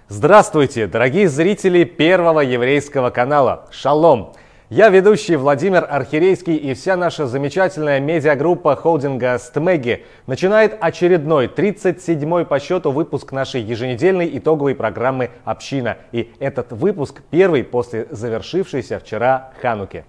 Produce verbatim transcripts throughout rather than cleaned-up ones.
Здравствуйте, дорогие зрители Первого еврейского канала. Шалом! Я ведущий Владимир Архирейский, и вся наша замечательная медиагруппа холдинга Стмеги начинает очередной тридцать седьмой по счету выпуск нашей еженедельной итоговой программы «Община». И этот выпуск первый после завершившейся вчера Хануки.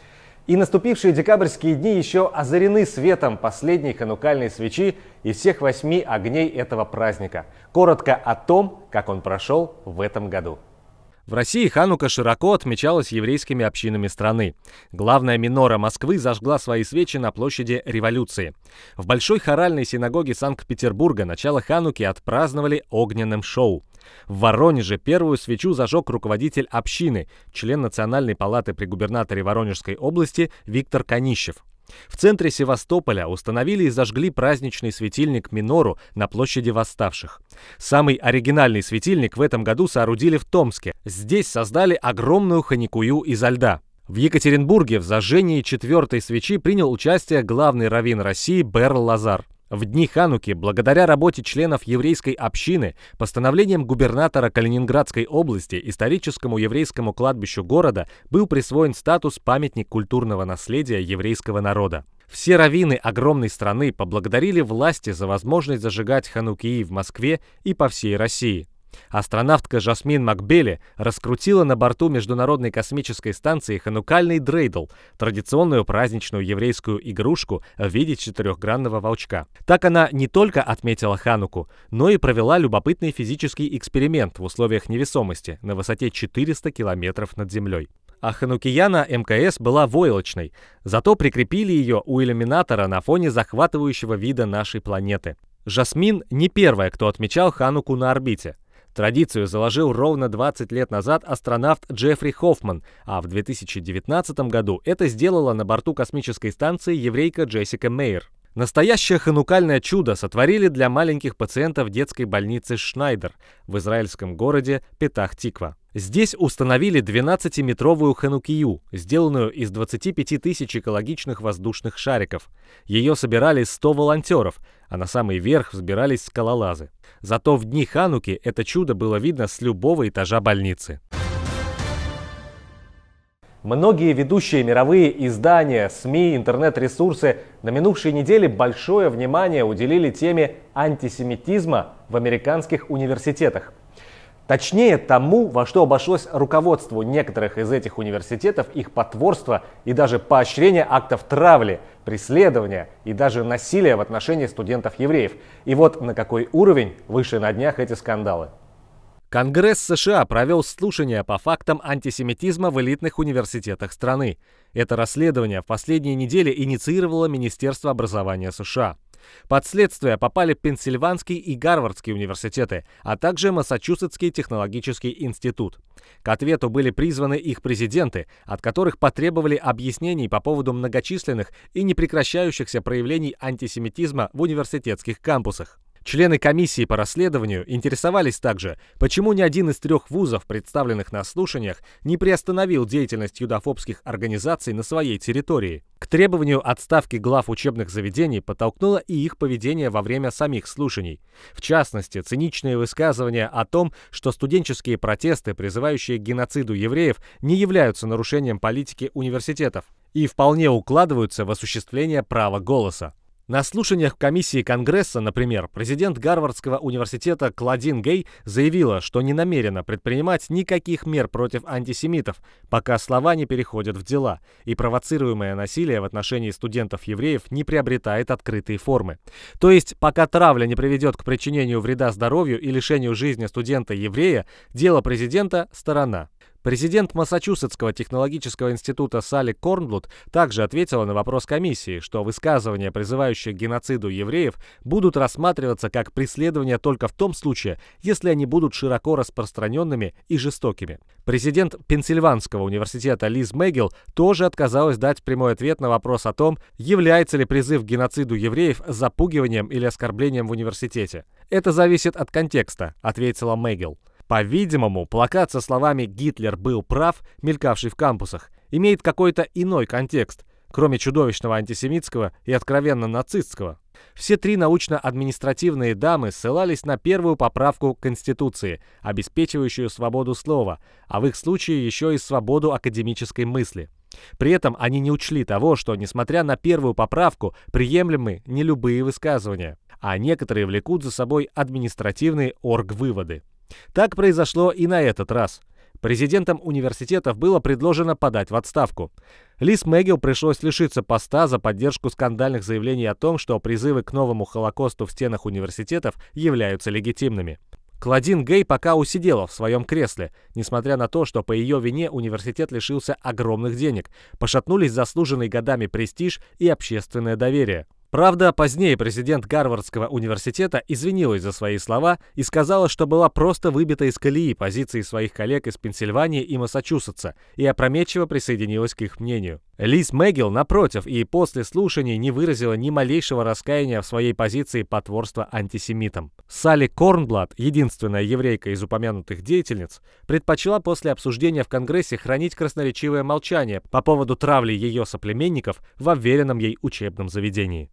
И наступившие декабрьские дни еще озарены светом последней ханукальной свечи и всех восьми огней этого праздника. Коротко о том, как он прошел в этом году. В России Ханука широко отмечалась еврейскими общинами страны. Главная минора Москвы зажгла свои свечи на площади Революции. В Большой хоральной синагоге Санкт-Петербурга начало Хануки отпраздновали огненным шоу. В Воронеже первую свечу зажег руководитель общины, член Национальной палаты при губернаторе Воронежской области Виктор Канищев. В центре Севастополя установили и зажгли праздничный светильник-минору на площади Восставших. Самый оригинальный светильник в этом году соорудили в Томске. Здесь создали огромную ханикую изо льда. В Екатеринбурге в зажжении четвертой свечи принял участие главный раввин России Берл Лазар. В дни Хануки, благодаря работе членов еврейской общины, постановлением губернатора Калининградской области историческому еврейскому кладбищу города был присвоен статус «Памятник культурного наследия еврейского народа». Все раввины огромной страны поблагодарили власти за возможность зажигать ханукии в Москве и по всей России. Астронавтка Жасмин Макбели раскрутила на борту Международной космической станции ханукальный дрейдл, традиционную праздничную еврейскую игрушку в виде четырехгранного волчка. Так она не только отметила Хануку, но и провела любопытный физический эксперимент в условиях невесомости на высоте четыреста километров над Землей. А ханукияна МКС была войлочной, зато прикрепили ее у иллюминатора на фоне захватывающего вида нашей планеты. Жасмин не первая, кто отмечал Хануку на орбите. Традицию заложил ровно двадцать лет назад астронавт Джеффри Хоффман, а в две тысячи девятнадцатом году это сделала на борту космической станции еврейка Джессика Мейер. Настоящее ханукальное чудо сотворили для маленьких пациентов детской больницы Шнайдер в израильском городе Петах-Тиква. Здесь установили двенадцатиметровую ханукию, сделанную из двадцати пяти тысяч экологичных воздушных шариков. Ее собирали сто волонтеров, а на самый верх взбирались скалолазы. Зато в дни Хануки это чудо было видно с любого этажа больницы. Многие ведущие мировые издания, СМИ, интернет-ресурсы на минувшей неделе большое внимание уделили теме антисемитизма в американских университетах. Точнее, тому, во что обошлось руководству некоторых из этих университетов, их потворство и даже поощрение актов травли, преследования и даже насилия в отношении студентов-евреев. И вот на какой уровень вышли на днях эти скандалы. Конгресс США провел слушания по фактам антисемитизма в элитных университетах страны. Это расследование в последние недели инициировало Министерство образования США. Под следствие попали Пенсильванский и Гарвардский университеты, а также Массачусетский технологический институт. К ответу были призваны их президенты, от которых потребовали объяснений по поводу многочисленных и непрекращающихся проявлений антисемитизма в университетских кампусах. Члены комиссии по расследованию интересовались также, почему ни один из трех вузов, представленных на слушаниях, не приостановил деятельность юдофобских организаций на своей территории. К требованию отставки глав учебных заведений подтолкнуло и их поведение во время самих слушаний. В частности, циничные высказывания о том, что студенческие протесты, призывающие к геноциду евреев, не являются нарушением политики университетов и вполне укладываются в осуществление права голоса. На слушаниях в комиссии Конгресса, например, президент Гарвардского университета Клодин Гей заявила, что не намерена предпринимать никаких мер против антисемитов, пока слова не переходят в дела, и провоцируемое насилие в отношении студентов-евреев не приобретает открытые формы. То есть, пока травля не приведет к причинению вреда здоровью и лишению жизни студента-еврея, дело президента – сторона. Президент Массачусетского технологического института Салли Корнблут также ответила на вопрос комиссии, что высказывания, призывающие к геноциду евреев, будут рассматриваться как преследования только в том случае, если они будут широко распространенными и жестокими. Президент Пенсильванского университета Лиз Мэггил тоже отказалась дать прямой ответ на вопрос о том, является ли призыв к геноциду евреев запугиванием или оскорблением в университете. «Это зависит от контекста», — ответила Мэггил. По-видимому, плакат со словами «Гитлер был прав», мелькавший в кампусах, имеет какой-то иной контекст. кроме чудовищного антисемитского и откровенно нацистского. Все три научно-административные дамы ссылались на первую поправку Конституции, обеспечивающую свободу слова, а в их случае еще и свободу академической мысли. При этом они не учли того, что, несмотря на первую поправку, приемлемы не любые высказывания, а некоторые влекут за собой административные оргвыводы. Так произошло и на этот раз. Президентам университетов было предложено подать в отставку. Лиз Мэггил пришлось лишиться поста за поддержку скандальных заявлений о том, что призывы к новому Холокосту в стенах университетов являются легитимными. Клодин Гей пока усидела в своем кресле, несмотря на то, что по ее вине университет лишился огромных денег, пошатнулись заслуженный годами престиж и общественное доверие. Правда, позднее президент Гарвардского университета извинилась за свои слова и сказала, что была просто выбита из колеи позиции своих коллег из Пенсильвании и Массачусетса и опрометчиво присоединилась к их мнению. Лиз Мэггил, напротив, и после слушаний не выразила ни малейшего раскаяния в своей позиции потворства антисемитам. Салли Корнблат, единственная еврейка из упомянутых деятельниц, предпочла после обсуждения в Конгрессе хранить красноречивое молчание по поводу травли ее соплеменников в обверенном ей учебном заведении.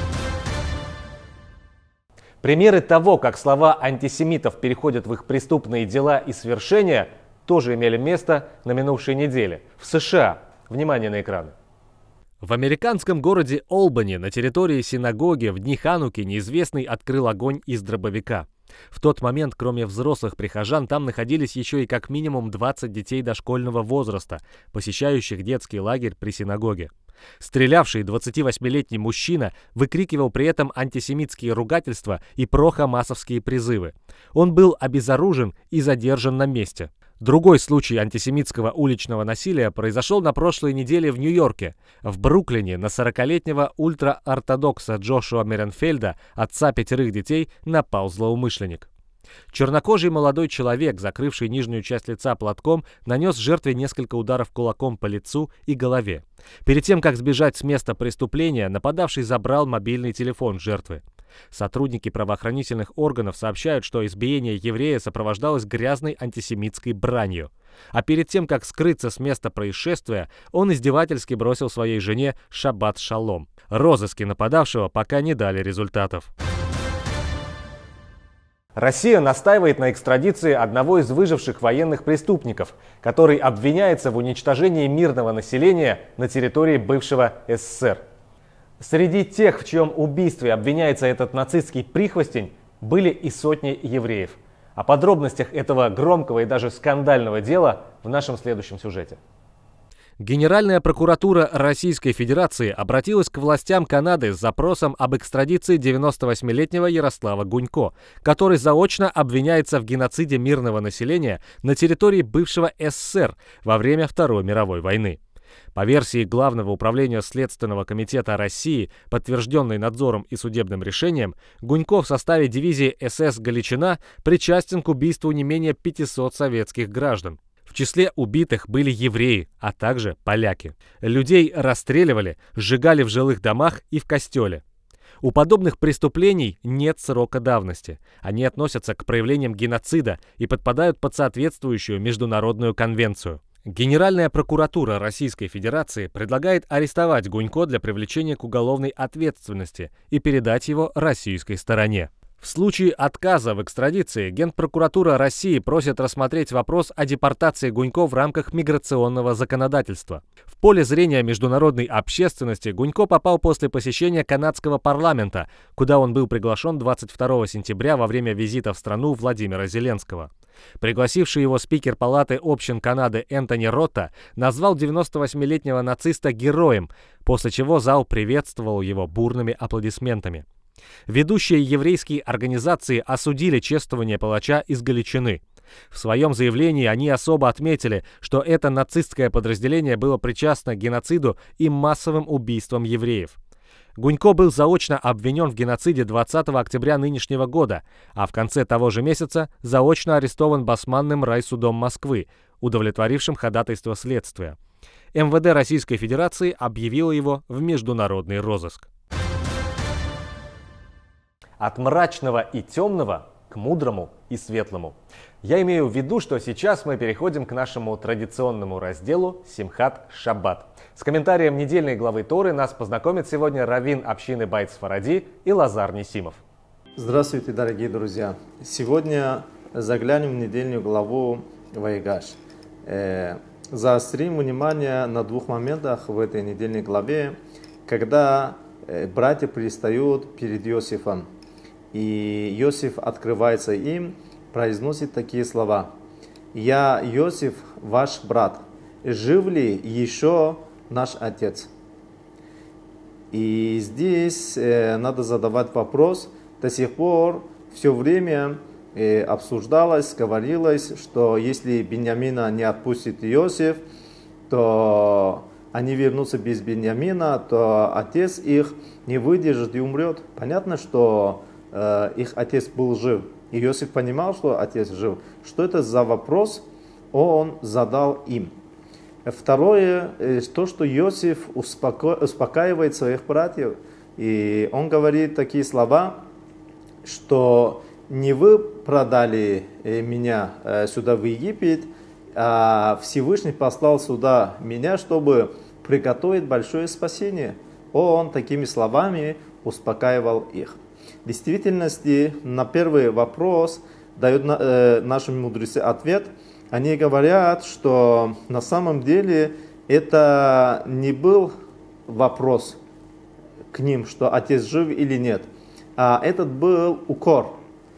Примеры того, как слова антисемитов переходят в их преступные дела и свершения, тоже имели место на минувшей неделе в США. Внимание на экраны. В американском городе Олбани на территории синагоги в дни Хануки неизвестный открыл огонь из дробовика. В тот момент, кроме взрослых прихожан, там находились еще и как минимум двадцать детей дошкольного возраста, посещающих детский лагерь при синагоге. Стрелявший двадцативосьмилетний мужчина выкрикивал при этом антисемитские ругательства и прохамасовские призывы. Он был обезоружен и задержан на месте. Другой случай антисемитского уличного насилия произошел на прошлой неделе в Нью-Йорке. В Бруклине на сорокалетнего ультраортодокса Джошуа Меренфельда, отца пятерых детей, напал злоумышленник. Чернокожий молодой человек, закрывший нижнюю часть лица платком, нанес жертве несколько ударов кулаком по лицу и голове. Перед тем, как сбежать с места преступления, нападавший забрал мобильный телефон жертвы. Сотрудники правоохранительных органов сообщают, что избиение еврея сопровождалось грязной антисемитской бранью. А перед тем, как скрыться с места происшествия, он издевательски бросил своей жене «Шаббат шалом». Розыски нападавшего пока не дали результатов. Россия настаивает на экстрадиции одного из выживших военных преступников, который обвиняется в уничтожении мирного населения на территории бывшего СССР. Среди тех, в чьем убийстве обвиняется этот нацистский прихвостень, были и сотни евреев. О подробностях этого громкого и даже скандального дела в нашем следующем сюжете. Генеральная прокуратура Российской Федерации обратилась к властям Канады с запросом об экстрадиции девяностовосьмилетнего Ярослава Гунько, который заочно обвиняется в геноциде мирного населения на территории бывшего СССР во время Второй мировой войны. По версии Главного управления Следственного комитета России, подтвержденной надзором и судебным решением, Гунько в составе дивизии СС «Галичина» причастен к убийству не менее пятисот советских граждан. В числе убитых были евреи, а также поляки. Людей расстреливали, сжигали в жилых домах и в костеле. У подобных преступлений нет срока давности. Они относятся к проявлениям геноцида и подпадают под соответствующую международную конвенцию. Генеральная прокуратура Российской Федерации предлагает арестовать Гунько для привлечения к уголовной ответственности и передать его российской стороне. В случае отказа в экстрадиции Генпрокуратура России просит рассмотреть вопрос о депортации Гунько в рамках миграционного законодательства. В поле зрения международной общественности Гунько попал после посещения канадского парламента, куда он был приглашен двадцать второго сентября во время визита в страну Владимира Зеленского. Пригласивший его спикер Палаты общин Канады Энтони Ротта назвал девяностовосьмилетнего нациста героем, после чего зал приветствовал его бурными аплодисментами. Ведущие еврейские организации осудили чествование палача из Галичины. В своем заявлении они особо отметили, что это нацистское подразделение было причастно к геноциду и массовым убийствам евреев. Гунько был заочно обвинен в геноциде двадцатого октября нынешнего года, а в конце того же месяца заочно арестован Басманным райсудом Москвы, удовлетворившим ходатайство следствия. эм вэ дэ Российской Федерации объявило его в международный розыск. От мрачного и темного к мудрому и светлому. Я имею в виду, что сейчас мы переходим к нашему традиционному разделу Симхат Шаббат. С комментарием недельной главы Торы нас познакомит сегодня раввин общины Байт Сфаради Элазар Несимов. Здравствуйте, дорогие друзья! Сегодня заглянем в недельную главу Ваигаш. Э, заострим внимание на двух моментах в этой недельной главе, когда э, братья предстают перед Иосифом, и Иосиф открывается им, произносит такие слова: «Я Иосиф, ваш брат, жив ли еще наш отец?» И здесь э, надо задавать вопрос. До сих пор все время э, обсуждалось, говорилось, что если Беньямина не отпустит Иосиф, то они вернутся без Беньямина, то отец их не выдержит и умрет. Понятно, что э, их отец был жив. И Иосиф понимал, что отец жив. Что это за вопрос он задал им? Второе, то, что Иосиф успоко... успокаивает своих братьев. И он говорит такие слова, что не вы продали меня сюда в Египет, а Всевышний послал сюда меня, чтобы приготовить большое спасение. Он такими словами успокаивал их. В действительности, на первый вопрос дают э, наши мудрецы ответ. Они говорят, что на самом деле это не был вопрос к ним, что отец жив или нет, а этот был укор.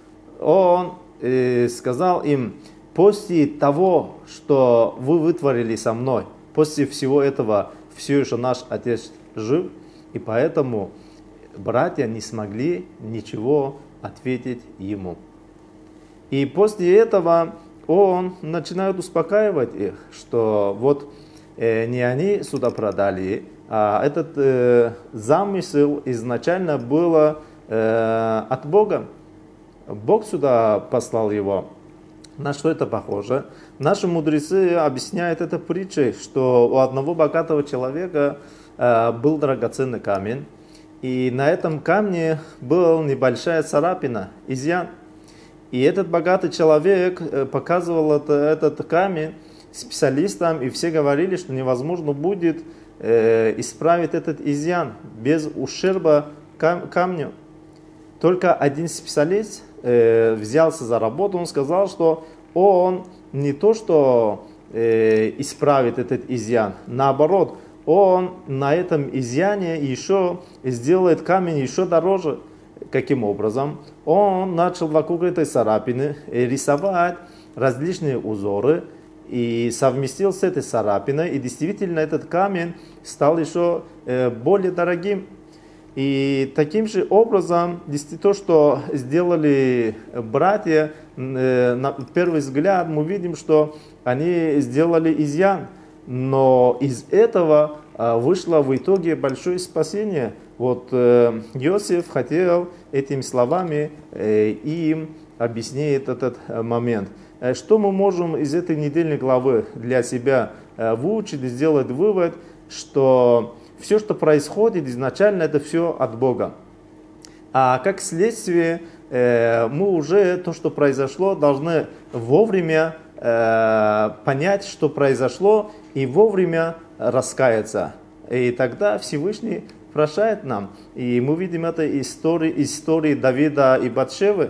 Он э, сказал им: после того, что вы вытворили со мной, после всего этого все еще наш отец жив, и поэтому братья не смогли ничего ответить ему. И после этого он начинает успокаивать их, что вот э, не они сюда продали, а этот э, замысел изначально был э, от Бога. Бог сюда послал его. На что это похоже? Наши мудрецы объясняют это притчей, что у одного богатого человека э, был драгоценный камень, и на этом камне была небольшая царапина, изъян. И этот богатый человек показывал это, этот камень специалистам, и все говорили, что невозможно будет э, исправить этот изъян без ущерба кам камню. Только один специалист э, взялся за работу, он сказал, что он не то что э, исправит этот изъян, наоборот, он на этом изъяне еще сделает камень еще дороже. Каким образом? Он начал вокруг этой царапины рисовать различные узоры и совместил с этой царапиной, и действительно этот камень стал еще более дорогим. И таким же образом, то, что сделали братья, на первый взгляд мы видим, что они сделали изъян. Но из этого вышло в итоге большое спасение. Вот э, Иосиф хотел этими словами э, им объяснить этот момент. Что мы можем из этой недельной главы для себя э, выучить и сделать вывод, что все, что происходит изначально, это все от Бога. А как следствие, э, мы уже то, что произошло, должны вовремя понять, что произошло, и вовремя раскаяться. И тогда Всевышний прощает нам. И мы видим это из истории, истории Давида и Батшевы.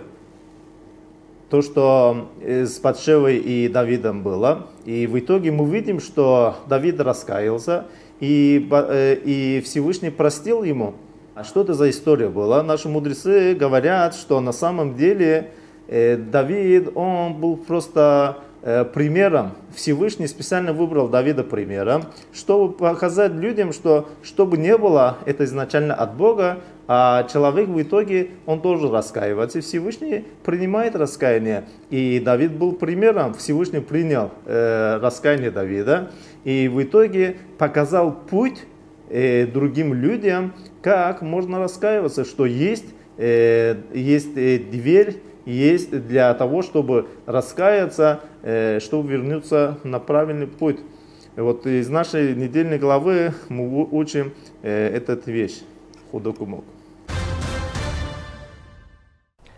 То, что с Батшевой и Давидом было. И в итоге мы видим, что Давид раскаялся, и, и Всевышний простил ему. А что это за история была? Наши мудрецы говорят, что на самом деле Давид, он был просто примером. Всевышний специально выбрал Давида примером, чтобы показать людям, что что бы ни было, это изначально от Бога, а человек в итоге, он тоже раскаивается. И Всевышний принимает раскаяние. И Давид был примером. Всевышний принял э, раскаяние Давида. И в итоге показал путь э, другим людям, как можно раскаиваться, что есть, э, есть э, дверь, есть для того, чтобы раскаяться, чтобы вернуться на правильный путь. Вот из нашей недельной главы мы учим эту вещь. Худокумок.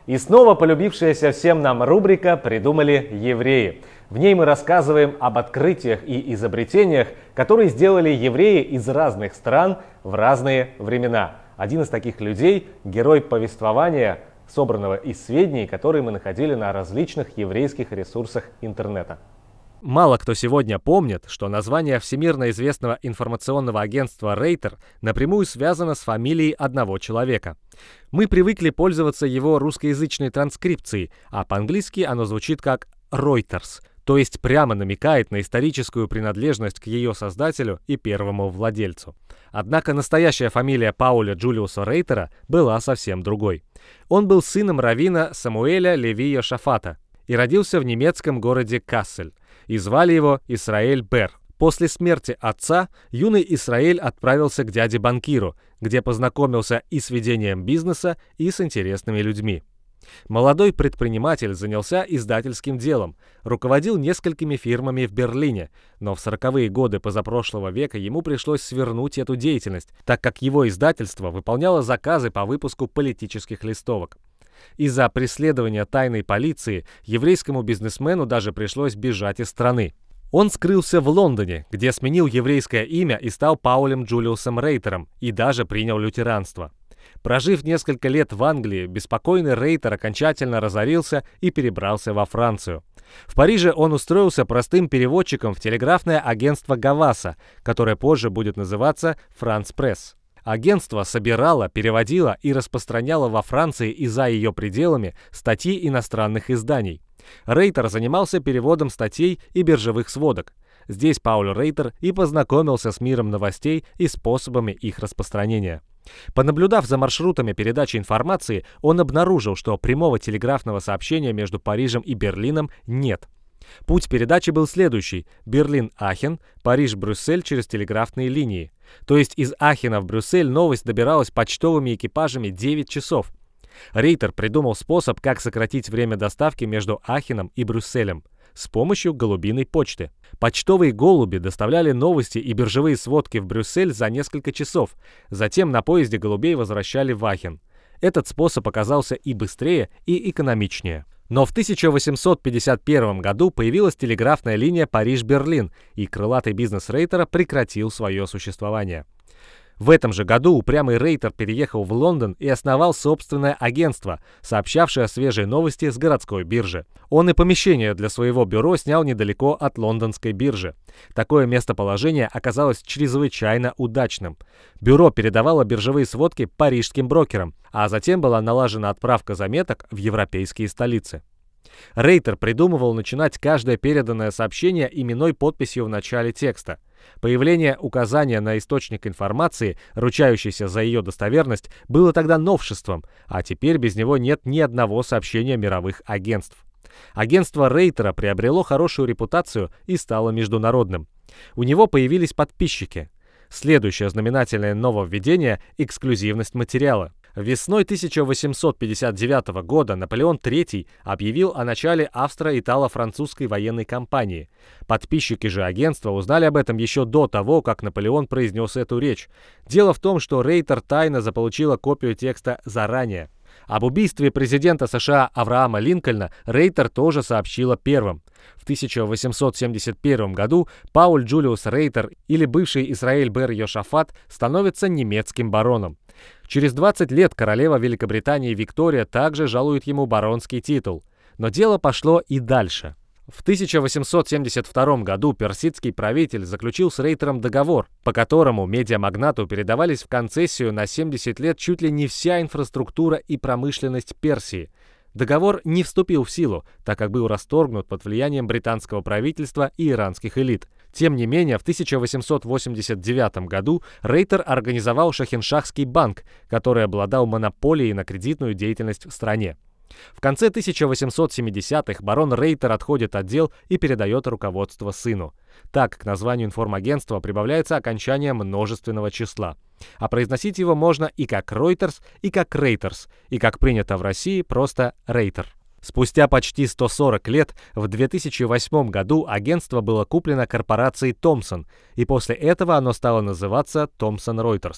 И снова полюбившаяся всем нам рубрика «Придумали евреи». В ней мы рассказываем об открытиях и изобретениях, которые сделали евреи из разных стран в разные времена. Один из таких людей – герой повествования, собранного из сведений, которые мы находили на различных еврейских ресурсах интернета. Мало кто сегодня помнит, что название всемирно известного информационного агентства Рейтер напрямую связано с фамилией одного человека. Мы привыкли пользоваться его русскоязычной транскрипцией, а по-английски оно звучит как Reuters, то есть прямо намекает на историческую принадлежность к ее создателю и первому владельцу. Однако настоящая фамилия Пауля Джулиуса Рейтера была совсем другой. Он был сыном раввина Самуэля Леви Йошафата и родился в немецком городе Кассель, и звали его Исраэль Бер. После смерти отца юный Исраэль отправился к дяде-банкиру, где познакомился и с ведением бизнеса, и с интересными людьми. Молодой предприниматель занялся издательским делом, руководил несколькими фирмами в Берлине, но в сороковые годы позапрошлого века ему пришлось свернуть эту деятельность, так как его издательство выполняло заказы по выпуску политических листовок. Из-за преследования тайной полиции еврейскому бизнесмену даже пришлось бежать из страны. Он скрылся в Лондоне, где сменил еврейское имя и стал Паулем Джулиусом Рейтером, и даже принял лютеранство. Прожив несколько лет в Англии, беспокойный Рейтер окончательно разорился и перебрался во Францию. В Париже он устроился простым переводчиком в телеграфное агентство Гаваса, которое позже будет называться «Франс Пресс». Агентство собирало, переводило и распространяло во Франции и за ее пределами статьи иностранных изданий. Рейтер занимался переводом статей и биржевых сводок. Здесь Пауль Рейтер и познакомился с миром новостей и способами их распространения. Понаблюдав за маршрутами передачи информации, он обнаружил, что прямого телеграфного сообщения между Парижем и Берлином нет. Путь передачи был следующий: Берлин-Ахен, Париж-Брюссель через телеграфные линии. То есть из Ахена в Брюссель новость добиралась почтовыми экипажами девять часов. Рейтер придумал способ, как сократить время доставки между Ахеном и Брюсселем с помощью голубиной почты. Почтовые голуби доставляли новости и биржевые сводки в Брюссель за несколько часов. Затем на поезде голубей возвращали в Ахен. Этот способ оказался и быстрее, и экономичнее. Но в тысяча восемьсот пятьдесят первом году появилась телеграфная линия Париж-Берлин, и крылатый бизнес Рейтера прекратил свое существование. В этом же году упрямый Рейтер переехал в Лондон и основал собственное агентство, сообщавшее свежие новости с городской биржи. Он и помещение для своего бюро снял недалеко от лондонской биржи. Такое местоположение оказалось чрезвычайно удачным. Бюро передавало биржевые сводки парижским брокерам, а затем была налажена отправка заметок в европейские столицы. Рейтер придумывал начинать каждое переданное сообщение именной подписью в начале текста. Появление указания на источник информации, ручающийся за ее достоверность, было тогда новшеством, а теперь без него нет ни одного сообщения мировых агентств. Агентство Рейтера приобрело хорошую репутацию и стало международным. У него появились подписчики. Следующее знаменательное нововведение – эксклюзивность материала. Весной тысяча восемьсот пятьдесят девятого года Наполеон третий объявил о начале австро-итало-французской военной кампании. Подписчики же агентства узнали об этом еще до того, как Наполеон произнес эту речь. Дело в том, что Рейтер тайно заполучила копию текста заранее. Об убийстве президента США Авраама Линкольна Рейтер тоже сообщила первым. В тысяча восемьсот семьдесят первом году Пауль Джулиус Рейтер, или бывший Исраэль Бер Йошафат, становится немецким бароном. Через двадцать лет королева Великобритании Виктория также жалует ему баронский титул. Но дело пошло и дальше. В тысяча восемьсот семьдесят втором году персидский правитель заключил с Рейтером договор, по которому медиамагнату передавались в концессию на семьдесят лет чуть ли не вся инфраструктура и промышленность Персии. Договор не вступил в силу, так как был расторгнут под влиянием британского правительства и иранских элит. Тем не менее, в тысяча восемьсот восемьдесят девятом году Рейтер организовал Шахиншахский банк, который обладал монополией на кредитную деятельность в стране. В конце тысяча восемьсот семидесятых барон Рейтер отходит от дел и передает руководство сыну. Так, к названию информагентства прибавляется окончание множественного числа. А произносить его можно и как Reuters, и как Рейтерс, и, как принято в России, просто Рейтер. Спустя почти сто сорок лет, в две тысячи восьмом году агентство было куплено корпорацией Thomson, и после этого оно стало называться Thomson Reuters.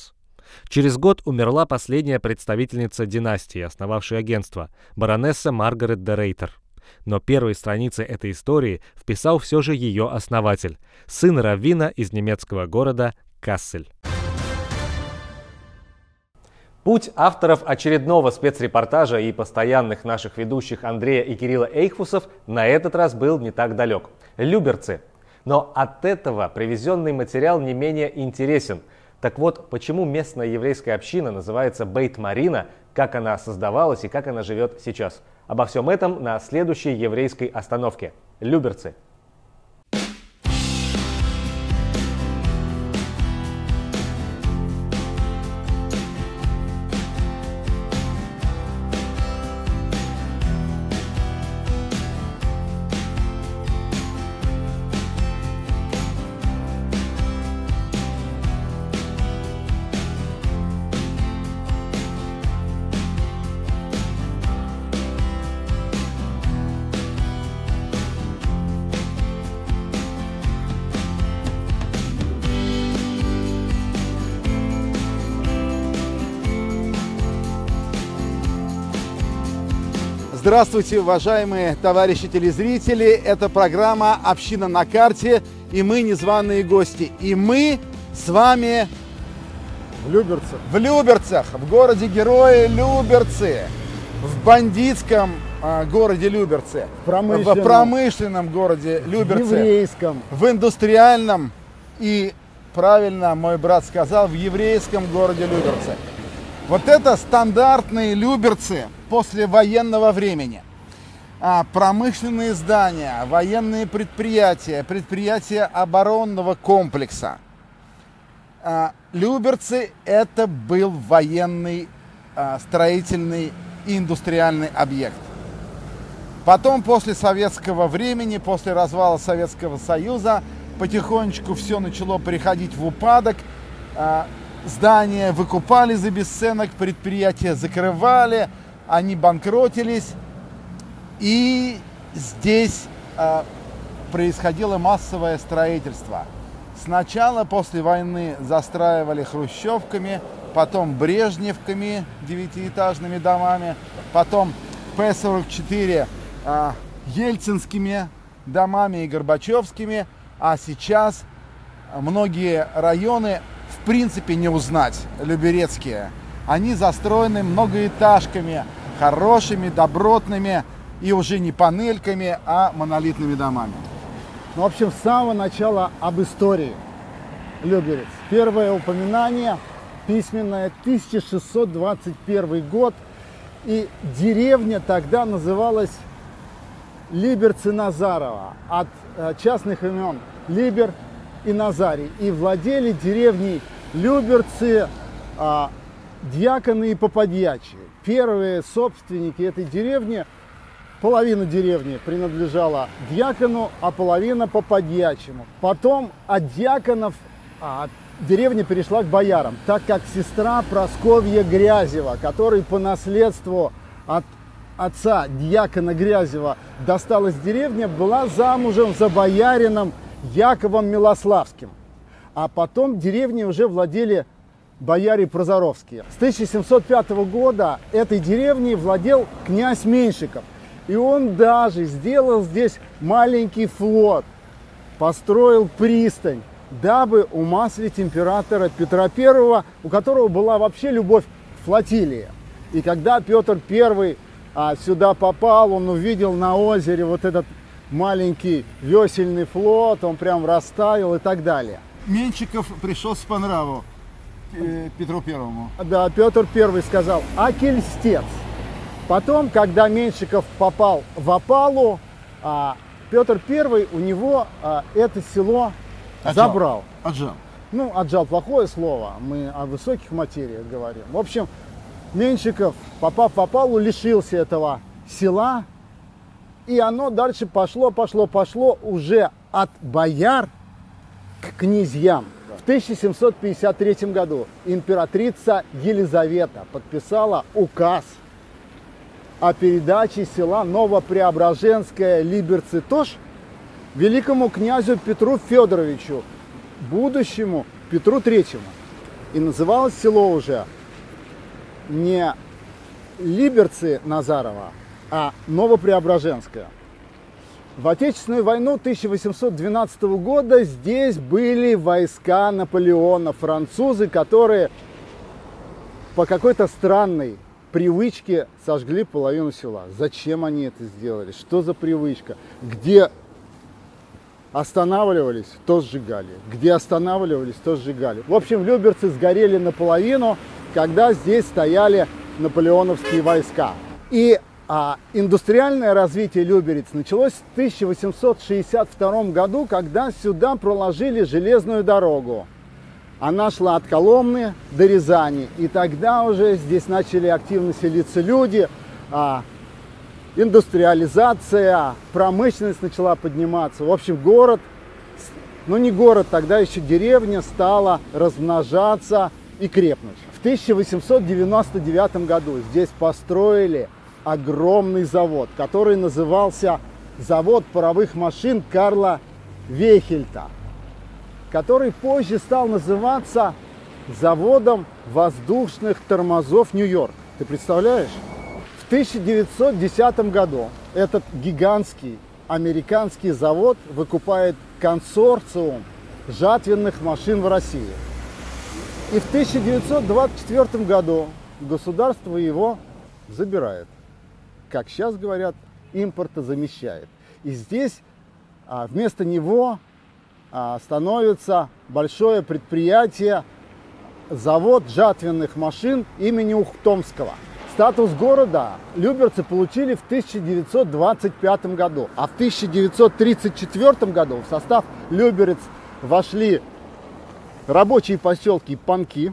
Через год умерла последняя представительница династии, основавшая агентство, баронесса Маргарет де Рейтер. Но первые страницы этой истории вписал все же ее основатель, сын раввина из немецкого города Кассель. Путь авторов очередного спецрепортажа и постоянных наших ведущих Андрея и Кирилла Эйхфусов на этот раз был не так далек. Люберцы. Но от этого привезенный материал не менее интересен. Так вот, почему местная еврейская община называется Бейт Марина, как она создавалась и как она живет сейчас? Обо всем этом на следующей еврейской остановке. Люберцы. Здравствуйте, уважаемые товарищи телезрители! Это программа «Община на карте», и мы незваные гости. И мы с вами в Люберцах, в Люберцах, в городе-герое Люберцы, в бандитском э, городе Люберцы, промышленном, в промышленном городе Люберцы, в еврейском, в индустриальном и, правильно мой брат сказал, в еврейском городе Люберцы. Вот это стандартные Люберцы послевоенного времени. А, промышленные здания, военные предприятия, предприятия оборонного комплекса. А, Люберцы – это был военный, а, строительный и индустриальный объект. Потом, после советского времени, после развала Советского Союза, потихонечку все начало приходить в упадок. А, здания выкупали за бесценок, предприятия закрывали, они банкротились, и здесь э, происходило массовое строительство. Сначала после войны застраивали хрущевками, потом брежневками, девятиэтажными домами, потом П сорок четыре э, ельцинскими домами и горбачевскими, а сейчас многие районы в принципе не узнать, люберецкие. Они застроены многоэтажками, хорошими, добротными и уже не панельками, а монолитными домами. Ну, в общем, с самого начала об истории Люберец. Первое упоминание письменное, тысяча шестьсот двадцать первый год, и деревня тогда называлась Либерцы-Назарова, от э, частных имен Либер и Назарий. И владели деревней Люберцы, э, дьяконы и попадьячие. Первые собственники этой деревни, половина деревни принадлежала дьякону, а половина попадьячему. Потом от дьяконов а, деревня перешла к боярам, так как сестра Прасковья Грязева, которой по наследству от отца дьякона Грязева досталась деревня, была замужем за боярином Яковом Милославским. А потом деревней уже владели бояре Прозоровские. С тысяча семьсот пятого года этой деревней владел князь Меньшиков. И он даже сделал здесь маленький флот, построил пристань, дабы умаслить императора Петра Первого, у которого была вообще любовь к флотилии. И когда Петр Первый а, сюда попал, он увидел на озере вот этот маленький весельный флот, он прям растаял и так далее. Меньшиков пришел по нраву Петру Первому. Да, Петр Первый сказал: аки льстец. Потом, когда Меньшиков попал в опалу, а, Петр Первый у него а, это село отжал. забрал. Отжал. Ну, отжал плохое слово, мы о высоких материях говорим. В общем, Меньшиков, попав в опалу, лишился этого села, и оно дальше пошло, пошло, пошло уже от бояр к князьям. В тысяча семьсот пятьдесят третьем году императрица Елизавета подписала указ о передаче села Новопреображенское Либерцы-Тош великому князю Петру Федоровичу, будущему Петру Третьему. И называлось село уже не Либерцы-Назарово, а Новопреображенское. В Отечественную войну тысяча восемьсот двенадцатого года здесь были войска Наполеона, французы, которые по какой-то странной привычке сожгли половину села. Зачем они это сделали? Что за привычка? Где останавливались, то сжигали. Где останавливались, то сжигали. В общем, Люберцы сгорели наполовину, когда здесь стояли наполеоновские войска. И а, индустриальное развитие Люберец началось в тысяча восемьсот шестьдесят втором году, когда сюда проложили железную дорогу. Она шла от Коломны до Рязани. И тогда уже здесь начали активно селиться люди. А, индустриализация, промышленность начала подниматься. В общем, город, ну не город, тогда еще деревня стала размножаться и крепнуть. В тысяча восемьсот девяносто девятом году здесь построили огромный завод, который назывался завод паровых машин Карла Вейхельта, который позже стал называться заводом воздушных тормозов Нью-Йорк. Ты представляешь? В тысяча девятьсот десятом году этот гигантский американский завод выкупает консорциум жатвенных машин в России. И в тысяча девятьсот двадцать четвёртом году государство его забирает. Как сейчас говорят, импортозамещает. И здесь а, вместо него а, становится большое предприятие, завод жатвенных машин имени Ухтомского. Статус города Люберцы получили в тысяча девятьсот двадцать пятом году, а в тысяча девятьсот тридцать четвёртом году в состав Люберец вошли рабочие поселки Панки,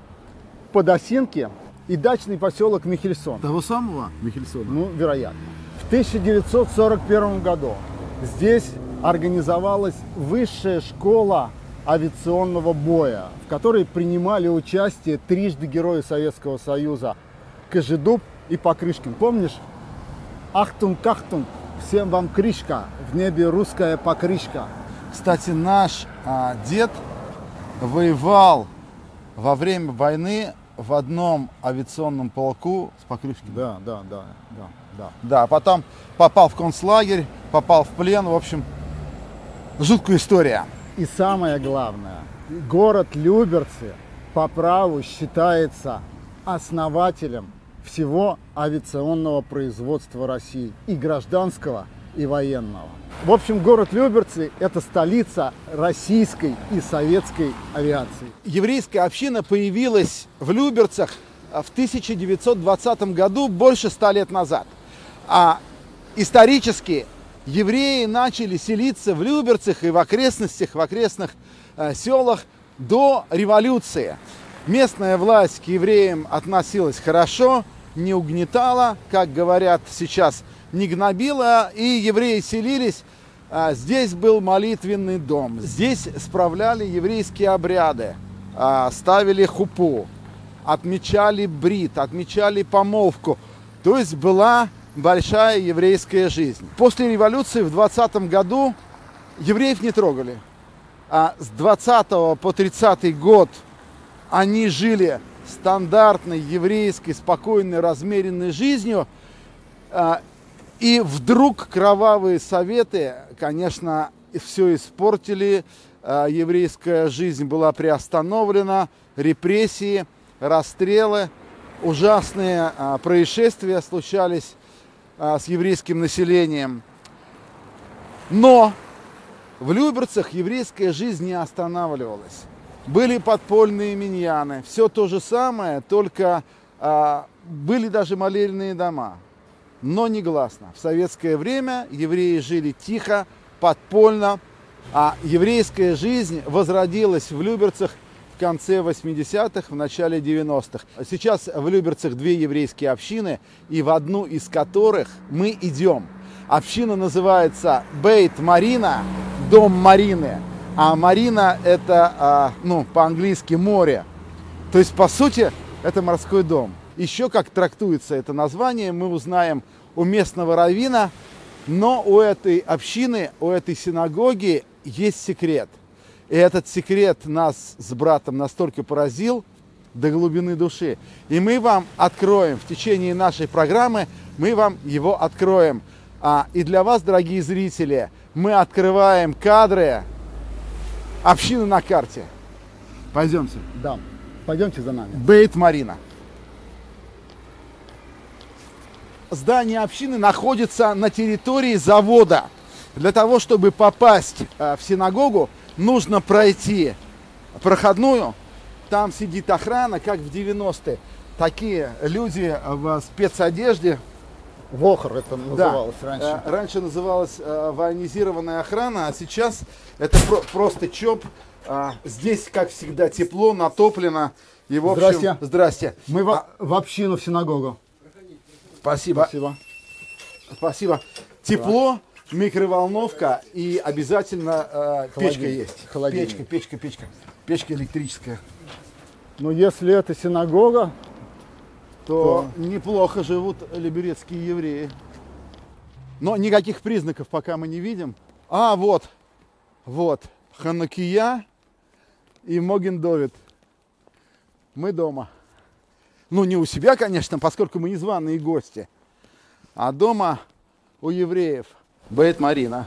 Подосинки и дачный поселок Михельсон. Того самого Михельсона? Ну, вероятно. В тысяча девятьсот сорок первом году здесь организовалась высшая школа авиационного боя, в которой принимали участие трижды герои Советского Союза Кожедуб и Покрышкин. Помнишь? Ахтунг, ахтунг, всем вам крышка, в небе русская покрышка. Кстати, наш а, дед воевал во время войны в одном авиационном полку с Покрышкиным. Да, да, да, да, да. Да, потом попал в концлагерь, попал в плен. В общем, жуткая история. И самое главное, город Люберцы по праву считается основателем всего авиационного производства России, и гражданского, и военного. В общем, город Люберцы – это столица российской и советской авиации. Еврейская община появилась в Люберцах в тысяча девятьсот двадцатом году, больше ста лет назад. А исторически евреи начали селиться в Люберцах и в окрестностях, в окрестных э, селах до революции. Местная власть к евреям относилась хорошо, не угнетала, как говорят сейчас, не гнобила, и евреи селились. А, здесь был молитвенный дом, здесь справляли еврейские обряды, а, ставили хупу, отмечали брит, отмечали помолвку. То есть была большая еврейская жизнь. После революции в двадцатом году евреев не трогали. А с двадцатого по тридцатый год они жили стандартной еврейской, спокойной, размеренной жизнью. И вдруг кровавые советы, конечно, все испортили. Еврейская жизнь была приостановлена, репрессии, расстрелы, ужасные происшествия случались с еврейским населением. Но в Люберцах еврейская жизнь не останавливалась. Были подпольные миньяны, все то же самое, только а, были даже молельные дома, но негласно. В советское время евреи жили тихо, подпольно, а еврейская жизнь возродилась в Люберцах в конце восьмидесятых, в начале девяностых. Сейчас в Люберцах две еврейские общины, и в одну из которых мы идем. Община называется Бейт Марина, дом Марины. А Марина это, ну, по-английски море. То есть, по сути, это морской дом. Еще как трактуется это название, мы узнаем у местного раввина. Но у этой общины, у этой синагоги есть секрет. И этот секрет нас с братом настолько поразил до глубины души. И мы вам откроем в течение нашей программы, мы вам его откроем. А, и для вас, дорогие зрители, мы открываем кадры общины на карте. Пойдемте. Да, пойдемте за нами. Бейт Марина. Здание общины находится на территории завода. Для того, чтобы попасть э, в синагогу, нужно пройти проходную. Там сидит охрана, как в девяностые. Такие люди в спецодежде. Вохр это называлось Да. раньше. Э, Раньше называлась э, военизированная охрана, а сейчас это про- просто ЧОП. А, здесь, как всегда, тепло, натоплено. И, в общем, Здрасте. Здрасте. Мы в, А, в общину, в синагогу. спасибо. Спасибо. Спасибо. Тепло, микроволновка и обязательно э, Холодильник. печка есть. Холодильник. Печка, печка, печка. Печка электрическая. Но если это синагога, То неплохо живут либерецкие евреи. Но никаких признаков пока мы не видим. А, вот. Вот. Ханукия и Моген Довид. Мы дома. Ну, не у себя, конечно, поскольку мы незваные гости. А дома у евреев. Бейт Марина.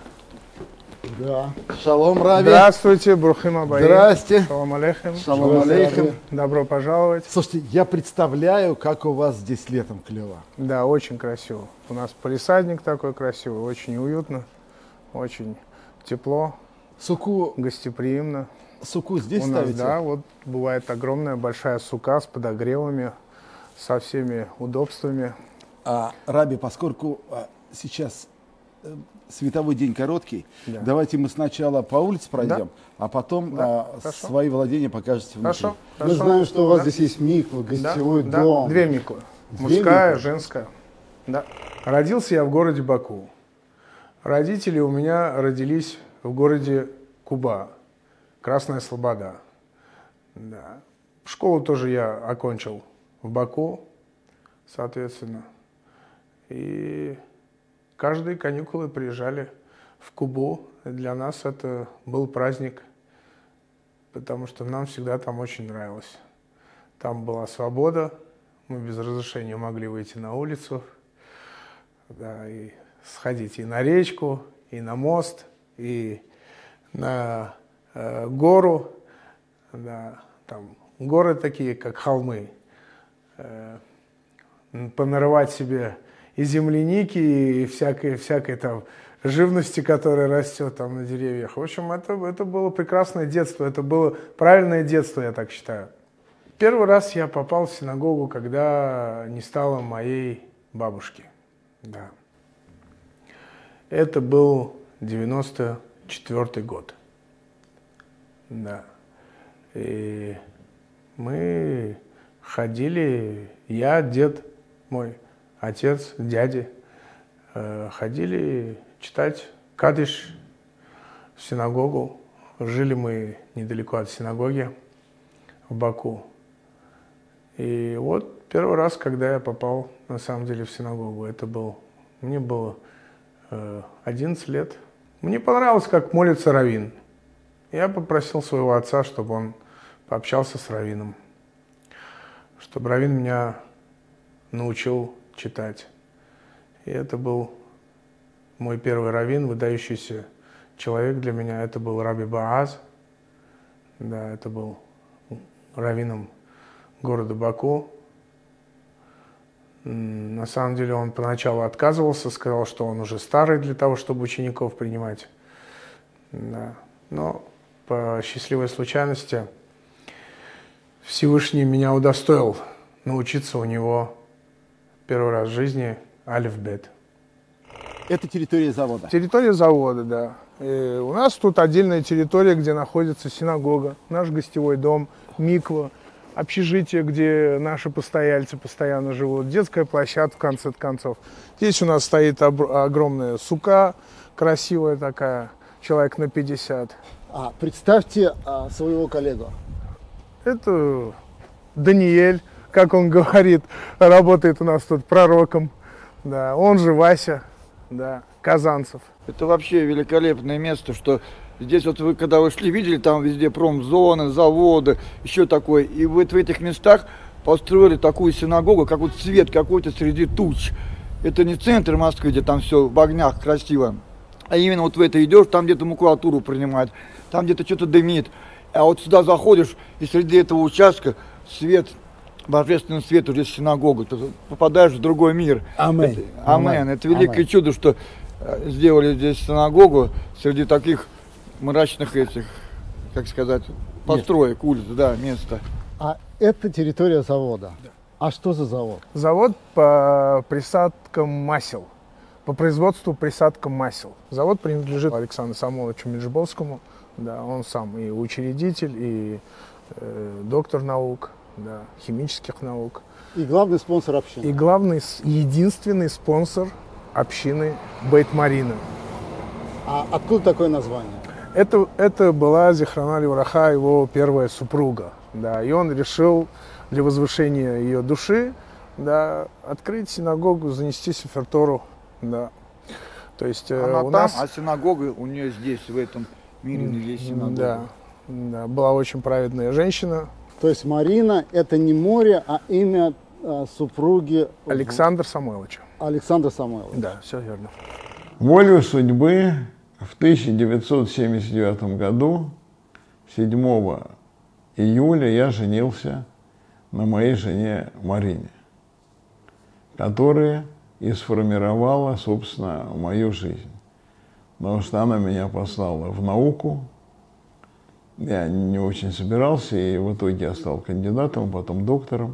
да. Шалом, Рави. Здравствуйте, Брухим Абаим. Здрасте. Шалом алейхим. Шалом алейхим. Добро пожаловать. Слушайте, я представляю, как у вас здесь летом клево. Да, очень красиво. У нас палисадник такой красивый, очень уютно, очень тепло, Суку, гостеприимно. суку здесь У нас, ставите? да, вот бывает огромная большая сука с подогревами, со всеми удобствами. А, Раби, поскольку а, сейчас э, световой день короткий, Да. давайте мы сначала по улице пройдем, а потом Да, а, хорошо. свои владения покажете внутри. Хорошо? Мы Хорошо. знаем, что у вас Да. здесь есть миква, Да, гостевой да, дом. две миквы. Две Мужская, миквы. женская. Да. Родился я в городе Баку. Родители у меня родились в городе Куба, Красная Слобода. Да. Школу тоже я окончил в Баку, соответственно. И каждые каникулы приезжали в Кубу. Для нас это был праздник, потому что нам всегда там очень нравилось. Там была свобода, мы без разрешения могли выйти на улицу, да, и сходить и на речку, и на мост, и на э, гору. Да, там горы такие, как холмы. Э, понарывать себе и земляники, и всякой, всякой там живности, которая растет там на деревьях. В общем, это, это было прекрасное детство, это было правильное детство, я так считаю. Первый раз я попал в синагогу, когда не стало моей бабушки. Да. Это был девяносто четвёртый год. Да. И мы ходили, я, дед мой, отец, дяди, э, ходили читать кадиш в синагогу. Жили мы недалеко от синагоги в Баку. И вот первый раз, когда я попал на самом деле в синагогу, это был, мне было э, одиннадцать лет. Мне понравилось, как молится раввин. Я попросил своего отца, чтобы он пообщался с раввином, чтобы раввин меня научил читать. И это был мой первый раввин, выдающийся человек для меня. Это был Раби Бааз. Да, это был раввином города Баку. На самом деле он поначалу отказывался, сказал, что он уже старый для того, чтобы учеников принимать. Да. Но по счастливой случайности Всевышний меня удостоил научиться у него первый раз в жизни алиф-бет. Это территория завода. Территория завода, да. И у нас тут отдельная территория, где находится синагога, наш гостевой дом, миква, общежитие, где наши постояльцы постоянно живут, детская площадка, в конце концов. Здесь у нас стоит огромная сука, красивая такая, человек на пятьдесят. А, представьте а, своего коллегу. Это Даниэль, как он говорит, работает у нас тут пророком. Да, он же Вася, да, Казанцев. Это вообще великолепное место, что Здесь вот вы, когда вы шли, видели, там везде промзоны, заводы, еще такое. И вот в этих местах построили такую синагогу, как вот свет какой-то среди туч. Это не центр Москвы, где там все в огнях красиво, а именно вот в это идешь, там где-то макулатуру принимают, там где-то что-то дымит. А вот сюда заходишь, и среди этого участка свет, божественный свет уже синагога. Ты попадаешь в другой мир. Аминь. Это, амен. Это великое Амен. Чудо, что сделали здесь синагогу среди таких мрачных этих, как сказать, построек, улиц, да, места. А это территория завода. Да. А что за завод? Завод по присадкам масел, по производству присадкам масел. Завод принадлежит Александру Самойловичу Меджибовскому. Да, он сам и учредитель, и э, доктор наук, да, химических наук. И главный спонсор общины. И главный, единственный спонсор общины Бейт-Марина. А откуда такое название? Это, это была Зихрана Левраха, его первая супруга. Да, и он решил для возвышения ее души, да, открыть синагогу, занести Сефер Тору. Да. То есть, она у там, нас... а синагога у нее здесь, в этом мире, здесь синагога. Да, да, была очень праведная женщина. То есть Марина — это не море, а имя а, супруги Александра Самойловича. Александра Самойловича. Да, все верно. Волею судьбы в тысяча девятьсот семьдесят девятом году, седьмого июля, я женился на моей жене Марине, которая и сформировала, собственно, мою жизнь. Потому что она меня послала в науку. Я не очень собирался, и в итоге я стал кандидатом, потом доктором.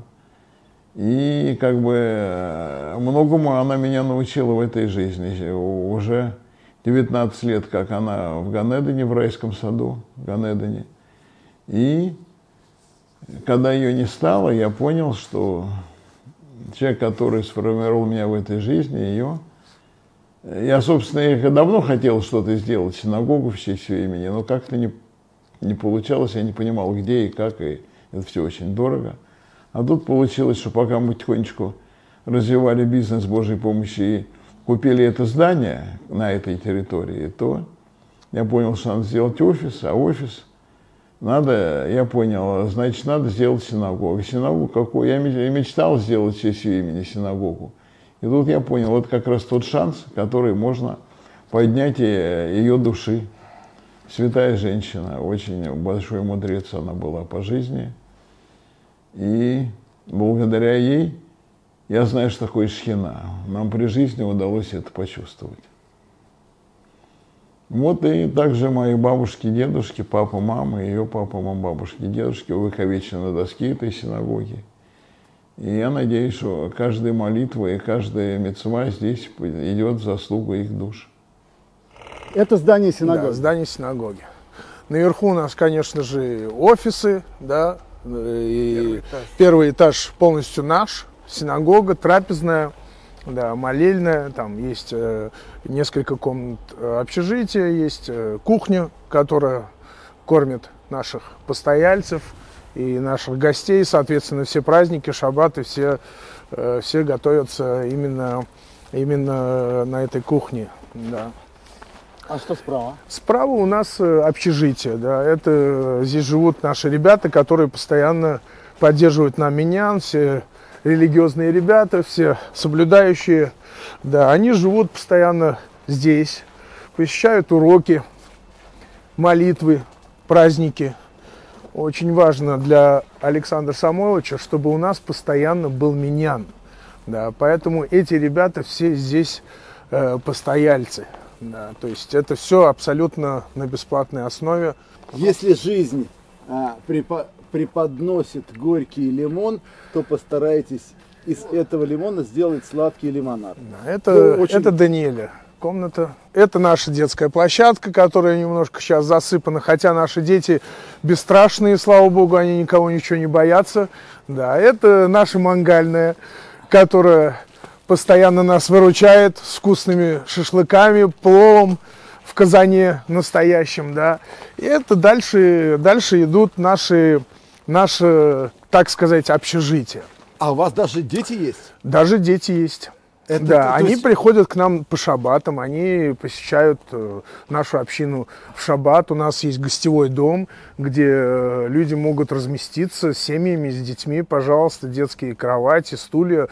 И как бы многому она меня научила в этой жизни. Уже девятнадцать лет, как она в Ганедене, в райском саду, в Ганедене. И когда ее не стало, я понял, что человек, который сформировал меня в этой жизни, ее... Я, собственно, я давно хотел что-то сделать, синагогу в честь ее имени, но как-то не, не получалось, я не понимал, где и как, и это все очень дорого. А тут получилось, что пока мы потихонечку развивали бизнес с Божьей помощью и купили это здание на этой территории, то я понял, что надо сделать офис, а офис надо, я понял, значит, надо сделать синагогу. Синагогу какую? Я мечтал сделать в честь ее имени синагогу. И тут я понял, это как раз тот шанс, который можно поднять ее души. Святая женщина, очень большой мудрец она была по жизни. И благодаря ей я знаю, что такое шхина. Нам при жизни удалось это почувствовать. Вот и также мои бабушки, дедушки, папа, мама, ее папа, мама, бабушки, дедушки увековечены на доске этой синагоги. И я надеюсь, что каждая молитва и каждая мицва здесь идет в заслугу их душ. Это здание синагоги? Да, здание синагоги. Наверху у нас, конечно же, офисы, да, и первый этаж, первый этаж полностью наш, синагога, трапезная, да, молельная, там есть э, несколько комнат общежития, есть э, кухня, которая кормит наших постояльцев и наших гостей, соответственно, все праздники, шаббаты, все, э, все готовятся именно, именно на этой кухне, да. А что справа? Справа у нас общежитие, да, это здесь живут наши ребята, которые постоянно поддерживают нам миньян, все религиозные ребята, все соблюдающие, да, они живут постоянно здесь, посещают уроки, молитвы, праздники. Очень важно для Александра Самойловича, чтобы у нас постоянно был миньян, да, поэтому эти ребята все здесь э, постояльцы. Да, то есть это все абсолютно на бесплатной основе. Если жизнь а, препо преподносит горький лимон, то постарайтесь из этого лимона сделать сладкий лимонад. Да, это, ну, очень... это Даниэля комната. Это наша детская площадка, которая немножко сейчас засыпана, хотя наши дети бесстрашные, слава богу, они никого ничего не боятся. Да, это наша мангальная, которая постоянно нас выручает с вкусными шашлыками, пловом в казане настоящем, да. И это дальше, дальше идут наши, наши, так сказать, общежития. А у вас даже дети есть? Даже дети есть. Это, да, то они есть... приходят к нам по шаббатам, они посещают э, нашу общину в шаббат. У нас есть гостевой дом, где э, люди могут разместиться с семьями, с детьми. Пожалуйста, детские кровати, стулья,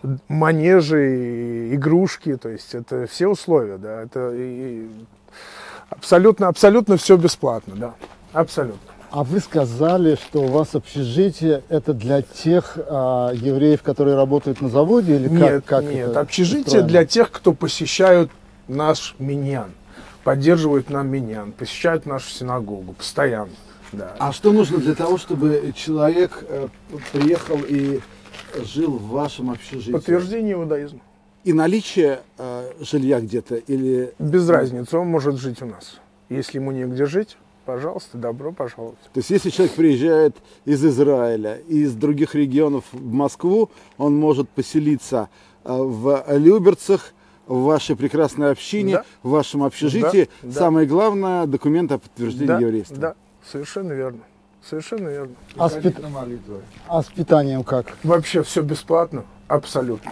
манежи, игрушки. То есть это все условия, да. Это и, и абсолютно, абсолютно все бесплатно, да, абсолютно. А вы сказали, что у вас общежитие это для тех а, евреев, которые работают на заводе, или как? Нет, как нет, это общежитие устроено? для тех, кто посещают наш миньян, поддерживают нам миньян, посещают нашу синагогу постоянно. Да. А что нужно для того, чтобы человек э, приехал и жил в вашем общежитии? Подтверждение иудаизма. И наличие э, жилья где-то или... Без разницы, он может жить у нас. Если ему негде жить, пожалуйста, добро пожаловать. То есть, если человек приезжает из Израиля, из других регионов в Москву, он может поселиться э, в Люберцах, в вашей прекрасной общине, Да. в вашем общежитии. Да, да. Самое главное, документ о подтверждении Да, еврейства. да, совершенно верно. Совершенно верно. А с, пит- а с питанием как? Вообще все бесплатно, абсолютно.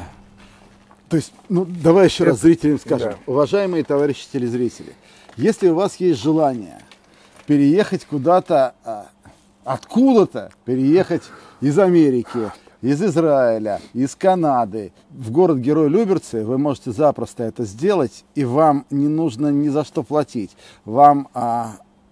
То есть, ну, давай еще раз Это- зрителям скажем. да. Уважаемые товарищи телезрители, если у вас есть желание переехать куда-то, а, откуда-то, переехать из Америки, из Израиля, из Канады, в город-герой Люберцы, вы можете запросто это сделать, и вам не нужно ни за что платить. Вам а,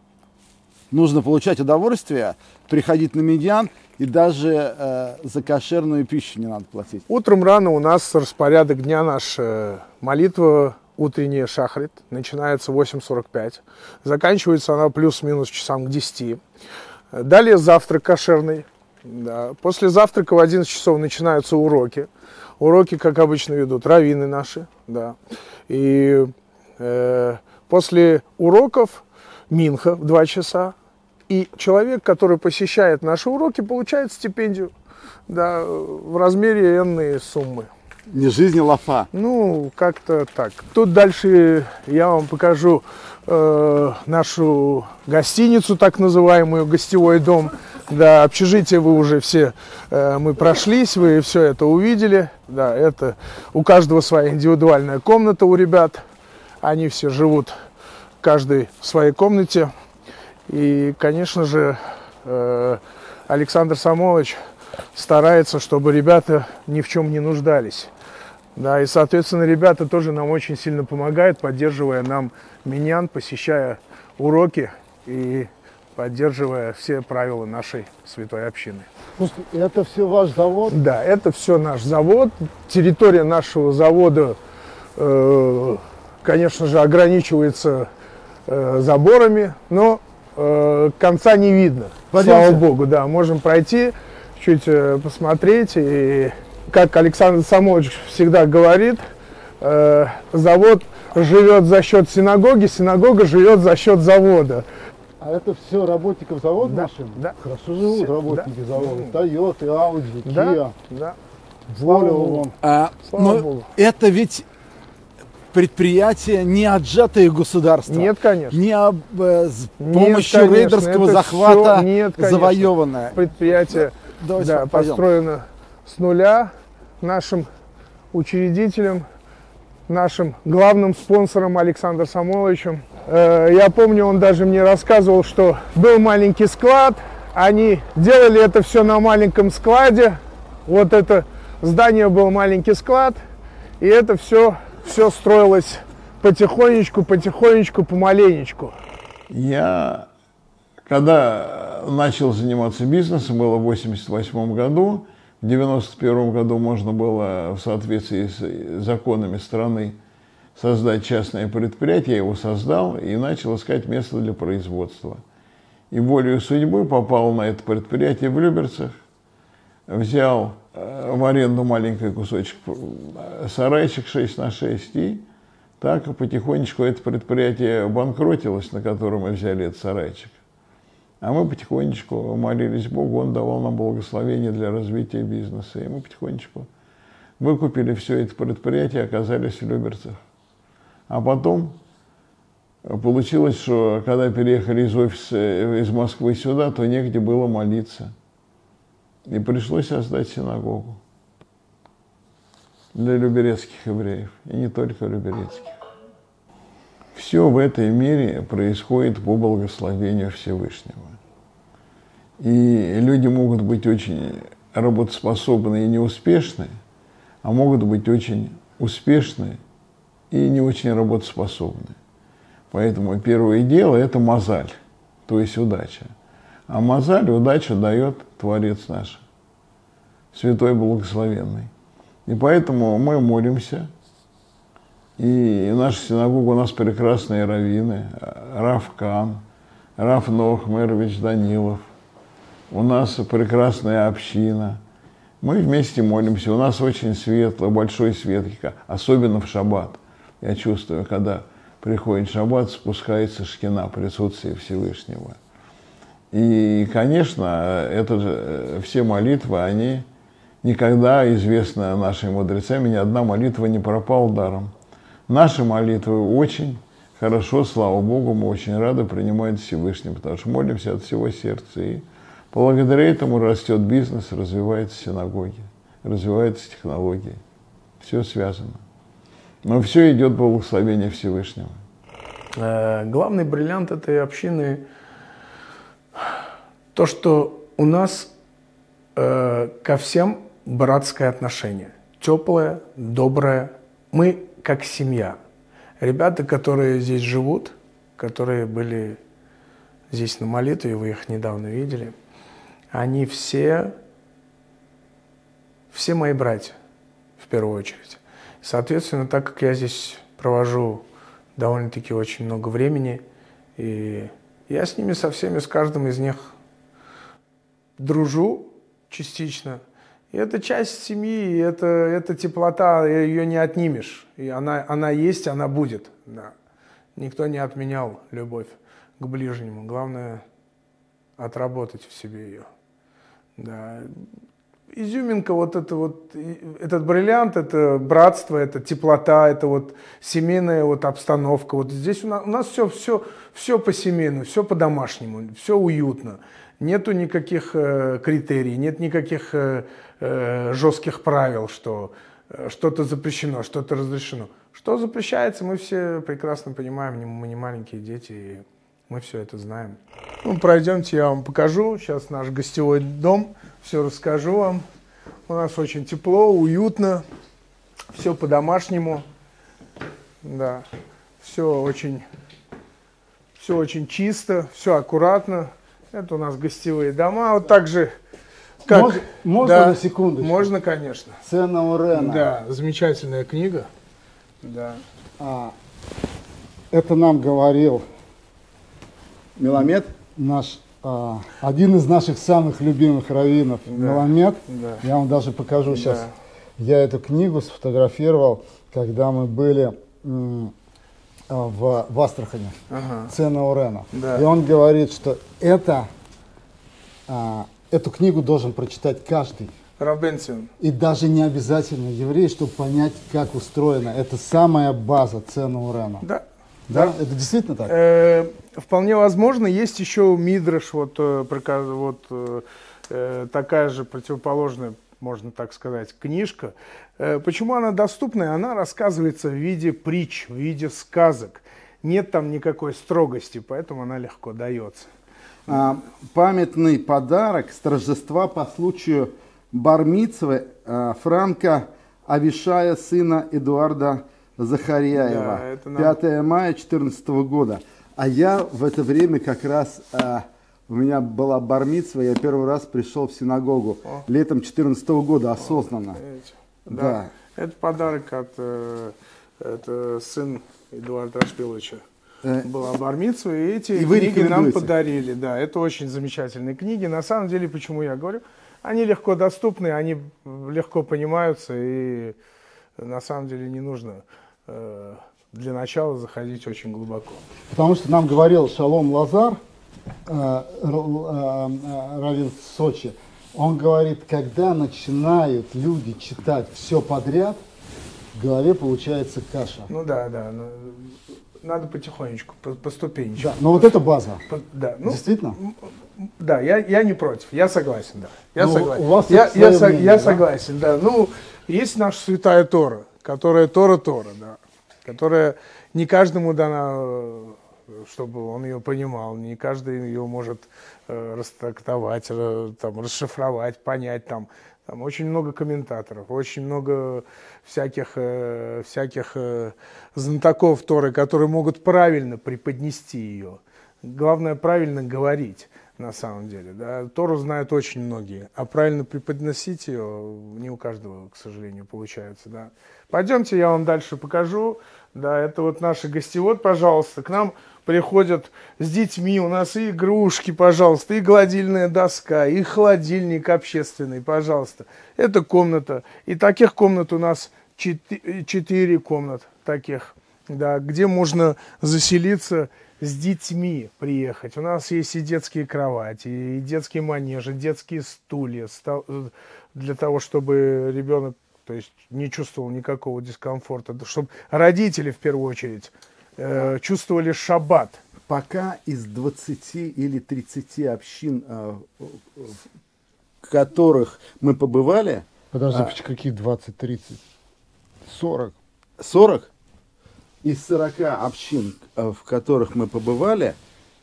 нужно получать удовольствие, приходить на медиан, и даже э, за кошерную пищу не надо платить. Утром рано у нас распорядок дня наш, э, молитва утренняя шахрит, начинается в восемь сорок пять, заканчивается она плюс-минус часам к десяти. Далее завтрак кошерный. Да. После завтрака в одиннадцать часов начинаются уроки. Уроки, как обычно, ведут раввины наши. Да. И э, после уроков минха в два часа. И человек, который посещает наши уроки, получает стипендию, да, в размере энной суммы. Не жизнь, а лафа. Ну, как-то так. Тут дальше я вам покажу э, нашу гостиницу, так называемую, гостевой дом. Да, общежитие вы уже все, э, мы прошлись, вы все это увидели. Да, это у каждого своя индивидуальная комната у ребят. Они все живут, каждый в своей комнате. И, конечно же, э, Александр Самойлович старается, чтобы ребята ни в чем не нуждались. Да, и, соответственно, ребята тоже нам очень сильно помогают, поддерживая нам миньян, посещая уроки и поддерживая все правила нашей святой общины. Слушайте, это все ваш завод? Да, это все наш завод. Территория нашего завода, э, конечно же, ограничивается э, заборами, но э, конца не видно. Пойдемте. Слава богу, да, можем пройти, чуть э, посмотреть. И, как Александр Самойлович всегда говорит, э, завод живет за счет синагоги, синагога живет за счет завода. А это все работников завода Да, машин? да. Хорошо живут Все, работники да. завода. Toyota, Audi, Да, Kia, да. Слава Volvo. Богу. А, Слава но Богу. это ведь предприятие не отжатое государство. Нет, конечно. Не об, э, с Нет, помощью конечно, рейдерского это захвата всё- нет, конечно. завоеванное. Предприятие Давайте да, пойдем. построено с нуля нашим учредителем, нашим главным спонсором Александром Самойловичем. Э, Я помню, он даже мне рассказывал, что был маленький склад, они делали это все на маленьком складе. Вот это здание был маленький склад, и это все, все строилось потихонечку, потихонечку, помаленечку. Я, когда начал заниматься бизнесом, было в восемьдесят восьмом году, в девяносто первом году можно было в соответствии с законами страны создать частное предприятие, я его создал и начал искать место для производства. И волею судьбы попал на это предприятие в Люберцах, взял э, в аренду маленький кусочек, э, сарайчик шесть на шесть, и так потихонечку это предприятие банкротилось, на котором мы взяли этот сарайчик. А мы потихонечку молились Богу, Он давал нам благословение для развития бизнеса. И мы потихонечку выкупили все это предприятие, оказались в Люберцах. А потом получилось, что когда переехали из офиса из Москвы сюда, то негде было молиться. И пришлось создать синагогу. для люберецких евреев, и не только люберецких. Все в этой мире происходит по благословению Всевышнего. И люди могут быть очень работоспособны и неуспешны, а могут быть очень успешны и не очень работоспособны. Поэтому первое дело – это мазаль, то есть удача. А мазаль, удача дает Творец наш, Святой Благословенный. И поэтому мы молимся. И наша синагога, у нас прекрасные раввины, Рав Кан, Рав Нох Мерович Данилов. У нас прекрасная община. Мы вместе молимся. У нас очень светло, большой свет, особенно в шаббат. Я чувствую, когда приходит шаббат, спускается шкина, присутствие Всевышнего. И, конечно, это же, все молитвы, они никогда, известно нашими мудрецами, ни одна молитва не пропала даром. Наши молитвы очень хорошо, слава Богу, мы очень рады принимать Всевышним, потому что молимся от всего сердца. И благодаря этому растет бизнес, развиваются синагоги, развиваются технологии. Все связано. Но все идет по благословению Всевышнего. Главный бриллиант этой общины – то, что у нас э, ко всем братское отношение. Теплое, доброе. Мы как семья. Ребята, которые здесь живут, которые были здесь на молитве, вы их недавно видели, они все, все мои братья, в первую очередь. Соответственно, так как я здесь провожу довольно-таки очень много времени, и я с ними со всеми, с каждым из них дружу частично. И это часть семьи, и это, это теплота, ее не отнимешь. И она, она есть, она будет. Да. Никто не отменял любовь к ближнему. Главное – отработать в себе ее. Да. Изюминка, вот это вот, этот бриллиант, это братство, это теплота, это вот семейная вот обстановка. Вот здесь у нас, у нас все, все, все по-семейному, все по-домашнему, все уютно. Нету никаких э, критерий, нет никаких э, э, жестких правил, что э, что-то запрещено, что-то разрешено. Что запрещается, мы все прекрасно понимаем, мы не маленькие дети, и мы все это знаем. Ну, пройдемте, я вам покажу. Сейчас наш гостевой дом, все расскажу вам. У нас очень тепло, уютно, все по-домашнему. Да, все очень, все очень чисто, все аккуратно. Это у нас гостевые дома. Вот так же, как... Можно, можно да, на секундочку? Можно, конечно. Цена Урена. Да, замечательная книга. Да. А, это нам говорил Меламед, наш, а, один из наших самых любимых раввинов. Да. Меламед. Да. Я вам даже покажу сейчас. Да. Я эту книгу сфотографировал, когда мы были м, в, в Астрахани. Ага. Цена Урена. Да. И он говорит, что это, а, эту книгу должен прочитать каждый. Рав Бенцион. И даже не обязательно еврей, чтобы понять, как устроено. Это самая база Цена Урена. Да. Да? Да? Это действительно так? Э, вполне возможно. Есть еще Мидраш, вот, вот э, такая же противоположная, можно так сказать, книжка. Э, почему она доступная? Она рассказывается в виде притч, в виде сказок. Нет там никакой строгости, поэтому она легко дается. А, памятный подарок с торжества по случаю бар-мицвы а, Франка Авишая, сына Эдуарда Захарьяева, да, нам... пятое мая две тысячи четырнадцатого года. А я в это время как раз, а, у меня была бар-мицва, я первый раз пришел в синагогу. О. Летом две тысячи четырнадцатого года, осознанно. Да. Да. Это подарок от э, это сын Эдуарда Рашпиловича. Э, была бар-мицва, и эти и книги нам подарили. Да, это очень замечательные книги. На самом деле, почему я говорю, они легко доступны, они легко понимаются, и на самом деле не нужно э, для начала заходить очень глубоко. Потому что нам говорил Шалом Лазар, э, э, э, раввин в Сочи, он говорит, когда начинают люди читать все подряд, в голове получается каша. Ну да, да. Ну, надо потихонечку, по, по ступенечку. Да, но вот это база. По, да, ну, действительно? Да, я, я не против, я согласен, да. Я ну, согласен. У вас я, я, мнение, я да? согласен, да. Ну, Есть наша святая Тора, которая Тора-Тора, да, которая не каждому дана, чтобы он ее понимал, не каждый ее может э, растрактовать, э, там, расшифровать, понять. Там, там очень много комментаторов, очень много всяких, э, всяких э, знатоков Торы, которые могут правильно преподнести ее. Главное, правильно говорить. На самом деле, да. Тору знают очень многие, а правильно преподносить ее не у каждого, к сожалению, получается, да. Пойдемте, я вам дальше покажу. Да, это вот наш гостевод, пожалуйста. К нам приходят с детьми, у нас и игрушки, пожалуйста, и гладильная доска, и холодильник общественный, пожалуйста. Это комната. И таких комнат у нас четыре, четыре комнат таких, да, где можно заселиться с детьми, приехать. У нас есть и детские кровати, и детские манежи, детские стулья, для того, чтобы ребенок, то есть, не чувствовал никакого дискомфорта, чтобы родители, в первую очередь, э, чувствовали шаббат. Пока из двадцати или тридцати общин, э, в которых мы побывали... Подожди, а, какие двадцать, тридцать? сорок. сорок? Из сорока общин, в которых мы побывали,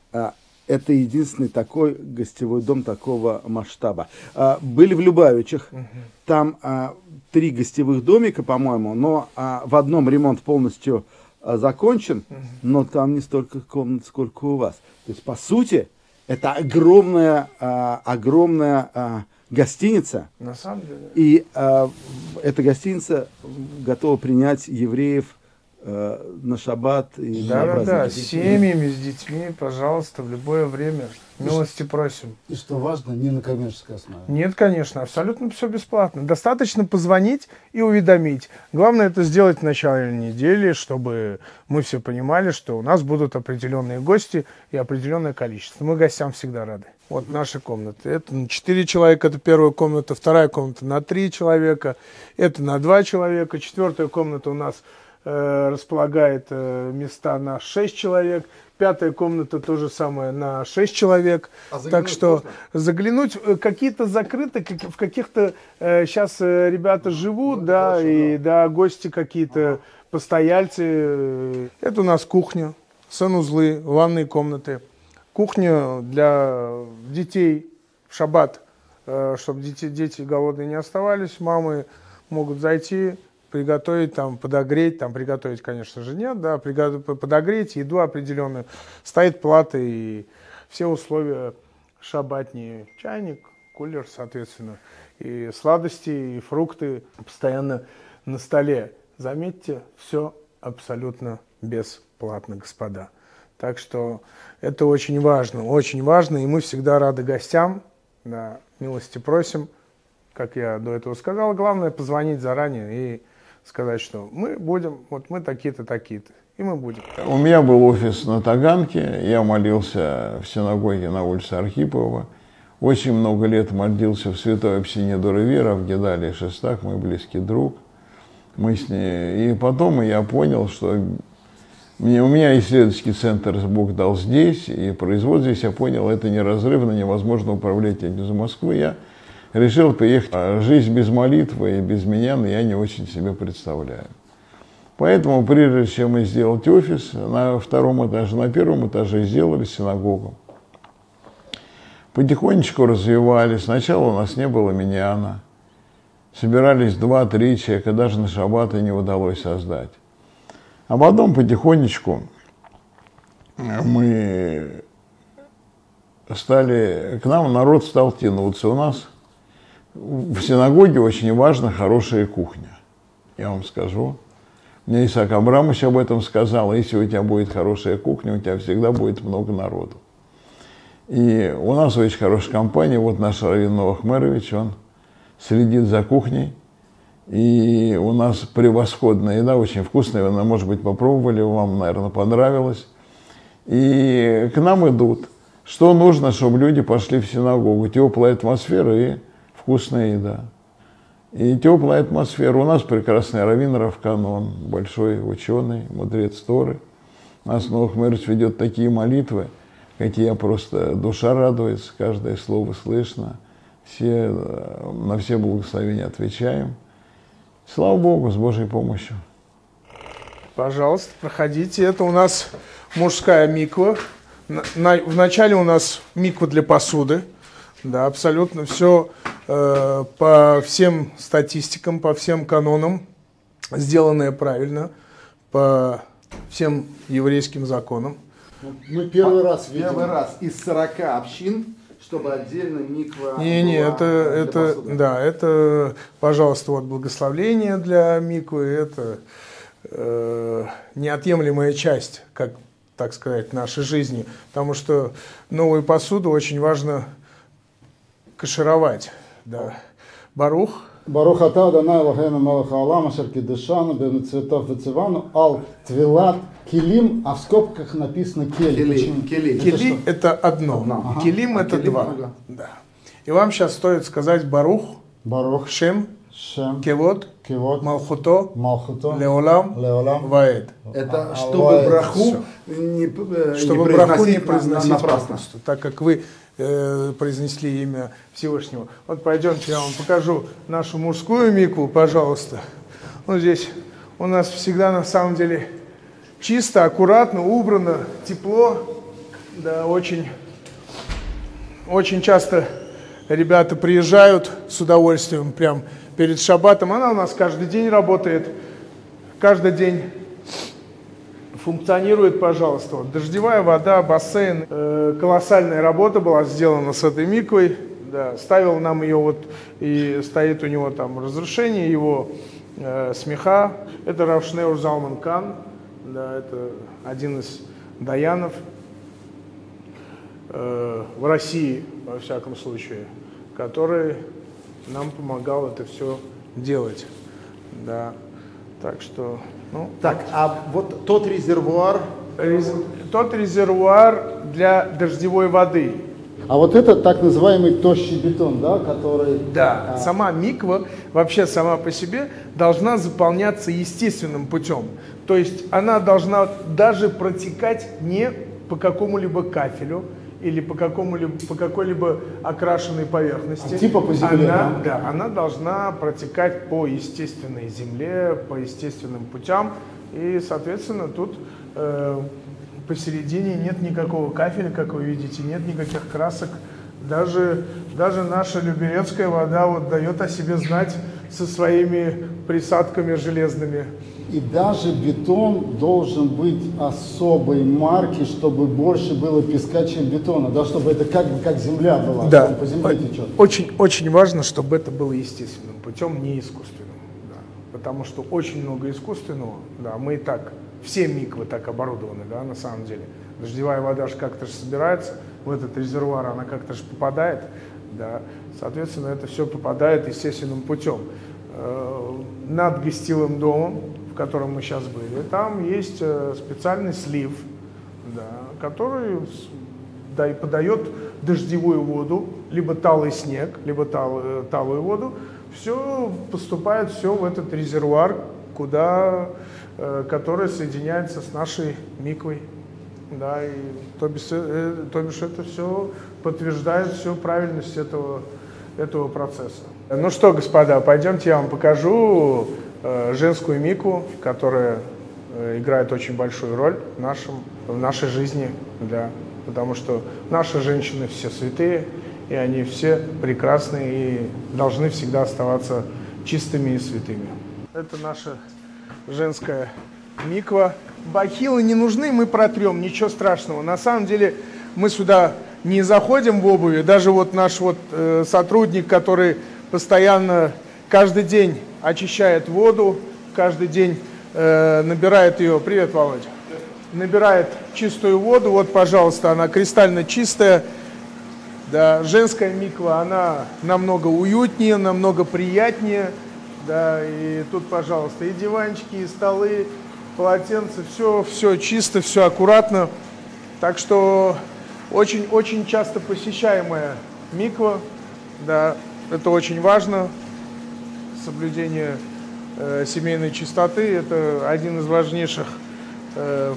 это единственный такой гостевой дом такого масштаба. Были в Любавичах, угу. Там три гостевых домика, по-моему, но в одном ремонт полностью закончен, угу. Но там не столько комнат, сколько у вас. То есть, по сути, это огромная, огромная гостиница. На самом деле. И эта гостиница готова принять евреев на шаббат и да, на праздники. Да, да, с семьями, с детьми, пожалуйста, в любое время. Милости просим. И что важно, не на коммерческой основе. Нет, конечно, абсолютно все бесплатно. Достаточно позвонить и уведомить. Главное это сделать в начале недели, чтобы мы все понимали, что у нас будут определенные гости и определенное количество. Мы гостям всегда рады. Вот наши комнаты. Это на четыре человека, это первая комната, вторая комната на три человека, это на два человека, четвертая комната у нас располагает места на шесть человек. Пятая комната то же самое на шесть человек. А так что можно? Заглянуть какие-то закрыты, в каких-то э, сейчас ребята живут, ну, да, хорошо, и да. Да, гости какие-то, ага. Постояльцы. Это у нас кухня, санузлы, ванные комнаты. Кухня для детей в шаббат, э, чтобы дети, дети голодные не оставались. Мамы могут зайти, приготовить, там, подогреть, там, приготовить, конечно же, нет, да, подогреть еду определенную, стоит плата и все условия шаббатные, чайник, кулер, соответственно, и сладости, и фрукты постоянно на столе. Заметьте, все абсолютно бесплатно, господа. Так что это очень важно, очень важно, и мы всегда рады гостям, да, милости просим, как я до этого сказал, главное позвонить заранее и сказать, что мы будем, вот мы такие-то, такие-то, и мы будем. У меня был офис на Таганке, я молился в синагоге на улице Архипова. Очень много лет молился в святой общине Дуравира, в Гедале и Шестах, мой близкий друг. Мы с ней... И потом я понял, что мне, у меня исследовательский центр Бог дал здесь, и производ здесь, я понял, это неразрывно, невозможно управлять этим из Москвы. Я решил приехать. Жизнь без молитвы и без меня, но я не очень себе представляю. Поэтому, прежде чем мы сделать офис, на втором этаже, на первом этаже сделали синагогу. Потихонечку развивали. Сначала у нас не было миньяна. Собирались два-три человека, даже на шаббат не удалось создать. А потом потихонечку мы стали, к нам народ стал тянуться. У нас в синагоге очень важна хорошая кухня. Я вам скажу. Мне Исаак Абрамович об этом сказал. Если у тебя будет хорошая кухня, у тебя всегда будет много народу. И у нас очень хорошая компания. Вот наш раввин Новохмерович, он следит за кухней. И у нас превосходная еда, очень вкусная. Вы, может быть, попробовали, вам, наверное, понравилось. И к нам идут. Что нужно, чтобы люди пошли в синагогу? Теплая атмосфера и вкусная еда. И теплая атмосфера. У нас прекрасный раввин Равкан, он большой ученый, мудрец Торы. У нас Новохмерович ведет такие молитвы, какие просто душа радуется, каждое слово слышно. Все, на все благословения отвечаем. Слава Богу, с Божьей помощью. Пожалуйста, проходите. Это у нас мужская миква. На, на, вначале у нас миква для посуды. Да, абсолютно все э, по всем статистикам, по всем канонам, сделанное правильно, по всем еврейским законам. Мы первый раз видим. Первый раз из сорока общин, чтобы отдельно миква. Не, не, это, это, да, это, пожалуйста, вот благословление для миквы, это э, неотъемлемая часть, как, так сказать, нашей жизни, потому что новую посуду очень важно кашировать, да. Барух. Барух ата Адонай Элохейну мелех хаолам ашер кидешану бемицветов вецивану ал твилат килим, а в скобках написано келим. Кели. Кели – это одно, Ага. килим – А это келим, два. ага. Да. И вам сейчас стоит сказать Барух, Барух Шем, Шем Кевод, Кивот Малхуто, Малхуто Леолам, Леолам Ваэд. Это А, чтобы лайк, браху всё. не, э, Чтобы не браху не произносить на- произносить на- напрасно. попросту, так как вы э, произнесли имя Всевышнего. Вот пойдемте, я вам покажу нашу мужскую микву, пожалуйста. Вот здесь у нас всегда на самом деле чисто, аккуратно, убрано, тепло. Да, очень, очень часто ребята приезжают с удовольствием прям перед шаббатом. Она у нас каждый день работает, каждый день функционирует, пожалуйста. Вот дождевая вода, бассейн. Э, колоссальная работа была сделана с этой миквой. Да, ставил нам ее вот, и стоит у него там разрешение, его э, смеха. Это Рав Шнеур Залман Кан. Да, это один из даянов э, в России, во всяком случае, который нам помогал это все делать. Да. Так что, ну, Так, а вот тот резервуар, Рез- Тот резервуар для дождевой воды. А вот это так называемый тощий бетон, да, который... Да, а, сама миква вообще сама по себе должна заполняться естественным путем. То есть она должна даже протекать не по какому-либо кафелю или по, какому-либо, по какой-либо окрашенной поверхности. А типа по земле, она, да? да, она должна протекать по естественной земле, по естественным путям. И, соответственно, тут э, посередине нет никакого кафеля, как вы видите, нет никаких красок. Даже, даже наша люберецкая вода вот дает о себе знать со своими присадками железными. И даже бетон должен быть особой марки, чтобы больше было песка, чем бетона, да, чтобы это как бы как земля была, Да, что он по земле течет. очень, очень важно, чтобы это было естественным путем, не искусственным. Да. Потому что очень много искусственного, да, мы и так, все миквы так оборудованы, да, на самом деле. Дождевая вода же как-то же собирается в этот резервуар, она как-то же попадает, да, соответственно, это все попадает естественным путем. Э, над гостевым домом, в котором мы сейчас были, там есть э, специальный слив, да, который с- да, и подает дождевую воду, либо талый снег, либо тал, э, талую воду. Все поступает все в этот резервуар, куда, э, который соединяется с нашей миквой. Да, и то бишь, э, то бишь это все подтверждает всю правильность этого, этого процесса. Ну что, господа, пойдемте я вам покажу э, женскую микву, которая э, играет очень большую роль в, нашем, в нашей жизни, да, потому что наши женщины все святые, и они все прекрасны и должны всегда оставаться чистыми и святыми. Это наша женская миква. Бахилы не нужны, мы протрем, ничего страшного. На самом деле мы сюда не заходим в обуви. Даже вот наш вот э, сотрудник, который постоянно каждый день очищает воду, каждый день э, набирает ее. Привет, Володя. Набирает чистую воду. Вот, пожалуйста, она кристально чистая. Да, женская миква, она намного уютнее, намного приятнее. Да, и тут, пожалуйста, и диванчики, и столы, полотенца, все, все чисто, все аккуратно. Так что очень-очень часто посещаемая миква, да, это очень важно. Соблюдение э, семейной чистоты – это один из важнейших э,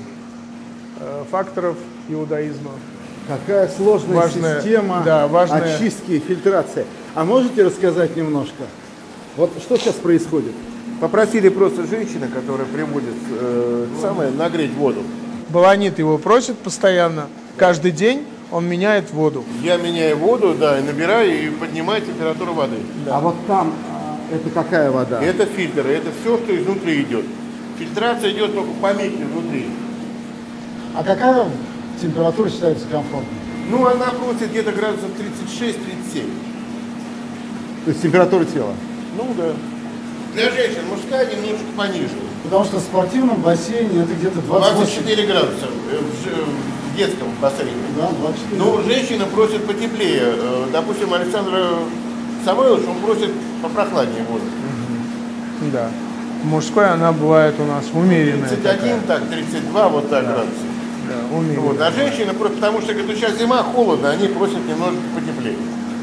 э, факторов иудаизма. Какая сложная Важная, система да, важная. очистки и фильтрации. А можете рассказать немножко? Вот что сейчас происходит? Попросили просто женщина, которая приводит э, самое, нагреть воду. Баланит его просит постоянно, каждый день он меняет воду. Я меняю воду, да, и набираю, и поднимаю температуру воды. А вот там а, это какая вода? Это фильтры, это все, что изнутри идет. Фильтрация идет только по микре внутри. А какая температура считается комфортной? Ну, она просит где-то градусов тридцать шесть - тридцать семь. То есть температура тела? Ну да. Для женщин мужская немножко пониже. Потому что в спортивном бассейне это где-то двадцать восемь. двадцать четыре градуса в детском бассейне. Да, двадцать четыре. Ну, женщина просит потеплее. Допустим, Александр Самойлович, он просит попрохладнее воду. Угу. Да. Мужской она бывает у нас умеренная. тридцать один, такая. Так, тридцать два, вот так, да, градусов. Да, умеренная. Вот. А женщины просто потому, что говорят, сейчас зима, холодно, они просят немножко потеплее.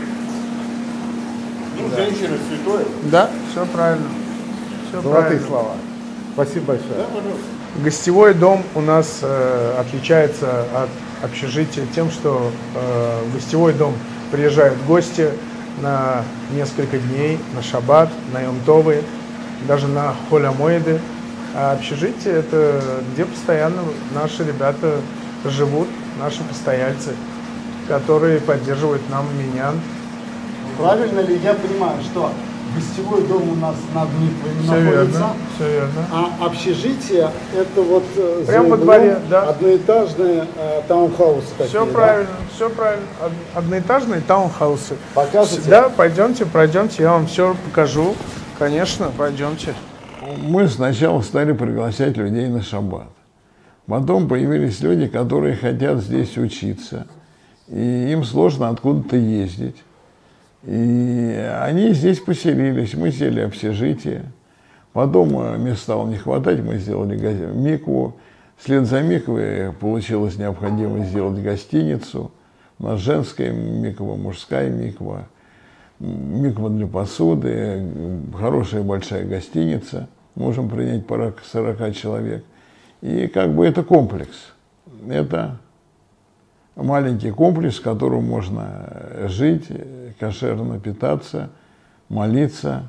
Ну, да. Женщина святое. Да, все правильно. Все Золотые правильно. слова. Спасибо большое. Да, пожалуйста. Гостевой дом у нас э, отличается от общежития тем, что э, в гостевой дом приезжают гости на несколько дней, на шаббат, на йом-товы, даже на холь-амоиды. А общежитие – это где постоянно наши ребята живут, наши постояльцы, которые поддерживают нам миньян. Правильно ли я понимаю, что гостевой дом у нас над Миквой Все находится, верно, все верно. а общежитие это вот э, Прямо за во дворе, углом да. одноэтажные э, таунхаусы такие, Все да? правильно, все правильно. Од- Одноэтажные таунхаусы. Покажете? Да, пойдемте, пройдемте, я вам все покажу. Конечно, пойдемте. Мы сначала стали приглашать людей на шаббат. Потом появились люди, которые хотят здесь учиться. И им сложно откуда-то ездить. И они здесь поселились. Мы сели в общежитие. Потом мест стало не хватать, мы сделали микву. Вслед за миквой получилась необходимость сделать гостиницу. У нас женская миква, мужская миква. Миква для посуды, хорошая большая гостиница, можем принять порядка сорока человек. И как бы это комплекс. Это маленький комплекс, в котором можно жить, кошерно питаться, молиться,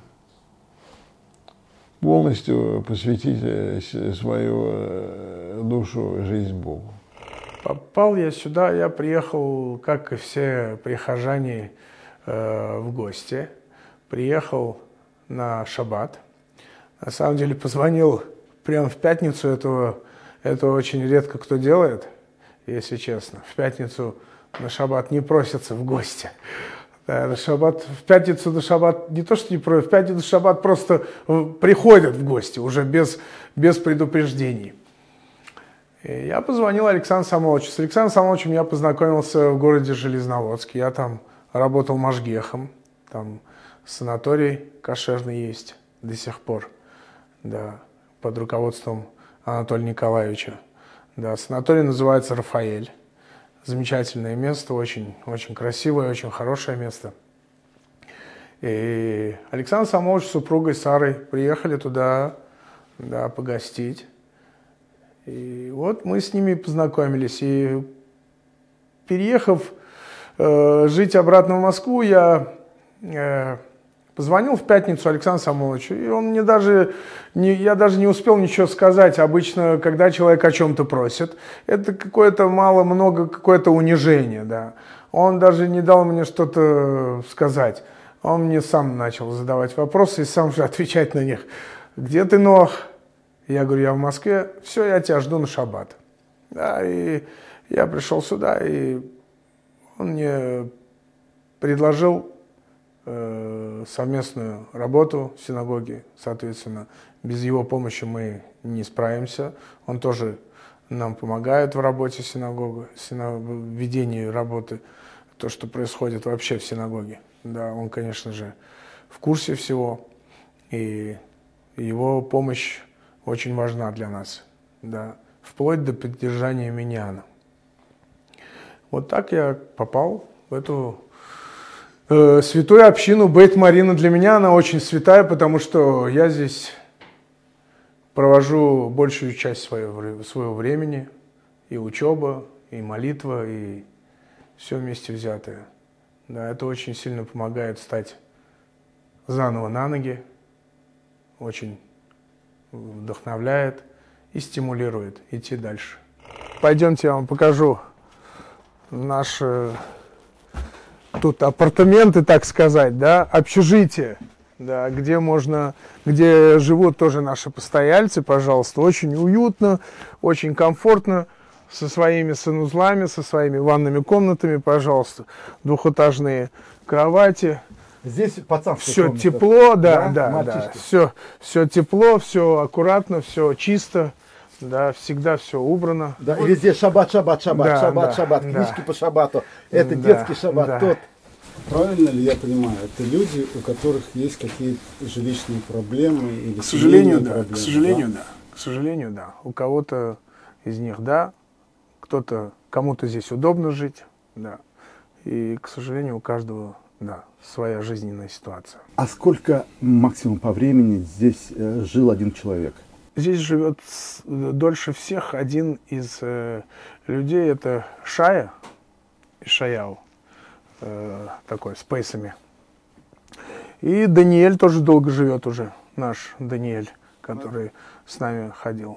полностью посвятить свою душу, жизнь Богу. Попал я сюда, я приехал, как и все прихожане, в гости, приехал на шаббат. На самом деле позвонил прямо в пятницу, этого, этого очень редко кто делает, если честно. В пятницу на шаббат не просятся в гости. Да, на шаббат, в пятницу на шаббат не то, что не просят, в пятницу на шаббат просто приходят в гости, уже без, без предупреждений. И я позвонил Александру Самойловичу. С Александром Самойловичем я познакомился в городе Железноводске. Я там работал машгехом, там санаторий кошерный есть до сих пор, да, под руководством Анатолия Николаевича. Да, санаторий называется «Рафаэль». Замечательное место, очень, очень красивое, очень хорошее место. И Александр Самойлович с супругой Сарой приехали туда, да, погостить. И вот мы с ними познакомились. И переехав жить обратно в Москву, я э, позвонил в пятницу Александру Самойловичу, и он мне даже, не, я даже не успел ничего сказать. Обычно, когда человек о чем-то просит, это какое-то мало-много, какое-то унижение, да. Он даже не дал мне что-то сказать. Он мне сам начал задавать вопросы и сам же отвечать на них. Где ты, Нох? Я говорю, я в Москве. Все, я тебя жду на шаббат. Да, и я пришел сюда, и он мне предложил э, совместную работу в синагоге. Соответственно, без его помощи мы не справимся. Он тоже нам помогает в работе синагоги, в ведении работы, то, что происходит вообще в синагоге. Да, он, конечно же, в курсе всего, и его помощь очень важна для нас, да, вплоть до поддержания миньяна. Вот так я попал в эту э, святую общину Бейт-Марина. Для меня она очень святая, потому что я здесь провожу большую часть своего, своего времени. И учеба, и молитва, и все вместе взятое. Да, это очень сильно помогает встать заново на ноги. Очень вдохновляет и стимулирует идти дальше. Пойдемте, я вам покажу наши тут апартаменты, так сказать, да, общежитие, да, где можно, где живут тоже наши постояльцы, пожалуйста. Очень уютно, очень комфортно, со своими санузлами, со своими ванными комнатами, пожалуйста. Двухэтажные кровати. Здесь пацанская Все комната. тепло, да, Да, да, да. мальчишки? Все, все тепло, все аккуратно, все чисто, да, всегда все убрано. Да, и везде шаббат, шаббат, шаббат, Да, шаббат, да, шаббат, да. книжки по шаббату. Это Да, детский шаббат, да. тот. Правильно ли я понимаю, это люди, у которых есть какие-то жилищные проблемы или К сожалению, семейные да. проблемы, К сожалению, да. К сожалению, да. У кого-то из них, да, кто-то, кому-то здесь удобно жить, да. И, к сожалению, у каждого, да, своя жизненная ситуация. А сколько максимум по времени здесь э, жил один человек? Здесь живет с- дольше всех один из э, людей, это Шая, Шаяу, э, такой, с пейсами. И Даниэль тоже долго живет уже, наш Даниэль, который с нами ходил.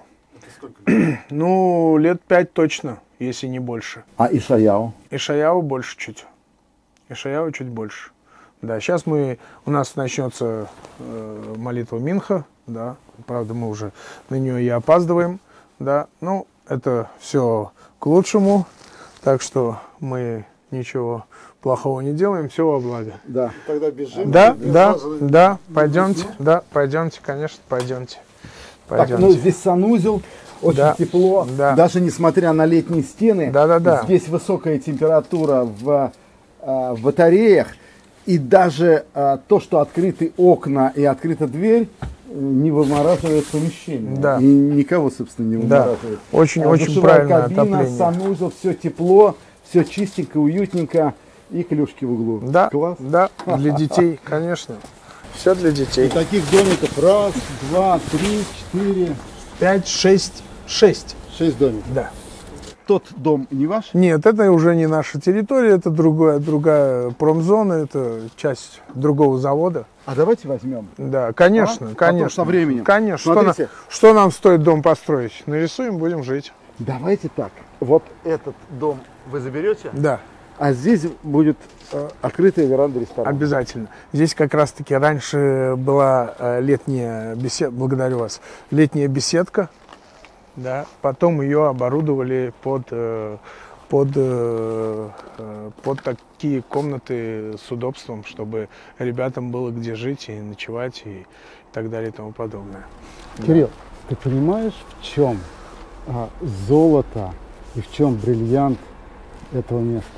Ну, лет пять точно, если не больше. А Ишаяу? И Шаяу больше чуть. И Шаяу чуть больше. Да, сейчас мы, у нас начнется э, молитва Минха, да, правда, мы уже на нее и опаздываем, да, ну, это все к лучшему, так что мы ничего плохого не делаем, все во благо. Да. Тогда бежим. Да, да, да, пойдемте, да, пойдемте, конечно, пойдемте. Так, ну Пойдемте. здесь санузел, очень Да, тепло, да. даже несмотря на летние стены. Да, да, да. Здесь высокая температура в, э, в батареях. И даже э, то, что открыты окна и открыта дверь, э, не вымораживает помещение. Да. И никого, собственно, не Да, вымораживает. очень, А очень душевая правильное кабина, отопление. санузел, все тепло, все чистенько, уютненько и клюшки в углу. Да, Класс. да, для детей, конечно. Все для детей. И таких домиков раз, два, три, четыре, Пять, шесть, шесть. шесть домиков. Да. Тот дом не ваш? Нет, это уже не наша территория, это другая, другая промзона, это часть другого завода. А давайте возьмем. Да, конечно, А? Потом конечно. со временем. Конечно. Что, на- Смотрите. что нам стоит дом построить? Нарисуем, будем жить. Давайте так. Вот этот дом вы заберете, Да, а здесь будет э, открытая веранда ресторана. обязательно. Здесь как раз-таки раньше была э, летняя беседка, благодарю вас, летняя беседка. Да, потом ее оборудовали под, э, под, э, э, под такие комнаты с удобством, чтобы ребятам было где жить и ночевать и так далее и тому подобное. Кирилл, ты понимаешь, в чем а, золото и в чем бриллиант этого места?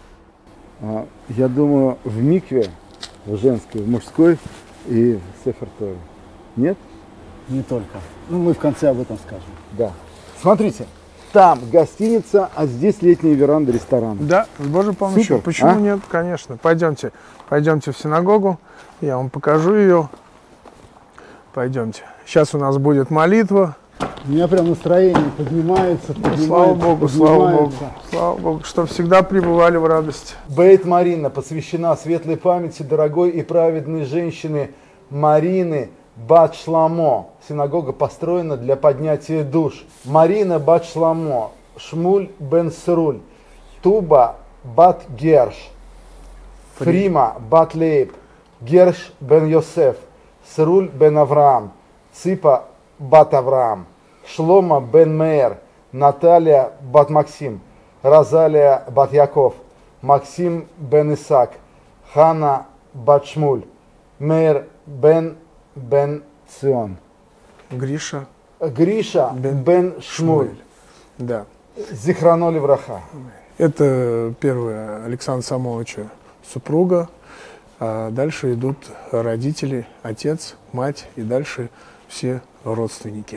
А, я думаю, в микве, в женской, в мужской и в Сефер Торы. Нет? Не только. Ну, мы в конце об этом скажем. Да. Смотрите, там гостиница, а здесь летняя веранда ресторана. Да, с Божьей помощью. Супер, Почему а? нет? Конечно. Пойдемте, пойдемте в синагогу, я вам покажу ее. Пойдемте. Сейчас у нас будет молитва. У меня прям настроение поднимается, поднимается, Слава Богу, слава Богу, поднимается. слава Богу, что всегда пребывали в радости. Бейт Марина посвящена светлой памяти дорогой и праведной женщины Марины Бат Шламо. Синагога построена для поднятия душ. Марина Бат Шламо, Шмуль бен Сруль, Туба Бат Герш, Фрима Бат Лейб, Герш бен Йосеф, Сруль бен Авраам, Ципа Бат Авраам, Шлома бен Мейер, Наталья Бат Максим, Розалия Бат Яков, Максим бен Исаак, Хана Бат Шмуль, Мейер бен бен Цион, Гриша, Гриша Бен бен Шмуль, да. Зихрано левраха. Это первая Александра Самовича супруга, а дальше идут родители, отец, мать и дальше все родственники.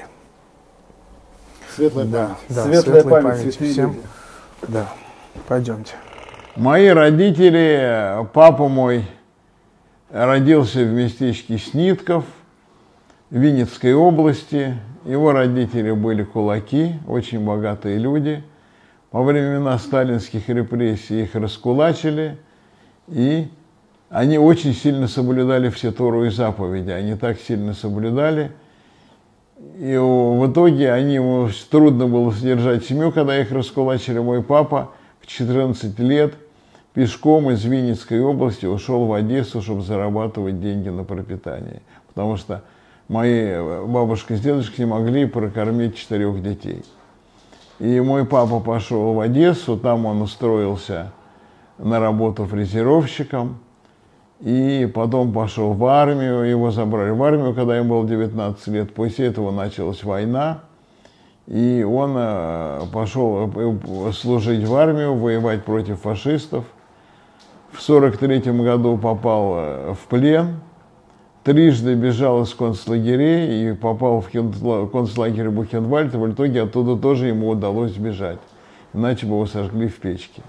Светлая Да, память. да, Светлая светлой память, памяти святые всем. люди. Да, пойдемте. Мои родители, папа мой родился в местечке Снитков, Винницкой области. Его родители были кулаки, очень богатые люди. Во времена сталинских репрессий их раскулачили, и они очень сильно соблюдали все Тору и заповеди. Они так сильно соблюдали. И в итоге они, ему трудно было содержать семью, когда их раскулачили. Мой папа в четырнадцать лет пешком из Винницкой области ушел в Одессу, чтобы зарабатывать деньги на пропитание. Потому что мои бабушка с дедушкой не могли прокормить четырех детей. И мой папа пошел в Одессу, там он устроился на работу фрезеровщиком. И потом пошел в армию, его забрали в армию, когда ему было девятнадцать лет. После этого началась война, и он пошел служить в армию, воевать против фашистов. В сорок третьем году попал в плен, трижды бежал из концлагерей и попал в концлагерь Бухенвальд, и в итоге оттуда тоже ему удалось сбежать, иначе бы его сожгли в печке.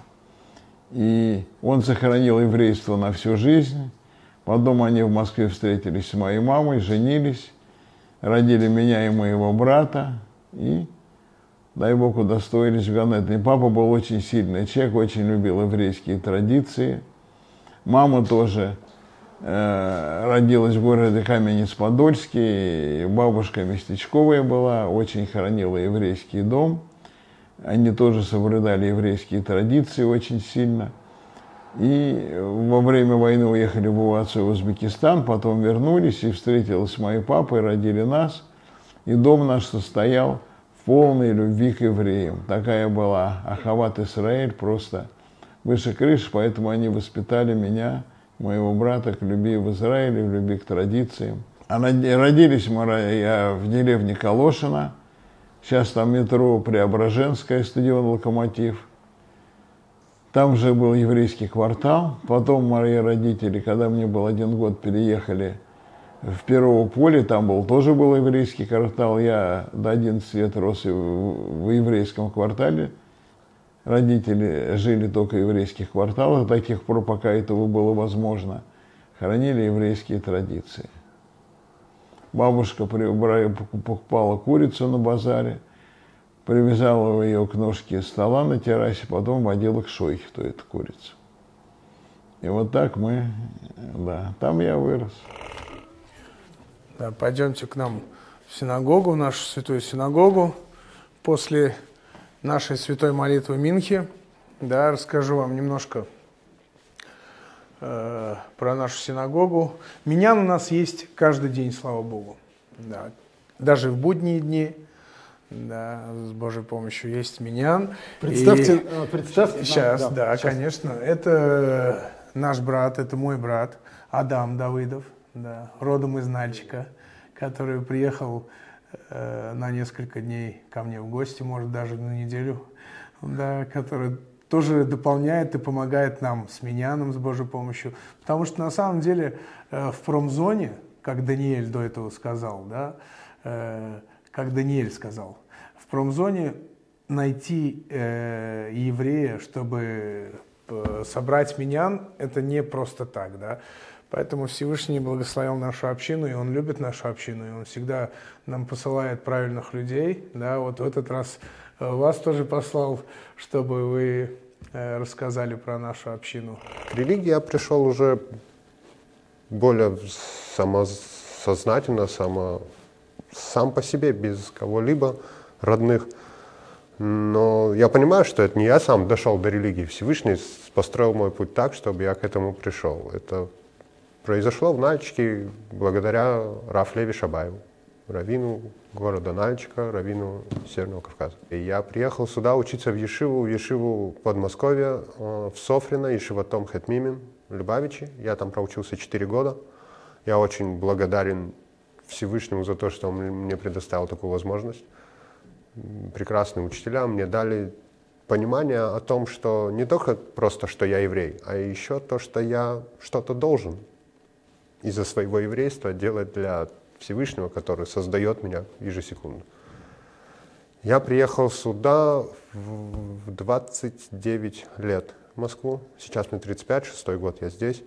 И он сохранил еврейство на всю жизнь. Потом они в Москве встретились с моей мамой, женились, родили меня и моего брата. И, дай Бог, удостоились в Ганет. И папа был очень сильный человек, очень любил еврейские традиции. Мама тоже э, родилась в городе Каменец-Подольский. Бабушка местечковая была, очень хоронила еврейский дом. Они тоже соблюдали еврейские традиции очень сильно. И во время войны уехали в эвакуацию в Узбекистан, потом вернулись и встретились с моей папой, родили нас. И дом наш состоял в полной любви к евреям. Такая была Ахават Исраэль, просто выше крыши, поэтому они воспитали меня, моего брата, к любви в Израиле, в любви к традициям. А родились мы в деревне Колошино. Сейчас там метро Преображенская, стадион «Локомотив». Там же был еврейский квартал. Потом мои родители, когда мне был один год, переехали в Перово поле. Там был, тоже был еврейский квартал. Я до одиннадцати лет рос в, в еврейском квартале. Родители жили только в еврейских кварталах до тех пор, пока этого было возможно. Хранили еврейские традиции. Бабушка покупала курицу на базаре, привязала ее к ножке стола на террасе, потом водила к шойхету эту курицу. И вот так мы, да, там я вырос. Да, пойдемте к нам в синагогу, в нашу святую синагогу. После нашей святой молитвы Минхи, да, расскажу вам немножко про нашу синагогу. Миньян у нас есть каждый день, слава Богу. Да. Даже в будние дни, да, с Божьей помощью есть миньян. Представьте, И... представьте Сейчас, нам, да, да сейчас. конечно. Это наш брат, это мой брат Адам Давыдов, да, родом из Нальчика, который приехал э, на несколько дней ко мне в гости, может, даже на неделю, да, который тоже дополняет и помогает нам с миньяном, с Божьей помощью. Потому что на самом деле э, в промзоне, как Даниэль до этого сказал, да, э, как Даниэль сказал, в промзоне найти э, еврея, чтобы э, собрать миньян, это не просто так, да. Поэтому Всевышний благословил нашу общину, и Он любит нашу общину, и Он всегда нам посылает правильных людей, да. Вот в этот раз вас тоже послал, чтобы вы э, рассказали про нашу общину. К религии я пришел уже более самосознательно, само, сам по себе, без кого-либо родных. Но я понимаю, что это не я сам дошел до религии. Всевышний построил мой путь так, чтобы я к этому пришел. Это произошло в Нальчике благодаря Раф Леви Шабаеву, раввину города Нальчика, раввину Северного Кавказа. И я приехал сюда учиться в Ешиву, в Ешиву Подмосковья, в Софрино, Ешива Том Хет Мимим, в Любавичи. Я там проучился четыре года. Я очень благодарен Всевышнему за то, что он мне предоставил такую возможность. Прекрасные учителя мне дали понимание о том, что не только просто, что я еврей, а еще то, что я что-то должен из-за своего еврейства делать для Всевышнего, который создает меня ежесекундно. Я приехал сюда в двадцать девять лет в Москву. Сейчас мне тридцать пять, шестой год я здесь.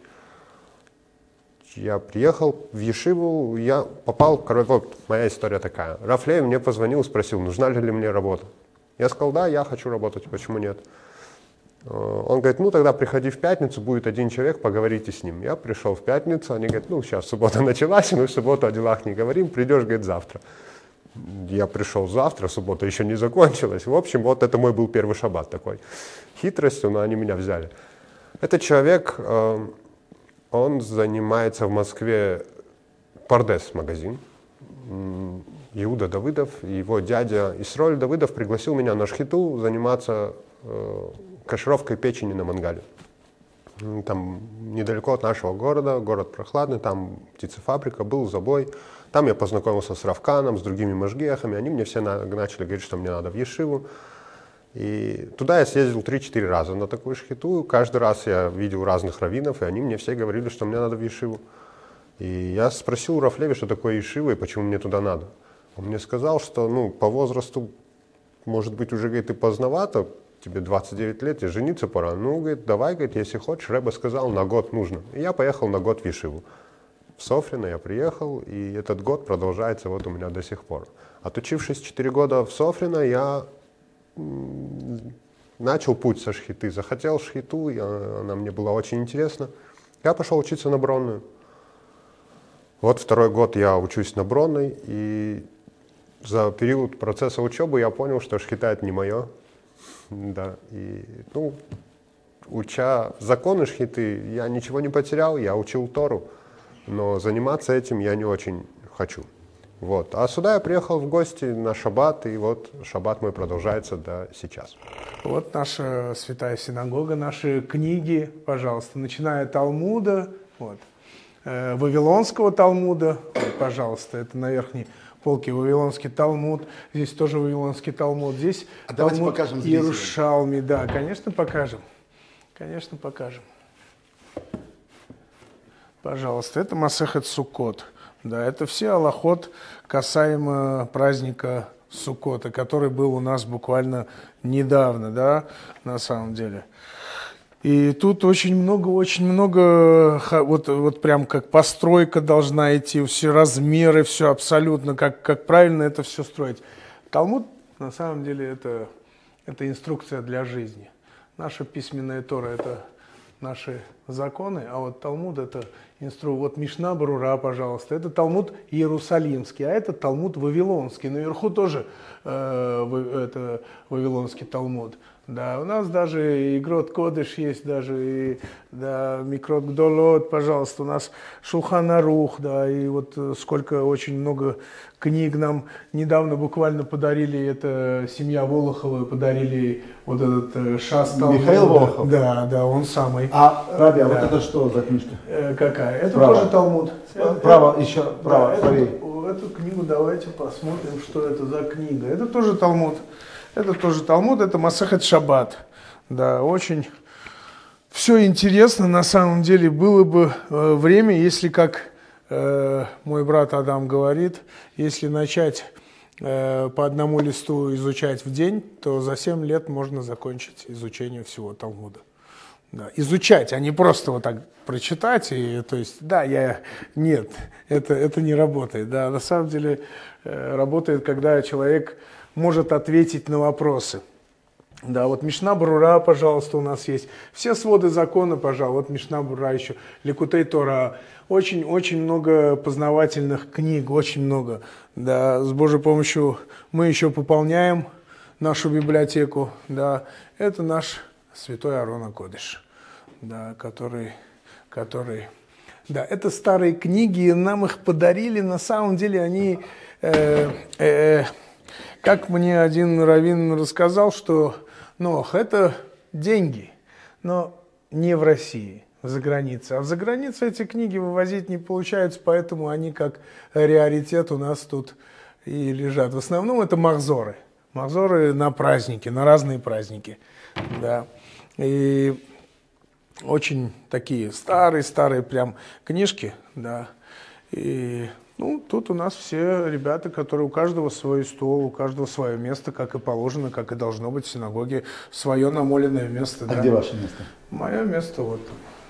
Я приехал в Ешиву, я попал, короче, вот моя история такая. Раф Леви мне позвонил, спросил, нужна ли мне работа. Я сказал, да, я хочу работать, почему нет? Он говорит, ну тогда приходи в пятницу, будет один человек, поговорите с ним. Я пришел в пятницу, они говорят, ну сейчас суббота началась, мы в субботу о делах не говорим, придешь, говорит, завтра. Я пришел завтра, суббота еще не закончилась. В общем, вот это мой был первый шаббат такой. Хитростью, но они меня взяли. Этот человек, э, он занимается в Москве Пардес магазин. Иуда Давыдов, его дядя Исроэль Давыдов пригласил меня на шхиту заниматься э, кашировкой печени на мангале. Там недалеко от нашего города, город прохладный, там птицефабрика, был забой. Там я познакомился с Равканом, с другими машгиахами. Они мне все на, начали говорить, что мне надо в Ешиву. И туда я съездил три-четыре раза на такую шхиту. Каждый раз я видел разных раввинов, и они мне все говорили, что мне надо в Ешиву. И я спросил у Рав Леви, что такое Ешива и почему мне туда надо. Он мне сказал, что ну, по возрасту, может быть, уже говорит, и поздновато, тебе двадцать девять лет, и жениться пора. Ну, говорит, давай, говорит, если хочешь. Ребе сказал, на год нужно. И я поехал на год в Ешиву. В Софрино я приехал, и этот год продолжается вот у меня до сих пор. Отучившись четыре года в Софрино, я начал путь со шхиты. Захотел шхиту, я, она мне была очень интересна. Я пошел учиться на Бронную. Вот второй год я учусь на Бронной, и за период процесса учебы я понял, что шхита это не мое. Да, и, ну, уча законы шхиты, я ничего не потерял, я учил Тору, но заниматься этим я не очень хочу. Вот. А сюда я приехал в гости на шаббат, и вот шаббат мой продолжается до сейчас. Вот наша святая синагога, наши книги, пожалуйста, начиная от Талмуда, вот, э, Вавилонского Талмуда, вот, пожалуйста, это на верхней полке Вавилонский Талмуд, здесь тоже Вавилонский Талмуд, здесь а Талмуд Иерушалми, да, конечно, покажем, конечно, покажем. Пожалуйста, это Масехет Суккот, да, это все алахот касаемо праздника Суккота, который был у нас буквально недавно, да, на самом деле. И тут очень много, очень много, вот, вот прям как постройка должна идти, все размеры, все абсолютно, как, как правильно это все строить. Талмуд, на самом деле, это, это инструкция для жизни. Наша письменная Тора – это наши законы, а вот Талмуд – это инструкция. Вот Мишна Брура, пожалуйста, это Талмуд Иерусалимский, а это Талмуд Вавилонский. Наверху тоже э, это Вавилонский Талмуд. Да, у нас даже Игрот Кодыш есть, даже и, да, Микрот Гдолот, пожалуйста, у нас Шулхан Арух, да, и вот сколько, очень много книг нам недавно буквально подарили, это семья Волохова, подарили вот этот Шас Талмуд. Михаил Волохов? Да, да, он самый. А, Раби, а да. вот это что за книжка? Э, какая? Это Право. тоже Талмуд. Право, это, еще, право, да, эту, эту книгу давайте посмотрим, что это за книга. Это тоже Талмуд. Это тоже Талмуд, это Масехет Шаббат. Да, очень все интересно, на самом деле. Было бы э, время, если, как э, мой брат Адам говорит, если начать э, по одному листу изучать в день, то за семь лет можно закончить изучение всего Талмуда. Да, изучать, а не просто вот так прочитать. И, то есть, да, я... Нет, это, это не работает. Да, на самом деле э, работает, когда человек может ответить на вопросы. Да, вот Мишна Брура, пожалуйста, у нас есть. Все своды закона, пожалуйста, вот Мишна Брура еще, Ликутей Тора. Очень-очень много познавательных книг, очень много. Да, с Божьей помощью мы еще пополняем нашу библиотеку. Да, это наш святой Арон а-Кодеш, да, который, который... Да, это старые книги, нам их подарили, на самом деле они... Э, э, Как мне один раввин рассказал, что ну, это деньги, но не в России, за границей. А за границей эти книги вывозить не получается, поэтому они как раритет у нас тут и лежат. В основном это махзоры. Махзоры на праздники, на разные праздники. Да. И очень такие старые-старые прям книжки. Да. И... Ну, тут у нас все ребята, которые у каждого свой стол, у каждого свое место, как и положено, как и должно быть в синагоге, свое намоленное место. А да. где ваше место? Мое место вот.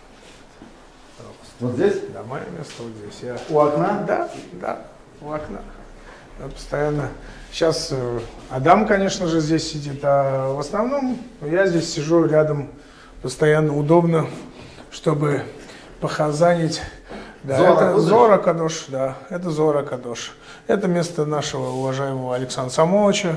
Вот здесь? Да, мое место вот здесь. Я... У окна? Да, да, у окна. Я постоянно. Сейчас э, Адам, конечно же, здесь сидит, а в основном я здесь сижу рядом, постоянно удобно, чтобы похазанить Да, Зора это Кадош? Зора Кадош, да, это Зора Кадош. Это место нашего уважаемого Александра Самойловича.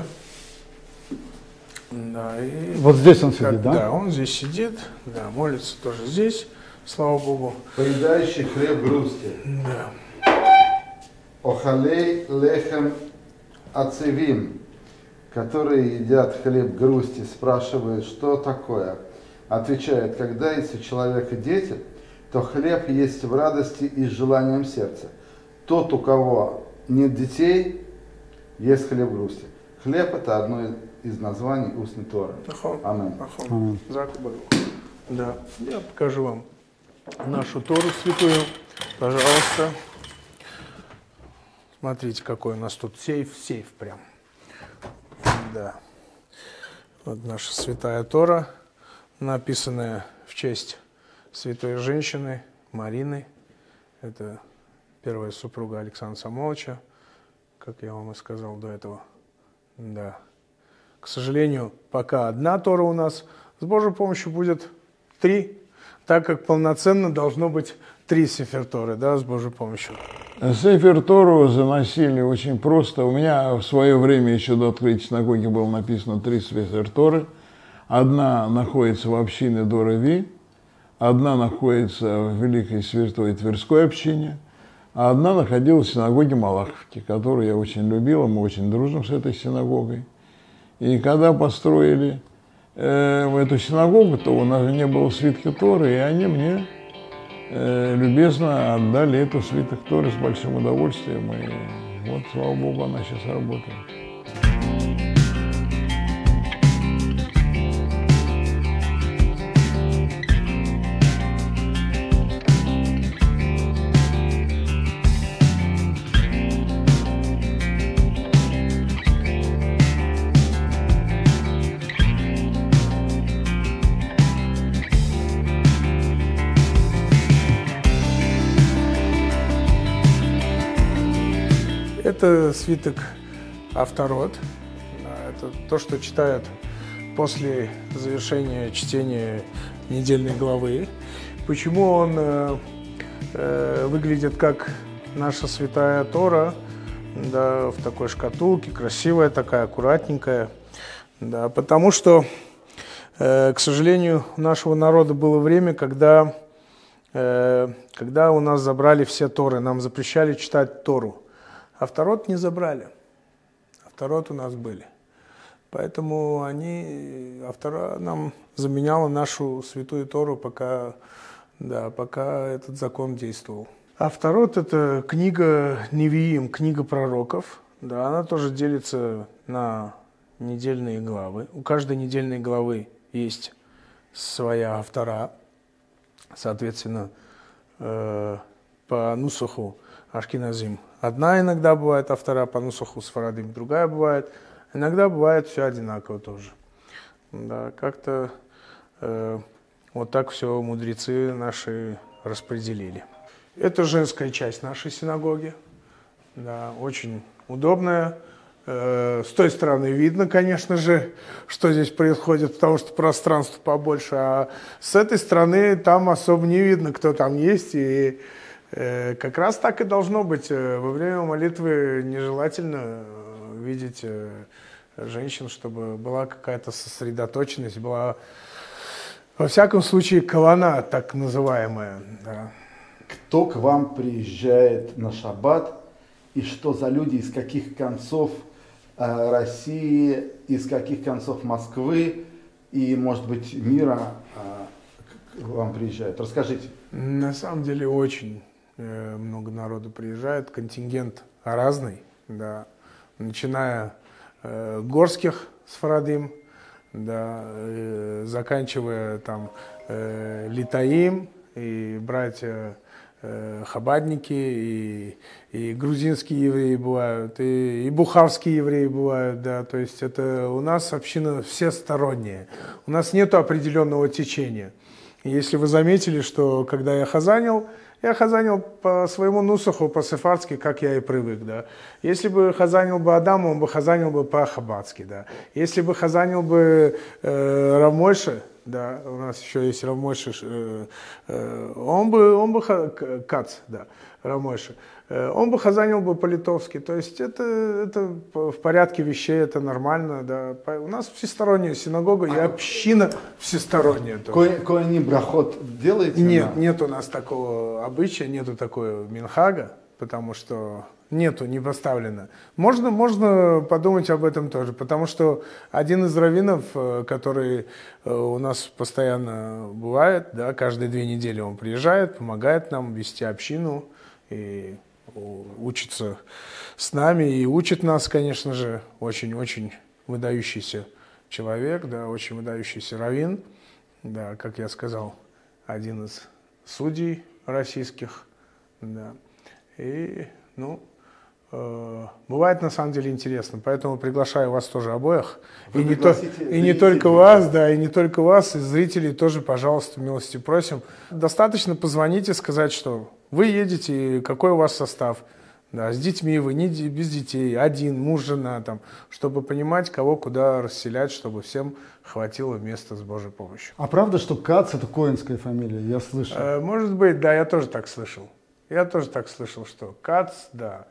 Да, и Вот здесь он как- сидит, да? Да, он здесь сидит, да, молится тоже здесь, слава Богу. Поедающий хлеб грусти. Да. Охалей лехем ацевим, которые едят хлеб грусти, спрашивают, что такое. Отвечает, когда есть у человека дети, то хлеб есть в радости и с желанием сердца. Тот, у кого нет детей, есть хлеб грусти. Хлеб – это одно из названий устной Торы. Нахон, Амин. нахон, закубару. Да, я покажу вам нашу Тору святую, пожалуйста. Смотрите, какой у нас тут сейф, сейф прям. Да. Вот наша святая Тора, написанная в честь святой женщины Марины. Это первая супруга Александра Самойловича, как я вам и сказал до этого. Да. К сожалению, пока одна Тора у нас, с Божьей помощью будет три, так как полноценно должно быть три Сефер Торы, да, с Божьей помощью. Сефер Тору заносили очень просто. У меня в свое время еще до открытия синагоги было написано три Сефер Торы. Одна находится в общине Дора-Ви, одна находится в Великой Святой Тверской общине, а одна находилась в синагоге Малаховки, которую я очень любил, мы очень дружим с этой синагогой. И когда построили э, эту синагогу, то у нас не было свитка Торы, и они мне э, любезно отдали эту свиток Торы с большим удовольствием. И вот, слава Богу, она сейчас работает. Это свиток Авторот. Это то, что читают после завершения чтения недельной главы. Почему он э, э, выглядит как наша святая Тора, да, в такой шкатулке, красивая такая, аккуратненькая. Да, потому что, э, к сожалению, у нашего народа было время, когда, э, когда у нас забрали все Торы, нам запрещали читать Тору. Авторот не забрали. Авторот у нас были. Поэтому они, автора нам заменяла нашу святую Тору, пока, да, пока этот закон действовал. Авторот – это книга Невиим, книга пророков. Да, она тоже делится на недельные главы. У каждой недельной главы есть своя автора. Соответственно, э, по нусаху Ашкеназим одна иногда бывает автора, по нусаху Сфарадим другая бывает. Иногда бывает все одинаково тоже. Да, как-то э, вот так все мудрецы наши распределили. Это женская часть нашей синагоги. Да, очень удобная. Э, с той стороны видно, конечно же, что здесь происходит, потому что пространство побольше. А с этой стороны там особо не видно, кто там есть. И как раз так и должно быть. Во время молитвы нежелательно видеть женщин, чтобы была какая-то сосредоточенность, была, во всяком случае, кавана, так называемая. Да. Кто к вам приезжает на шаббат и что за люди, из каких концов э, России, из каких концов Москвы и, может быть, мира э, к вам приезжают? Расскажите. На самом деле очень много народу приезжает, контингент разный, да, начиная э, горских сфарадим, да, э, заканчивая там э, литаим, и братья э, хабадники, и, и грузинские евреи бывают, и, и бухарские евреи бывают, да, то есть это у нас община всесторонняя, у нас нет определенного течения. Если вы заметили, что когда я хазанил, я хазанил по своему нусаху, по-сефардски, как я и привык, да. Если бы хазанил бы Адаму, он бы хазанил бы по-хабадски, да. Если бы хазанил бы э, Рав Мойше, да, у нас еще есть Равмойша, э, э, он бы, он бы, Кац, да, Равмойша, э, он бы хазанил бы по-литовски, то есть это, это в порядке вещей, это нормально, да. У нас всесторонняя синагога и община всесторонняя. Коэни брахот делаете? Нет, нет у нас такого обычая, нету такого минхага, потому что нету, не поставлено. Можно, можно подумать об этом тоже, потому что один из раввинов, который у нас постоянно бывает, да, каждые две недели он приезжает, помогает нам вести общину и учится с нами и учит нас, конечно же, очень-очень выдающийся человек, да, очень выдающийся раввин, да, как я сказал, один из судей российских, да, и, ну, э, бывает на самом деле интересно, поэтому приглашаю вас тоже обоих, и не, то, и не только вас, да, и не только вас, и зрителей тоже, пожалуйста, милости просим. Достаточно позвонить и сказать, что вы едете, какой у вас состав, да, с детьми вы, не без детей, один, муж, жена, там, чтобы понимать, кого куда расселять, чтобы всем хватило места с Божьей помощью. А правда, что Кац это коэнская фамилия? Я слышал. Э, может быть, да, я тоже так слышал. Я тоже так слышал, что Кац, да,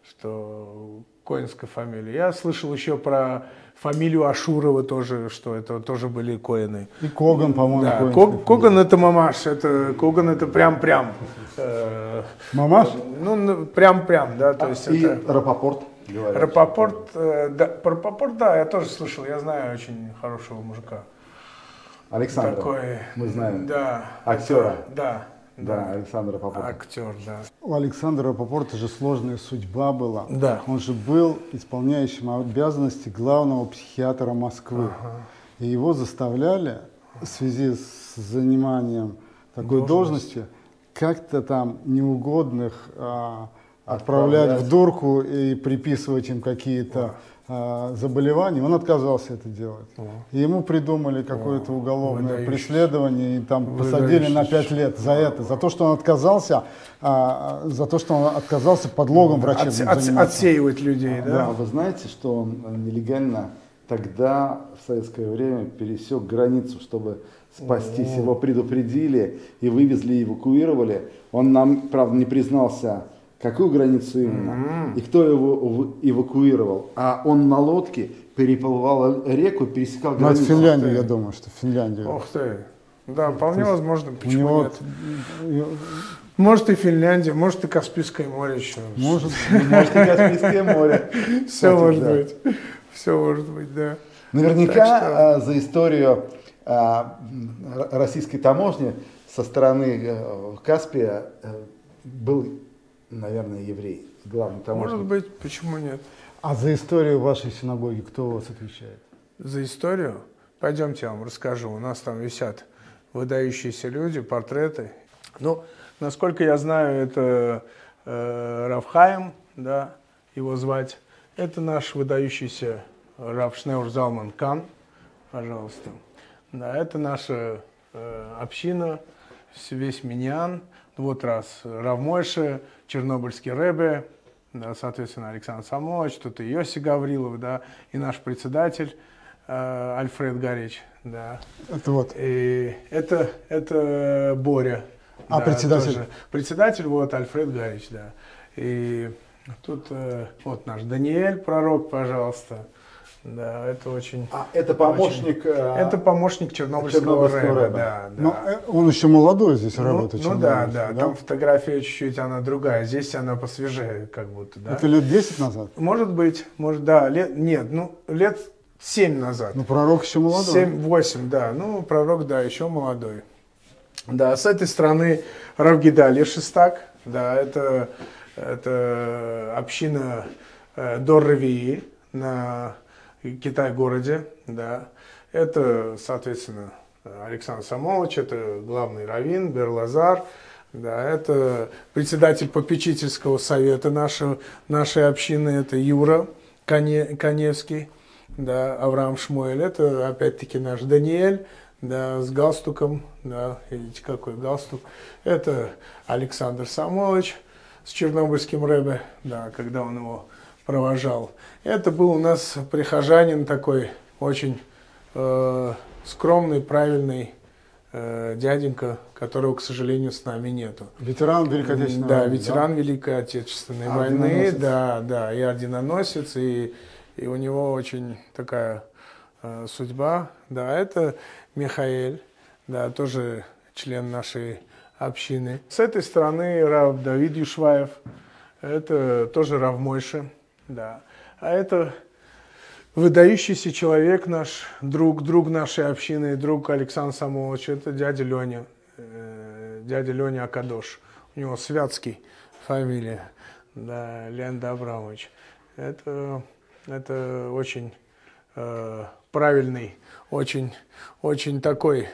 что коэнская фамилия. Я слышал еще про фамилию Ашурова тоже, что это тоже были коэны. И Коган, по-моему, да, Ког, Коган это мамаш, это Коган это прям-прям. Э, мамаш? Ну, прям-прям, да. То есть и это... Рапопорт? Говорят, Рапопорт, э, да, про Рапопорт, да, я тоже слышал, я знаю очень хорошего мужика. Александр, такой, мы знаем, да, актера. Да. Да, да, Александр Рапопорт. Актер, да. У Александра Рапопорта же сложная судьба была. Да. Он же был исполняющим обязанности главного психиатра Москвы. Ага. И его заставляли в связи с заниманием такой Должность. должности как-то там неугодных а, отправлять, отправлять в дурку и приписывать им какие-то а, заболевания. Он отказался это делать. О. И ему придумали какое-то уголовное преследование и там посадили на пять лет за это, за то, что он отказался, а, за то, что он отказался подлогом врачебным от, от, отсеивать людей. Да? Да, вы знаете, что он нелегально тогда в советское время пересек границу, чтобы спастись. О. Его предупредили и вывезли, эвакуировали. Он нам, правда, не признался, какую границу именно, mm-hmm. и кто его эвакуировал. А он на лодке переплывал реку, пересекал границу. Ну, это Финляндию, я думаю, что Финляндию. Ох ты. Да, вполне есть, возможно, почему него... нет. Может и Финляндия, может и Каспийское море еще. Может, может и Каспийское море. Все может быть. Все может быть, да. Наверняка за историю российской таможни со стороны Каспия был, наверное, еврей, главный таможенник. Может быть, почему нет? А за историю вашей синагоги кто у вас отвечает? За историю? Пойдемте, я вам расскажу. У нас там висят выдающиеся люди, портреты. Ну, насколько я знаю, это э, Рав Хаим, да, его звать. Это наш выдающийся Рав Шнеур Залман Кан, пожалуйста. Да, это наша э, община, весь миньян. Вот раз Рав Мойше, Чернобыльский Ребе, да, соответственно, Александр Самович, тут и Йоси Гаврилов, да, и наш председатель э, Альфред Гарич, да. Это вот. И это, это Боря. А да, председатель? Тоже. Председатель, вот, Альфред Гарич, да. И тут э, вот наш Даниэль, пророк, пожалуйста. Да, это очень... А это помощник... Очень, а... Это помощник Чернобыльского, Чернобыльского рэба, да, да. Но он еще молодой здесь ну, работает. Ну да, да, да, там фотография чуть-чуть, она другая, здесь она посвежее, как будто, да. Это лет десять назад? Может быть, может, да, лет, нет, ну, лет семь назад. Ну, пророк еще молодой. семь-восемь, да, ну, пророк, да, еще молодой. Да, с этой стороны Рав Гидалия Шестак, да, это, это община э, Дор Ревии на Китай-городе, да. Это, соответственно, Александр Самович, это главный раввин, Бер-Лазар, да, это председатель попечительского совета нашего, нашей общины, это Юра Коне, Коневский, да, Авраам Шмуэль, это опять-таки наш Даниэль, да, с галстуком, да, видите, какой галстук, это Александр Самович с Чернобыльским Ребе, да, когда он его провожал. Это был у нас прихожанин такой, очень э, скромный, правильный э, дяденька, которого, к сожалению, с нами нету. Ветеран Великой Отечественной да, войны. ветеран Да? Великой Отечественной А, войны, да, да, и орденоносец, и, и у него очень такая э, судьба. Да, это Михаэль, да, тоже член нашей общины. С этой стороны Рав Давид Юшваев, это тоже Рав Мойша, да. А это выдающийся человек наш, друг, друг нашей общины, друг Александр Самойлович, это дядя Леня, э, дядя Леня Акадош. У него Святский фамилия, да, Леонид Абрамович. Это, это очень э, правильный, очень, очень такой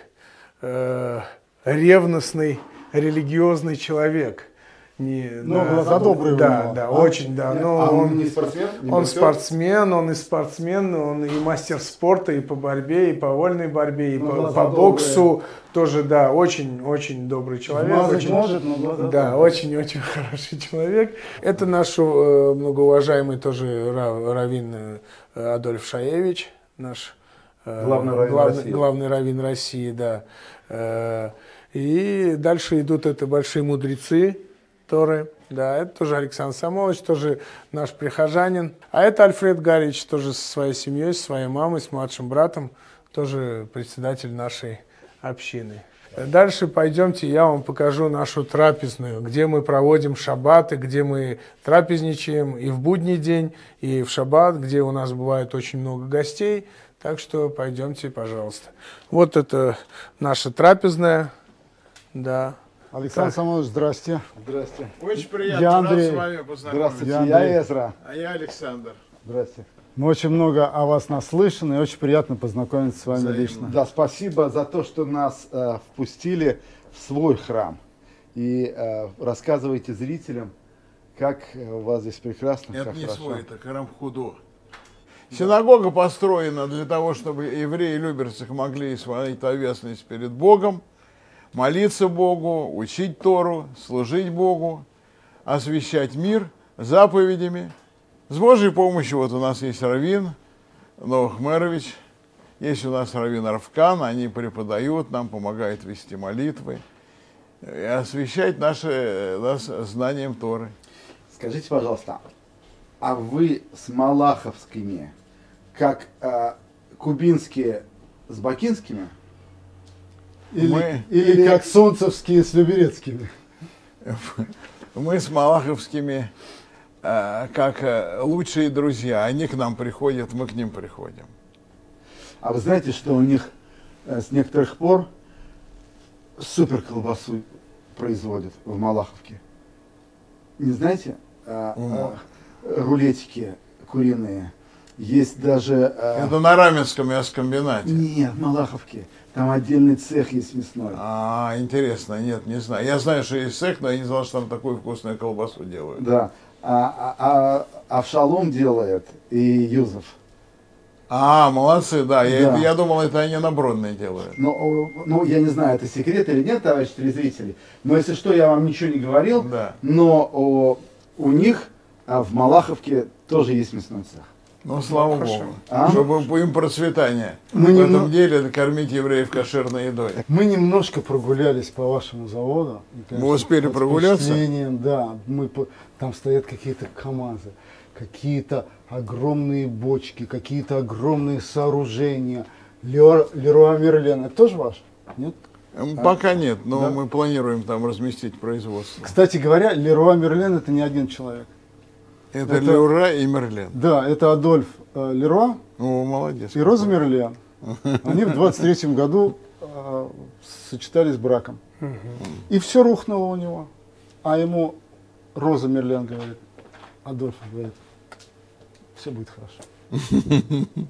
э, ревностный, религиозный человек. Не, Но да, глаза добрые у да, него. да, А? очень, да. Но А он он, не спортсмен? Не он боксер? спортсмен, он и спортсмен, он и мастер спорта, и по борьбе, и по вольной борьбе, и Ну, по, глаза по боксу. добрые. Тоже, да, очень, очень добрый человек. Мазать Очень, может, но глаза да, добрые. очень-очень хороший человек. Это наш э, многоуважаемый тоже рав, раввин э, Адольф Шаевич, наш э, Главный раввин главный, России. главный раввин России, да. Э, и дальше идут это большие мудрецы Торы. Да, это тоже Александр Самойлович, тоже наш прихожанин. А это Альфред Гарич, тоже со своей семьей, со своей мамой, с младшим братом, тоже председатель нашей общины. Дальше пойдемте, я вам покажу нашу трапезную, где мы проводим шаббаты, где мы трапезничаем и в будний день, и в шаббат, где у нас бывает очень много гостей. Так что пойдемте, пожалуйста. Вот это наша трапезная, да. Александр Самойлович, здрасте. Здрасте. Очень приятно Я рад Андрей. с вами познакомиться. Здравствуйте, Я я Андрей. Эзра. А я Александр. Здрасте. Мы очень много о вас наслышаны, и очень приятно познакомиться с вами Взаимно. лично. Да, спасибо за то, что нас э, впустили в свой храм. И э, рассказывайте зрителям, как э, у вас здесь прекрасно, Это как не хорошо. свой, это Карамхудо. Синагога построена для того, чтобы евреи и люберцы могли исполнять ответственность перед Богом, молиться Богу, учить Тору, служить Богу, освящать мир заповедями. С Божьей помощью вот у нас есть раввин Новых Мэрович, есть у нас раввин Равкан, они преподают нам, помогают вести молитвы и освящать наше, нас знанием Торы. Скажите, пожалуйста, а вы с малаховскими, как э, кубинские с бакинскими? Или, Мы- или или- как солнцевские с люберецкими. Мы с малаховскими э, как э, лучшие друзья. Они к нам приходят, мы к ним приходим. А вы знаете, что у них э, с некоторых пор супер колбасу производят в Малаховке? Не знаете? А, а, рулетики куриные. Есть даже... а, Это на Раменском мясокомбинате. Нет, в Малаховке. Там отдельный цех есть мясной. А, интересно, нет, не знаю. Я знаю, что есть цех, но я не знал, что там такую вкусную колбасу делают. Да. А, а, а Авшалом делает и Юзеф. А, молодцы, да. Я, Да. я думал, это они на Бронной делают. Ну, о, ну, я не знаю, это секрет или нет, товарищи телезрители. Но если что, я вам ничего не говорил. Да. Но о, у них а, в Малаховке тоже есть мясной цех. Ну, слава Богу. А? Чтобы им процветание. Мы в не этом мо- деле кормить евреев кошерной едой. Мы немножко прогулялись по вашему заводу. И, конечно, Мы успели под прогуляться? впечатлением, да. Мы, по- там стоят какие-то КАМАЗы, какие-то огромные бочки, какие-то огромные сооружения. Леро- Леруа Мерлен, это тоже ваш? Нет? М, Пока нет, но Да. мы планируем там разместить производство. Кстати говоря, Леруа Мерлен это не один человек. Это, это- Леруа и Мерлен. Да, это Адольф э, Леруа О, молодец. и Роза Мерлен. Они в двадцать третьем году э, сочетались браком. И все рухнуло у него. А ему Роза Мерлен говорит, Адольф говорит, все будет хорошо.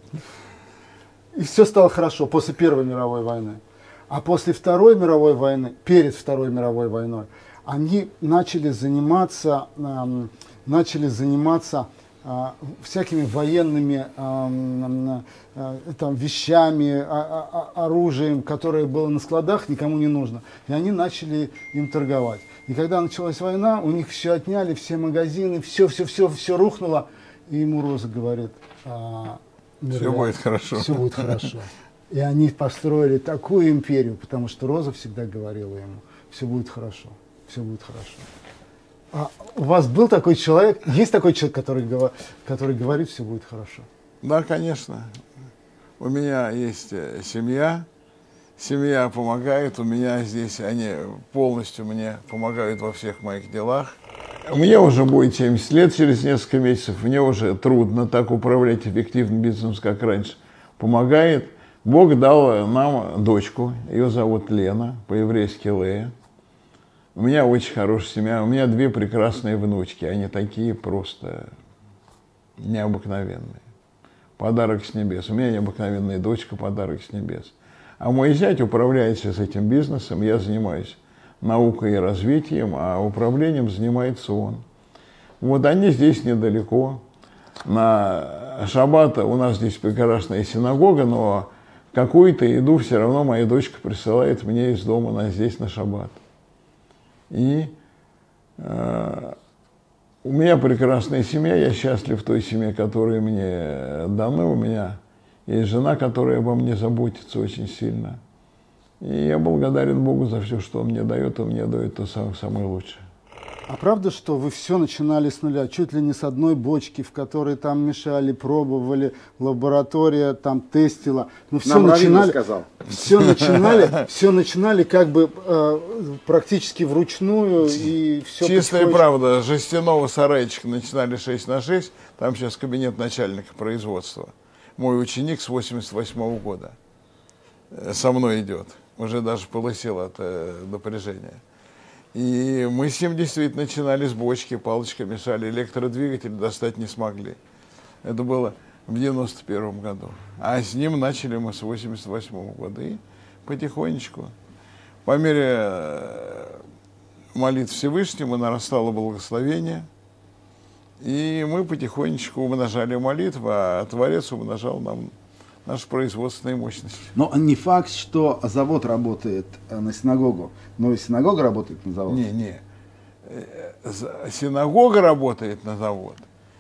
И все стало хорошо после Первой мировой войны. А после Второй мировой войны, перед Второй мировой войной, они начали заниматься, эм, начали заниматься э, всякими военными эм, э, там, вещами, а- а- оружием, которое было на складах, никому не нужно. И они начали им торговать. И когда началась война, у них все отняли, все магазины, все, все, все, все рухнуло. И ему Роза говорит, а, Все будет хорошо. все будет хорошо. И они построили такую империю, потому что Роза всегда говорила ему, все будет хорошо, все будет хорошо. А у вас был такой человек, есть такой человек, который, который говорит, все будет хорошо? Да, конечно. У меня есть семья, семья помогает, у меня здесь, они полностью мне помогают во всех моих делах. Мне уже будет семьдесят лет через несколько месяцев, мне уже трудно так управлять эффективным бизнесом, как раньше. Помогает. Бог дал нам дочку, ее зовут Лена, по-еврейски Лея. У меня очень хорошая семья, у меня две прекрасные внучки, они такие просто необыкновенные. Подарок с небес. У меня необыкновенная дочка, подарок с небес. А мой зять управляет сейчас этим бизнесом, я занимаюсь наукой и развитием, а управлением занимается он. Вот они здесь недалеко. На шаббат у нас здесь прекрасная синагога, но какую-то еду все равно моя дочка присылает мне из дома на, здесь на шаббат. И э, у меня прекрасная семья, я счастлив в той семье, которая мне дана. У меня есть жена, которая обо мне заботится очень сильно. И я благодарен Богу за все, что Он мне дает, Он мне дает то самое, самое лучшее. А правда, что вы все начинали с нуля, чуть ли не с одной бочки, в которой там мешали, пробовали, лаборатория там тестила, ну все начинали, все начинали, все начинали как бы э, практически вручную и все. Чистая правда, жестяного сарайчика начинали шесть на шесть, там сейчас кабинет начальника производства. Мой ученик с восемьдесят восьмого года со мной идет, уже даже полысел от э, напряжения. И мы с ним действительно начинали с бочки, палочкой мешали, электродвигатель достать не смогли. Это было в девяносто первом году. А с ним начали мы с восемьдесят восьмого года. И потихонечку, по мере молитв Всевышнего, нарастало благословение. И мы потихонечку умножали молитвы, а Творец умножал нам нашу производственную мощность. Но не факт, что завод работает на синагогу, но и синагога работает на завод. Не, не. Синагога работает на завод.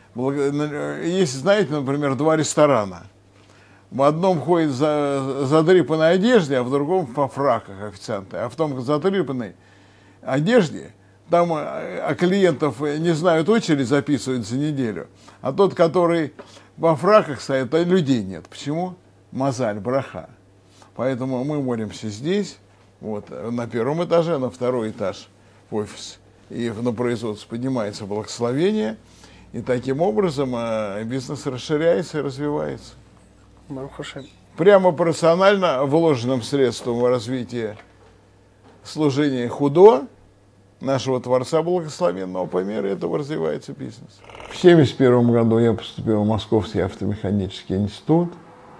Если знаете, например, два ресторана. В одном ходит за задрипанной одежде, а в другом по фраках официанты. А в том задрипанной одежде там а клиентов, не знают, очередь записывают за неделю. А тот, который во фраках стоит, а людей нет. Почему? Мазаль, браха. Поэтому мы молимся здесь, вот, на первом этаже, на второй этаж в офис. И на производство поднимается благословение. И таким образом бизнес расширяется и развивается. Прямо профессионально вложенным средством в развитие служения худо нашего Творца Благословенного, по мере этого развивается бизнес. В семьдесят первом году я поступил в Московский автомеханический институт,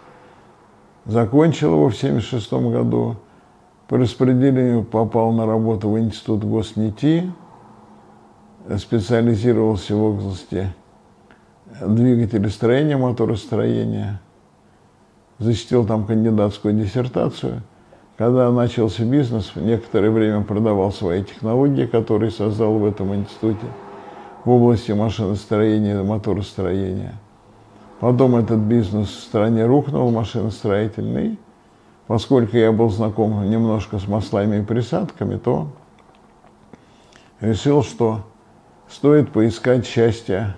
закончил его в семьдесят шестом году, по распределению попал на работу в институт Госнити, специализировался в области двигателестроения, моторостроения, защитил там кандидатскую диссертацию. Когда начался бизнес, некоторое время продавал свои технологии, которые создал в этом институте в области машиностроения и моторостроения. Потом этот бизнес в стране рухнул, машиностроительный. Поскольку я был знаком немножко с маслами и присадками, то решил, что стоит поискать счастье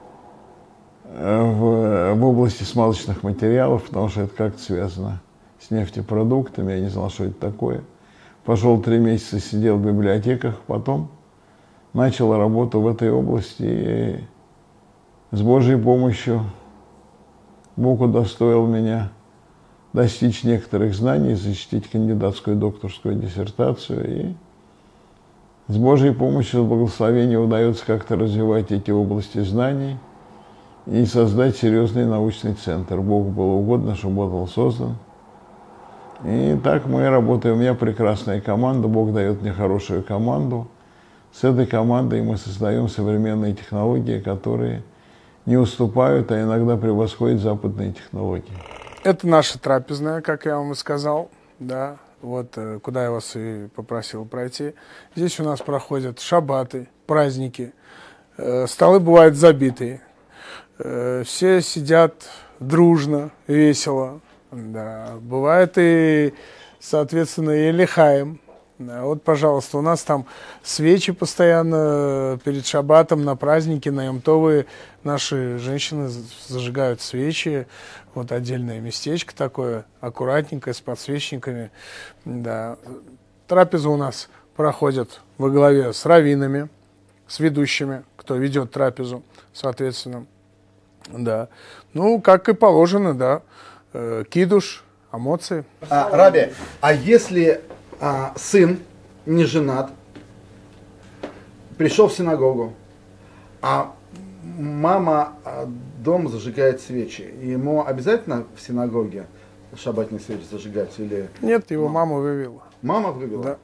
в, в области смазочных материалов, потому что это как-то связано с нефтепродуктами, я не знал, что это такое. Пошел три месяца, сидел в библиотеках, потом начал работу в этой области, и с Божьей помощью Бог удостоил меня достичь некоторых знаний, защитить кандидатскую докторскую диссертацию, и с Божьей помощью, с благословением удается как-то развивать эти области знаний и создать серьезный научный центр. Богу было угодно, чтобы он был создан. И так мы работаем. У меня прекрасная команда, Бог дает мне хорошую команду. С этой командой мы создаем современные технологии, которые не уступают, а иногда превосходят западные технологии. Это наша трапезная, как я вам и сказал, да, вот куда я вас и попросил пройти. Здесь у нас проходят шаббаты, праздники, столы бывают забитые, все сидят дружно, весело. Да, бывает и, соответственно, и лихаем. Да, вот, пожалуйста, у нас там свечи постоянно перед шаббатом, на праздники, на Йом-Товы наши женщины зажигают свечи. Вот отдельное местечко такое, аккуратненькое, с подсвечниками. Да. Трапеза у нас проходит во главе с раввинами, с ведущими, кто ведет трапезу, соответственно. Да. Ну, как и положено, да. Э, кидуш, эмоции. А, Раби, а если а, сын не женат, пришел в синагогу, а мама а, дома зажигает свечи, ему обязательно в синагоге шаббатные свечи зажигать или... Нет, его мама вывела. Мама вывела? Да.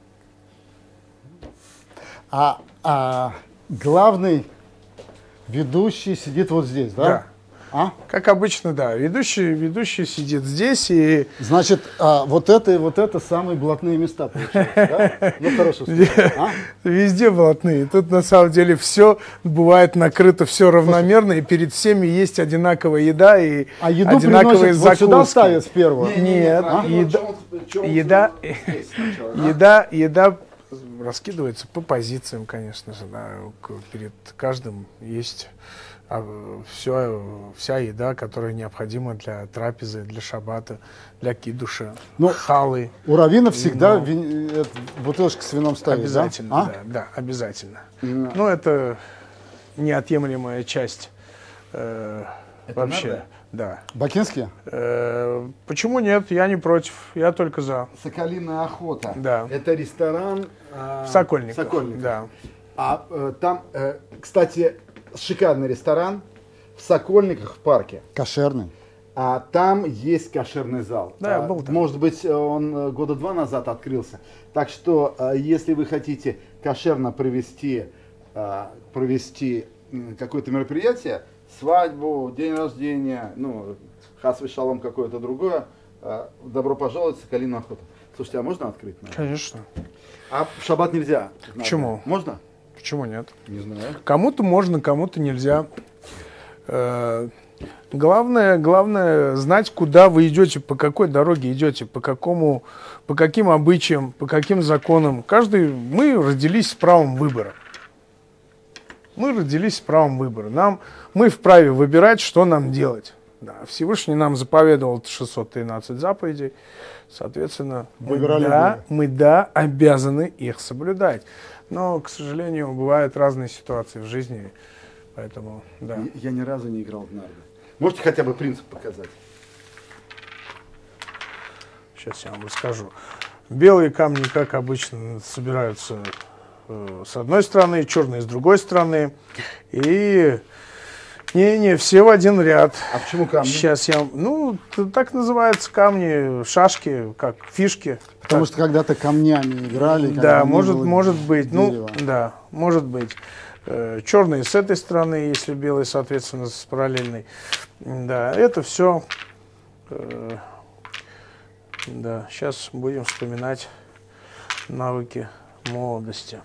А, а главный ведущий сидит вот здесь, да? Да. А? Как обычно, да. Ведущий, ведущий сидит здесь и... Значит, а, вот это вот это самые блатные места, получается, да? Ну, хорошо. А? Везде блатные. Тут на самом деле все бывает накрыто, все равномерно, и перед всеми есть одинаковая еда и а еду одинаковые приносят, закуски. Вот сюда ставят первую? Не, Нет, а? еда, еда, еда, еда раскидывается по позициям, конечно же, да. Перед каждым есть... А все, вся еда, которая необходима для трапезы, для шаббата, для кидуша, ну, халы. У раввинов всегда вин, это, бутылочка с вином ставят, обязательно, да? Да, а? да, обязательно. Mm. Ну, это неотъемлемая часть э, вообще. Надо? Да. Бакинские? Э, почему нет? Я не против, я только за. Соколиная охота. Да. Это ресторан э, в Сокольниках. Сокольниках. Да. А э, там, э, кстати, шикарный ресторан в Сокольниках в парке. Кошерный. А там есть кошерный зал. Да, а, был там. Может быть, он года два назад открылся. Так что, если вы хотите кошерно провести, провести какое-то мероприятие, свадьбу, день рождения, ну, хас ве шалом какое-то другое, добро пожаловать в Соколиную охоту. Слушайте, а можно открыть? Наверное? Конечно. А в шаббат нельзя? Почему? Можно? Почему нет? Не знаю. Кому-то можно, кому-то нельзя. Главное, главное знать, куда вы идете, по какой дороге идете, по какому, по каким обычаям, по каким законам. Каждый, мы родились с правом выбора. Мы родились с правом выбора. Нам, мы вправе выбирать, что нам делать. Да, Всевышний нам заповедовал шестьсот тринадцать заповедей. Соответственно, мы да, мы да, обязаны их соблюдать. Но, к сожалению, бывают разные ситуации в жизни, поэтому, да. Я, я ни разу не играл в нарды. Можете хотя бы принцип показать? Сейчас я вам расскажу. Белые камни, как обычно, собираются э, с одной стороны, черные с другой стороны. И не-не, все в один ряд. А почему камни? Сейчас я... Ну, так называются камни, шашки, как фишки. Потому так. что когда-то камнями играли. Да, может, может быть. Дерева. Ну, да, может быть. Э, черные с этой стороны, если белые, соответственно, с параллельной. Да, это все... Э, да, сейчас будем вспоминать навыки молодости.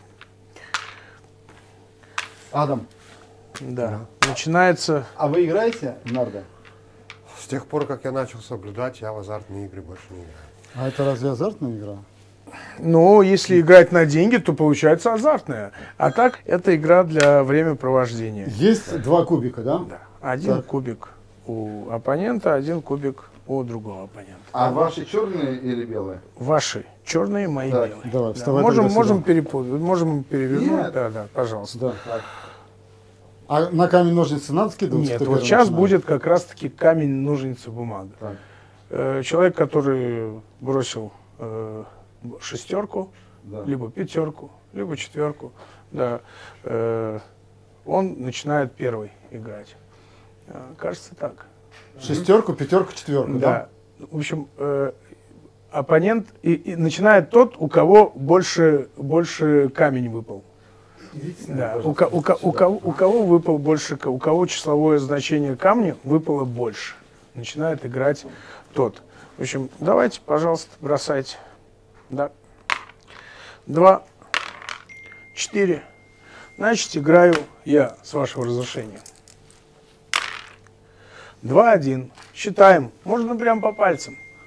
Адам. Да. да. Начинается... А вы играете в нарды? С тех пор, как я начал соблюдать, я в азартные игры больше не играю. А это разве азартная игра? Ну, если играть на деньги, то получается азартная. А так, это игра для времяпровождения. Есть да. два кубика, да? Да. Один так. кубик у оппонента, один кубик у другого оппонента. А ваши черные или белые? Ваши черные, мои так. белые. Давай, да. Можем, можем перепутать, можем перевернуть. Нет. Да, да, пожалуйста. Да. Так. А на камень ножницы надо скидывать? Нет, вот сейчас начинает? Будет как раз-таки камень, ножницы, бумага. Так. Э, человек, который бросил э, шестерку, да. либо пятерку, либо четверку, да, э, он начинает первый играть. Э, кажется так. Шестерку, пятерку, четверку, да? Да. В общем, э, оппонент и, и начинает тот, у кого больше, больше камень выпал. Да. У, у, у, у, кого, у кого выпал больше, у кого числовое значение камня выпало больше. Начинает играть тот. В общем, давайте, пожалуйста, бросайте. Да. Два, четыре. Значит, играю я, с вашего разрешения. Два, один. Считаем. Можно прям по пальцам.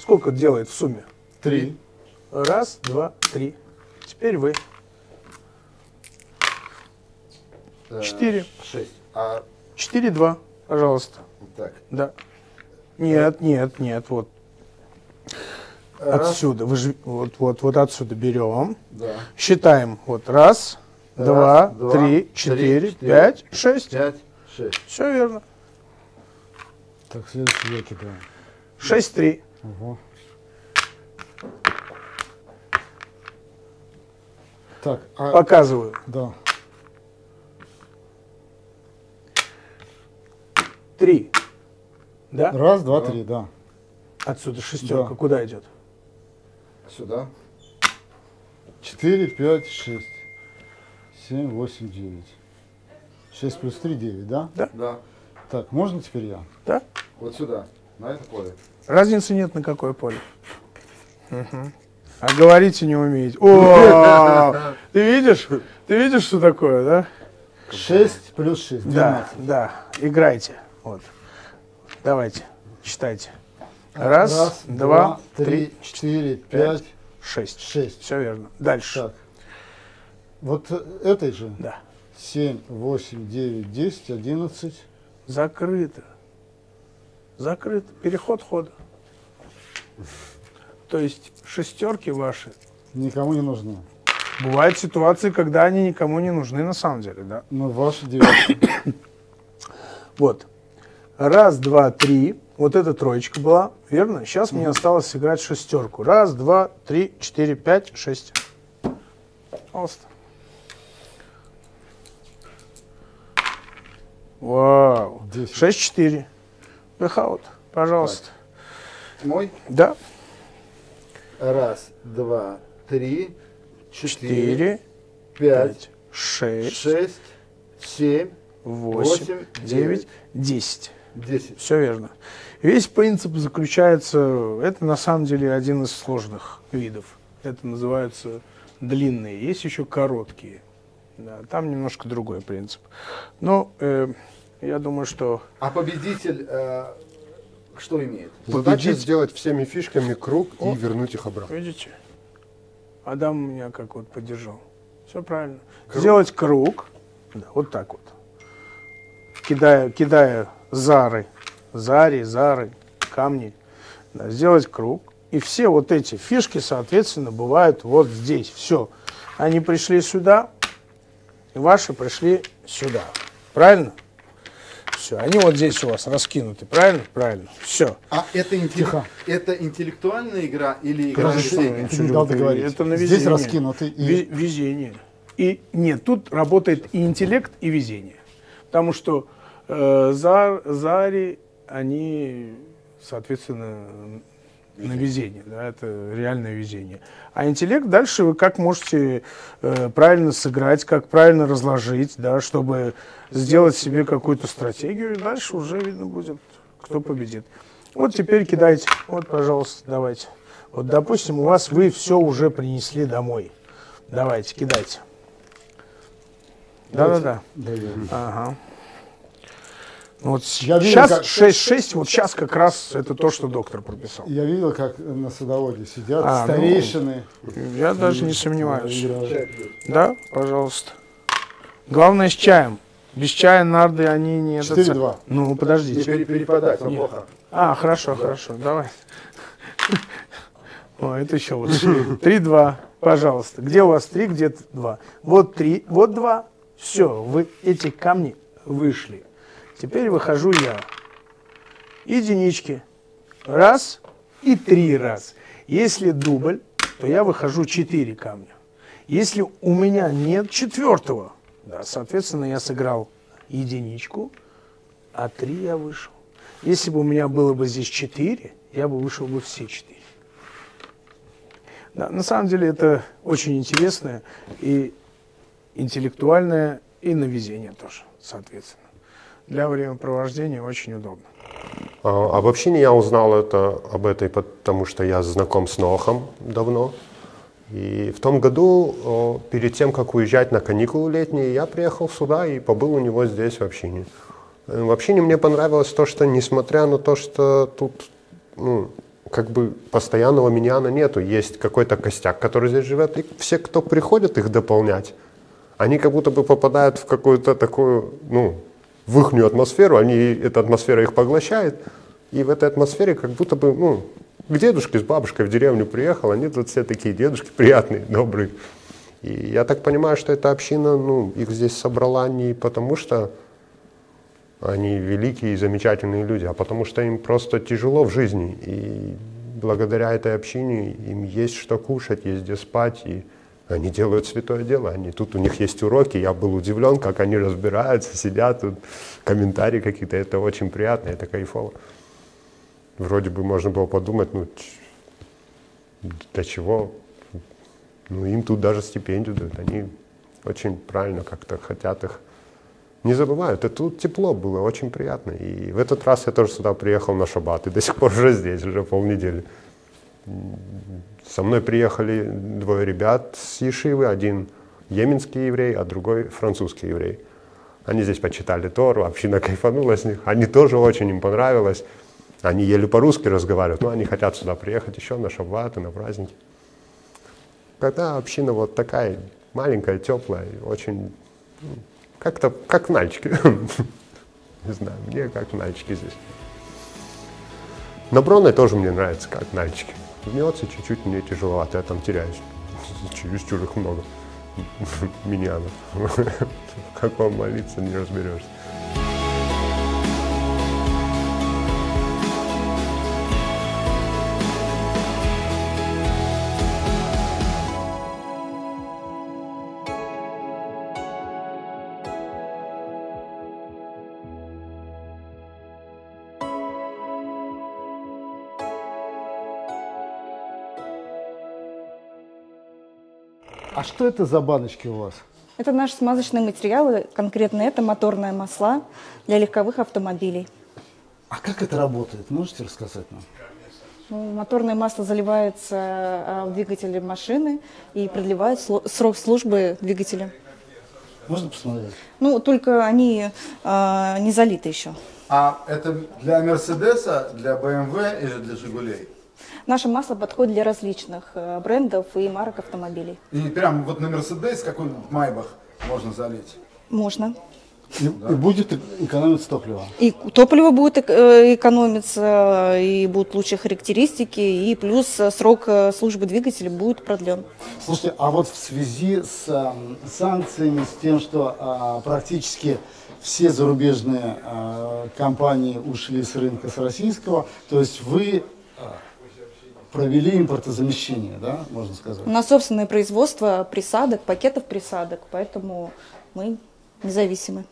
Сколько делает в сумме? Три. Раз, два, три. Теперь вы. Четыре. Шесть. А Четыре, два, пожалуйста. так. Да. Нет, нет, нет, вот. Отсюда, вы же, вот, вот, вот отсюда берем. Да. Считаем. Вот раз, Раз, два, два, три, три, четыре, четыре, пять, шесть. Пять, шесть. Все верно. Так, следующий я кидаю. Шесть, три. Ого. Так, а, Показываю. да. Три. Да? Раз, два, три, да. Отсюда шестерка. Да. Куда идет? Сюда. Четыре, пять, шесть. Семь, восемь, девять. Шесть плюс три, девять, да? Да. Так, можно теперь я? Да? Вот сюда. На это поле. Разницы нет, на какое поле. Мгм. А говорите не умеете. О, ты видишь? Ты видишь, что такое, да? Шесть плюс шесть. Да, да. Играйте. Вот. Давайте, читайте. Раз, два, три, четыре, пять, пять, шесть. шесть. Все верно. Дальше. Так. Вот э, этой же? Да. Семь, восемь, девять, десять, одиннадцать. Закрыто. Закрыто. Переход хода. То есть шестерки ваши. Никому не нужны. Бывают ситуации, когда они никому не нужны на самом деле, да? Но ваши девятки. Вот. Раз, два, три. Вот эта троечка была, верно? Сейчас мне осталось сыграть шестерку. Раз, два, три, четыре, пять, шесть. Пожалуйста. Вау. Десять. Шесть, четыре. Бэхаут, пожалуйста. Мой. Да. Раз, два, три, четыре, Четыре, пять, пять, шесть, шесть, семь, восемь, восемь, девять, десять. десять. Все верно. Весь принцип заключается, это на самом деле один из сложных видов. Это называются длинные. Есть еще короткие. Да, там немножко другой принцип. Но э, я думаю, что... А победитель э, что имеет? Задача сделать всеми фишками круг и вернуть их обратно. Видите? Адам меня как вот поддержал. Все правильно. Сделать круг. Да, вот так вот. Кидая, кидая зары, зари, зары, камни. Да, сделать круг. И все вот эти фишки, соответственно, бывают вот здесь. Все. Они пришли сюда, и ваши пришли сюда. Правильно? Все. Они вот здесь у вас раскинуты. Правильно? Правильно. Все. А это, интеллект, это интеллектуальная игра или игра на Хорошо, везение? Ты не дал договорить. Это на Здесь везение. раскинуты и- Ве- Везение. И нет, тут работает и интеллект, и везение. Потому что э, зар, зари, они, соответственно, на везение. Да, это реальное везение. А интеллект дальше вы как можете э, правильно сыграть, как правильно разложить, да, чтобы сделать себе какую-то стратегию. И дальше уже видно будет, кто победит. Вот теперь кидайте. Вот, пожалуйста, давайте. Вот, допустим, у вас вы все уже принесли домой. Давайте, кидайте. Да-да-да. Ага. Вот Я видел, сейчас как- шесть шесть, вот сейчас как раз это то, что доктор прописал. Я видел, как на садоводе сидят А, ну, старейшины. Я даже не сомневаюсь. играют. Да, пожалуйста. Главное с чаем. Без чая нарды, они не... это четыре ца- два. Ну, Не подождите. пере- перепадать, но Нет. плохо. А, хорошо, хорошо, давай. О, это еще лучше. Три два, пожалуйста. Где у вас три, где два? Вот три, вот два. Все, вы эти камни вышли. Теперь выхожу я. Единички. Раз и три раз. Если дубль, то я выхожу четыре камня. Если у меня нет четвертого, да, соответственно, я сыграл единичку, а три я вышел. Если бы у меня было бы здесь четыре, я бы вышел бы все четыре. Да, на самом деле это очень интересное и интеллектуальное, и на везение тоже, соответственно. Для времяпровождения очень удобно. А, а вообще не я узнал это, об этой, потому что я знаком с Нохом давно. И в том году, о, перед тем, как уезжать на каникулы летние, я приехал сюда и побыл у него здесь в общине. Э, В общине мне понравилось то, что несмотря на то, что тут ну, как бы постоянного миньяна нету. Есть какой-то костяк, который здесь живет, и все, кто приходят их дополнять, они как будто бы попадают в какую-то такую, ну, в ихнюю атмосферу, они, эта атмосфера их поглощает, и в этой атмосфере как будто бы, ну, к дедушке с бабушкой в деревню приехал, они тут все такие дедушки приятные, добрые. И я так понимаю, что эта община, ну, их здесь собрала не потому, что они великие и замечательные люди, а потому что им просто тяжело в жизни. И благодаря этой общине им есть что кушать, есть где спать, и они делают святое дело. Они, тут у них есть уроки, я был удивлен, как они разбираются, сидят, тут комментарии какие-то, это очень приятно, это кайфово. Вроде бы можно было подумать, ну, для чего? Ну, им тут даже стипендию дают, они очень правильно как-то хотят их. Не забывают, и тут тепло было, очень приятно. И в этот раз я тоже сюда приехал на шаббат, и до сих пор уже здесь, уже полнедели. Со мной приехали двое ребят с Ешивы, один йеменский еврей, а другой французский еврей. Они здесь почитали Тору, община кайфанула с них, они тоже очень им понравилось. Они еле по-русски разговаривают, но они хотят сюда приехать еще на шаббат и на праздники. Когда община вот такая маленькая, теплая, очень... Как-то как мальчики. Не знаю, мне как мальчики здесь. На Бронной тоже мне нравится, как мальчики. В Миоце чуть-чуть мне тяжеловато, я там теряюсь. Чересчур их много. Миньянов. Как вам молиться, не разберешься. А что это за баночки у вас? Это наши смазочные материалы, конкретно это моторное масло для легковых автомобилей. А как это работает? Можете рассказать нам? Ну, моторное масло заливается в двигатель машины и продлевает срок службы двигателя. Можно посмотреть? Ну, только они э, не залиты еще. А это для Мерседеса, для бэ эм вэ или для Жигулей? Наше масло подходит для различных э, брендов и марок автомобилей. И прям вот на Мерседес какой-нибудь Майбах можно залить? Можно. И, да. И будет экономиться топливо? И топливо будет экономиться, и будут лучшие характеристики, и плюс срок службы двигателя будет продлен. Слушайте, а вот в связи с а, санкциями, с тем, что а, практически все зарубежные а, компании ушли с рынка, с российского, то есть вы а, провели импортозамещение, да, можно сказать? У нас собственное производство присадок, пакетов присадок, поэтому мы независимы.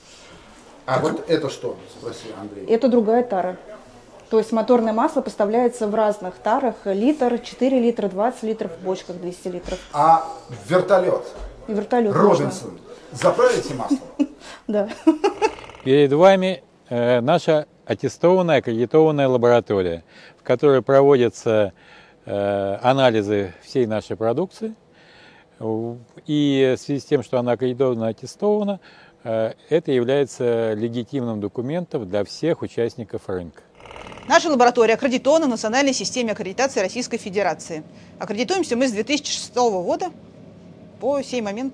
А вот это что, спроси, Андрей? Это другая тара. То есть моторное масло поставляется в разных тарах. Литр, четыре литра, двадцать литров, в бочках двести литров. А вертолет? И вертолет Робинсон. можно. Заправите масло? Да. Перед вами э, наша аттестованная, аккредитованная лаборатория, в которой проводятся э, анализы всей нашей продукции. И в связи с тем, что она аккредитована, аттестована, это является легитимным документом для всех участников рынка. Наша лаборатория аккредитована в Национальной системе аккредитации Российской Федерации. Аккредитуемся мы с две тысячи шестого года по сей момент.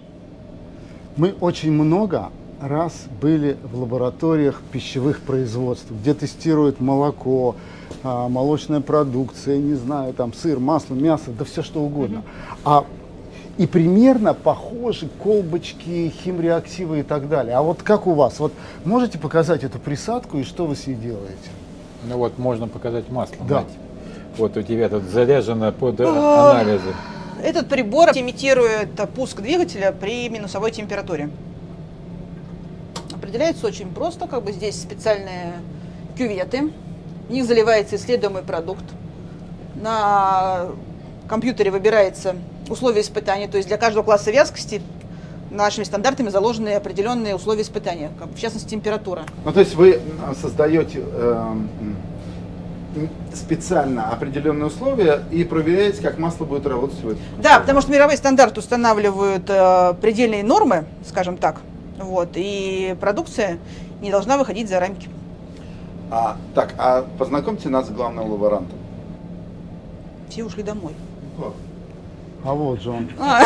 Мы очень много раз были в лабораториях пищевых производств, где тестируют молоко, молочная продукция, не знаю, там сыр, масло, мясо, да все что угодно. Mm-hmm. А И примерно похожи колбочки, химреактивы и так далее. А вот как у вас? Вот можете показать эту присадку и что вы с ней делаете? Ну вот можно показать масло. Да. Знаете. Вот у тебя тут заряжено под анализы. Этот прибор имитирует пуск двигателя при минусовой температуре. Определяется очень просто, как бы здесь специальные кюветы, в них заливается исследуемый продукт. На компьютере выбирается условия испытания, то есть для каждого класса вязкости нашими стандартами заложены определенные условия испытания, в частности температура. Ну то есть вы создаете э, специально определенные условия и проверяете, как масло будет работать в этом. Да, потому что мировые стандарты устанавливают э, предельные нормы, скажем так, вот, и продукция не должна выходить за рамки. А, так, а познакомьте нас с главным лаборантом. Все ушли домой. А вот же он. А.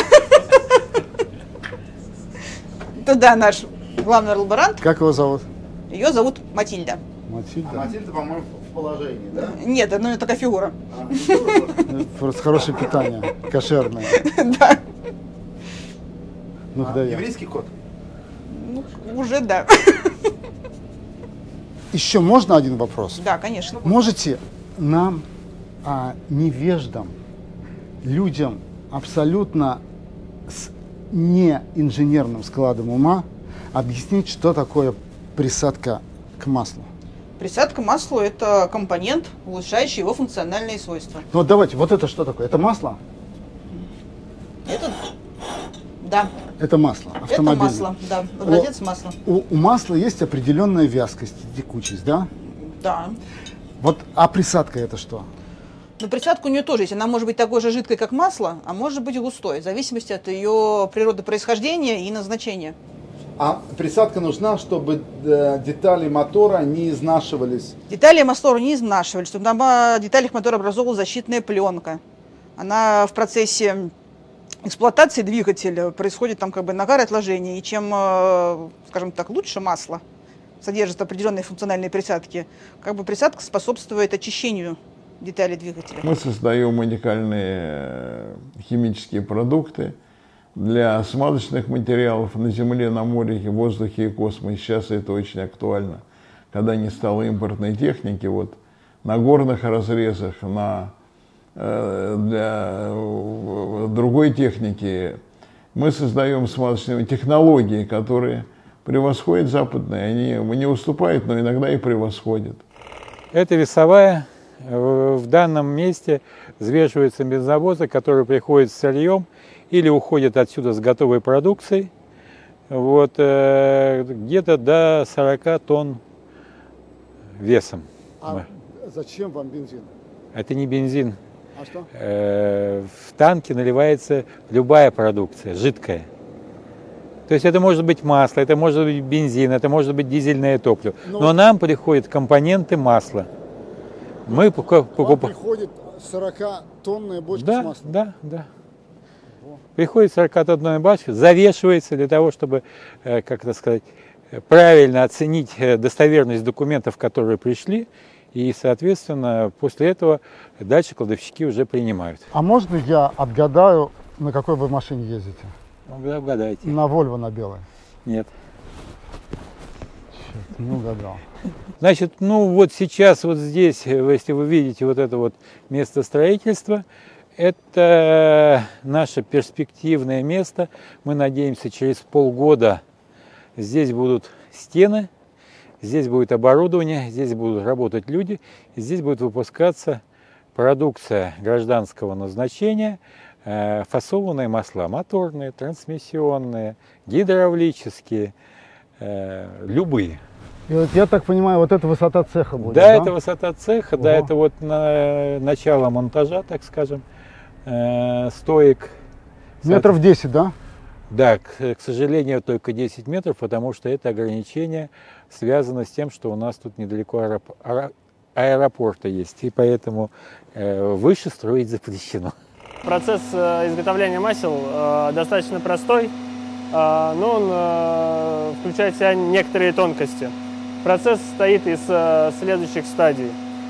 Это да, наш главный лаборант. Как его зовут? Ее зовут Матильда. Матильда. А Матильда, по-моему, в положении, да? Нет, ну такая фигура. Просто хорошее питание, кошерное. Да. Ну, да, еврейский кот? Ну, уже да. Еще можно один вопрос? Да, конечно. Можете нам, а, невеждам, людям абсолютно с неинженерным складом ума объяснить, что такое присадка к маслу? Присадка к маслу – это компонент, улучшающий его функциональные свойства. Ну вот давайте, вот это что такое? Это масло? Это, да. Это масло автомобильное. Это масло, да, образец масла. У, у масла есть определенная вязкость, текучесть, да? Да. Вот, а присадка это что? Но присадка у нее тоже есть. Она может быть такой же жидкой, как масло, а может быть и густой, в зависимости от ее природы происхождения и назначения. А присадка нужна, чтобы э, детали мотора не изнашивались? Детали мотора не изнашивались, чтобы на деталях мотора образовывалась защитная пленка. Она в процессе эксплуатации двигателя происходит там как бы нагар и отложение. И чем, э, скажем так, лучше масло содержит определенные функциональные присадки, как бы присадка способствует очищению деталей двигателя. Мы создаем уникальные химические продукты для смазочных материалов на земле, на море, в воздухе и космосе. Сейчас это очень актуально. Когда не стало импортной техники, вот на горных разрезах, на, э, для э, другой техники мы создаем смазочные технологии, которые превосходят западные. Они не уступают, но иногда и превосходят. Это весовая. В данном месте взвешиваются бензовозы, которые приходят с сырьем или уходят отсюда с готовой продукцией. Вот, э, где-то до сорока тонн весом. А зачем вам бензин? Это не бензин. А что? Э, в танке наливается любая продукция, жидкая. То есть это может быть масло, это может быть бензин, это может быть дизельное топливо. Но, Но нам приходят компоненты масла. Мы покупаем. Приходит сорокатонная бочка да, с маслом. Да, да. Приходит сорокатонная бочка, завешивается для того, чтобы, как это сказать, правильно оценить достоверность документов, которые пришли, и, соответственно, после этого дальше кладовщики уже принимают. А можно я отгадаю, на какой вы машине ездите? Ну, угадайте. На Volvo, на белой? Нет. Черт, не угадал. Значит, ну вот сейчас вот здесь, если вы видите вот это вот место строительства, это наше перспективное место. Мы надеемся, через полгода здесь будут стены, здесь будет оборудование, здесь будут работать люди, и здесь будет выпускаться продукция гражданского назначения, фасованные масла, моторные, трансмиссионные, гидравлические, любые. И вот, я так понимаю, вот это высота цеха будет, да? Да, это высота цеха, Ого. Да, это вот на начало монтажа, так скажем, э, стоек. Метров десять, да? Да, к, к сожалению, только десять метров, потому что это ограничение связано с тем, что у нас тут недалеко аэроп... аэро... аэропорта есть, и поэтому э, выше строить запрещено. Процесс э, изготовления масел э, достаточно простой, э, но он э, включает в себя некоторые тонкости. Процесс состоит из э, следующих стадий.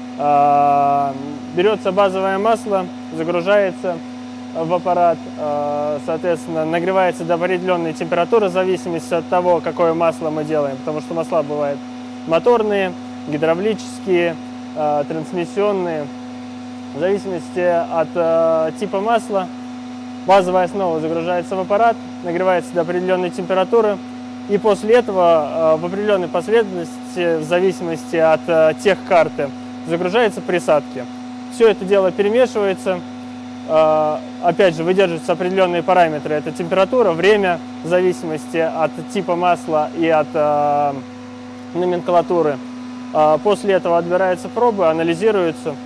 Э, берется базовое масло, загружается в аппарат, э, соответственно, нагревается до определенной температуры в зависимости от того, какое масло мы делаем, потому что масла бывают моторные, гидравлические, э, трансмиссионные. В зависимости от э, типа масла базовая основа загружается в аппарат, нагревается до определенной температуры, и после этого э, в определенной последовательности, в зависимости от э, техкарты, загружаются присадки. Все это дело перемешивается, э, опять же выдерживаются определенные параметры, это температура, время, в зависимости от типа масла и от э, номенклатуры. Э, после этого отбираются пробы, анализируются.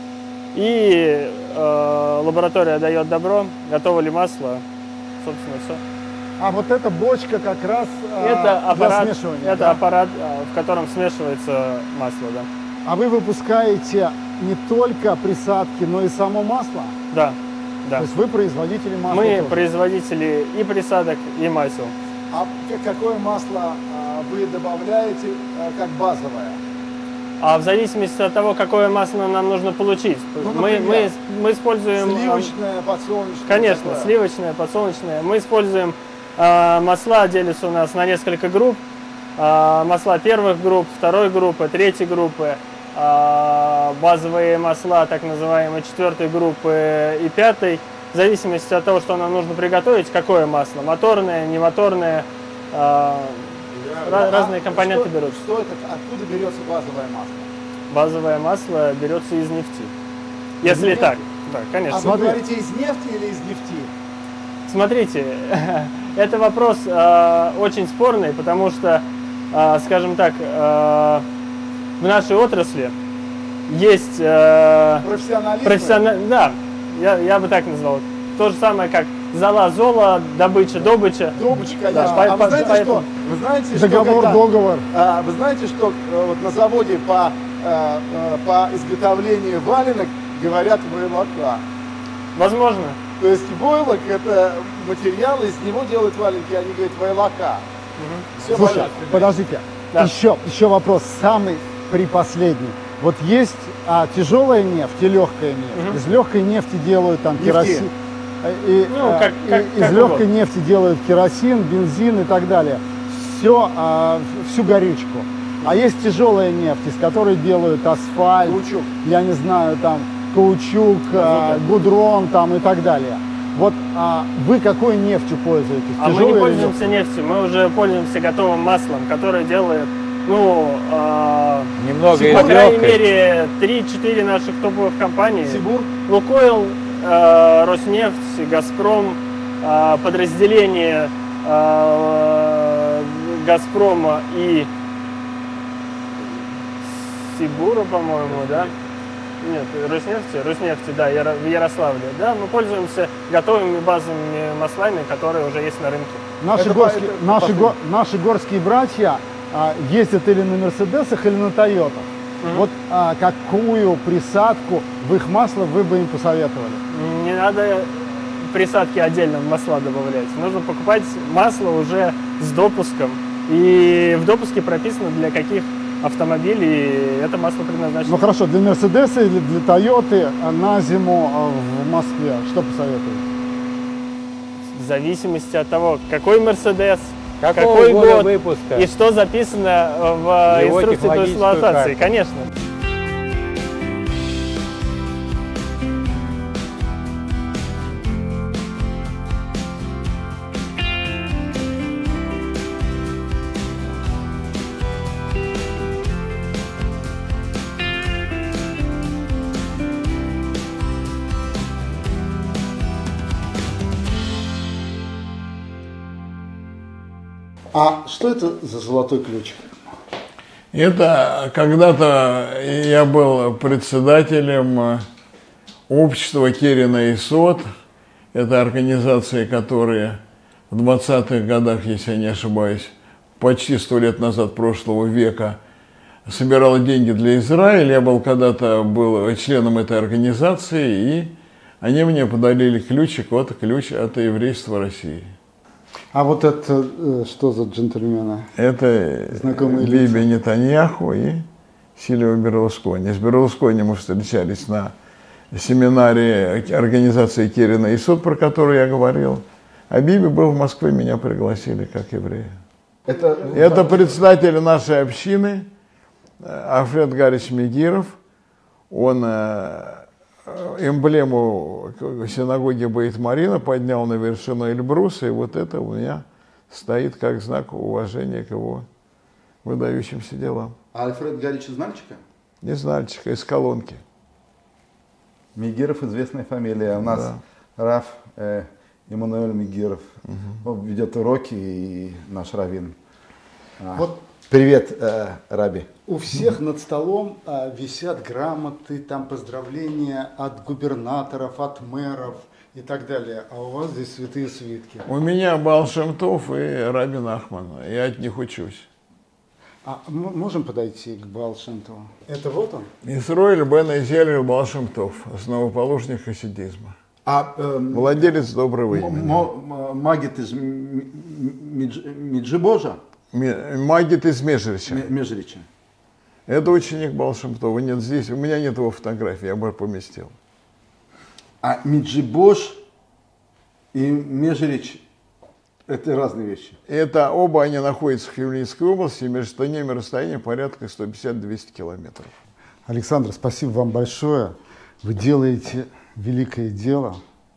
И э, лаборатория дает добро, готово ли масло, собственно, все. А вот эта бочка как раз э, это аппарат, для смешивания, это да? аппарат, в котором смешивается масло, да. А вы выпускаете не только присадки, но и само масло? Да, да. То есть вы производители масла? Мы тоже? производители и присадок, и масел. А какое масло а, вы добавляете а, как базовое? А в зависимости от того, какое масло нам нужно получить. Ну, мы, мы, мы используем... Сливочное, подсолнечное? Конечно, такое. сливочное, подсолнечное. Мы используем э, масла, делятся у нас на несколько групп. Э, масла первых групп, второй группы, третьей группы. Э, базовые масла, так называемые, четвертой группы и пятой. В зависимости от того, что нам нужно приготовить, какое масло. Моторное, немоторное. Э, А разные компоненты что, берутся. Что это, откуда берется базовое масло? Базовое масло берется из нефти. Если из так, нефти? да, конечно. А вы говорите из нефти или из нефти? Смотрите, это вопрос э, очень спорный, потому что, э, скажем так, э, в нашей отрасли есть э, профессионализм. Профессиональ... Да, я, я бы так назвал. То же самое, как зола, зола, добыча, добыча. Добыча, конечно. Да, а по, вы знаете, поэтому... что? Вы знаете, договор, что когда, договор. А, вы знаете, что а, вот на заводе по, а, по изготовлению валенок говорят войлока? Возможно. То есть войлок – это материал, из него делают валенки, они говорят войлока. Угу. Все Слушай, понятно. подождите, да. еще, еще вопрос, самый припоследний. Вот есть а, тяжелая нефть и легкая нефть. Угу. Из легкой нефти делают там Нефти. керосин. И, Ну, как- как- и, как из легкой угодно. нефти делают керосин, бензин и так далее. Все, а, всю горючку. А есть тяжелая нефть, из которой делают асфальт, Каучук. я не знаю, там каучук, а, гудрон там и так далее. Вот а, вы какой нефтью пользуетесь? А мы Тяжелой не или пользуемся нефтью, мы уже пользуемся готовым маслом, которое делает, ну, э, Немного по из крайней легкой. мере, три-четыре наших топовых компании. Сибур? Лукойл, э, Роснефть, Газпром, э, подразделения э, Газпрома и Сибура, по-моему, да? Нет, Роснефти, Роснефти, да, Яро- в Ярославле. Да, мы пользуемся готовыми базовыми маслами, которые уже есть на рынке. Наши, Это горские, по- это наши, по- го- наши горские братья а, ездят или на Мерседесах, или на Тойотах. Мгм. Вот а, какую присадку в их масло вы бы им посоветовали? Не надо присадки отдельно в масла добавлять. Нужно покупать масло уже с допуском. И в допуске прописано, для каких автомобилей это масло предназначено. Ну хорошо, для Мерседеса или для Тойоты а, на зиму а, в Москве что посоветуете? В зависимости от того, какой Мерседес, Какого какой года год выпуска? и что записано в Его инструкции по технологическую эксплуатации. карту. Конечно. А что это за золотой ключик? Это когда-то я был председателем общества Керина и Сот. Это организации, которые в двадцатых годах, если я не ошибаюсь, почти сто лет назад прошлого века собирала деньги для Израиля. Я был когда-то был членом этой организации, и они мне подарили ключик, вот ключ от еврейства России. А вот это э, что за джентльмены? Это Знакомые Биби Нетаньяху и Сильвио Берлускони. С Берлускони мы встречались на семинаре организации Керина и Суд, про которую я говорил. А Биби был в Москве, меня пригласили как еврея. Это, Это председатель нашей общины, Альфред Гарич Мегиров. Он э, эмблему синагоги Бейт-Марина поднял на вершину Эльбруса, и вот это у меня стоит как знак уважения к его выдающимся делам. А Альфред Гарич из Нальчика? Не знаю, из колонки. Мегиров известная фамилия. У нас Да. Раф э, Эммануэль Мегиров Угу. Он ведет уроки, и наш раввин. А, Вот. Привет, э, Раби. У всех над столом а, висят грамоты, там поздравления от губернаторов, от мэров и так далее. А у вас здесь святые свитки. У меня Баал Шем Тов и Раби Нахман. Я от них учусь. А м- можем подойти к Баал Шем Тову? Это вот он? Исроэль бен Изель Баал Шем Тов, основоположник хасидизма. А, эм, Владелец доброго имени. Магит из Меджибожа? Магит из Межрича. Межрича. Это ученик Баал Шем Това. Нет здесь, у меня нет его фотографии, я бы поместил. А Меджибож и Межрич — это разные вещи. Это оба они находятся в Хмельницкой области, между ними расстояние порядка сто пятьдесят — двести километров. Александр, спасибо вам большое. Вы делаете великое дело.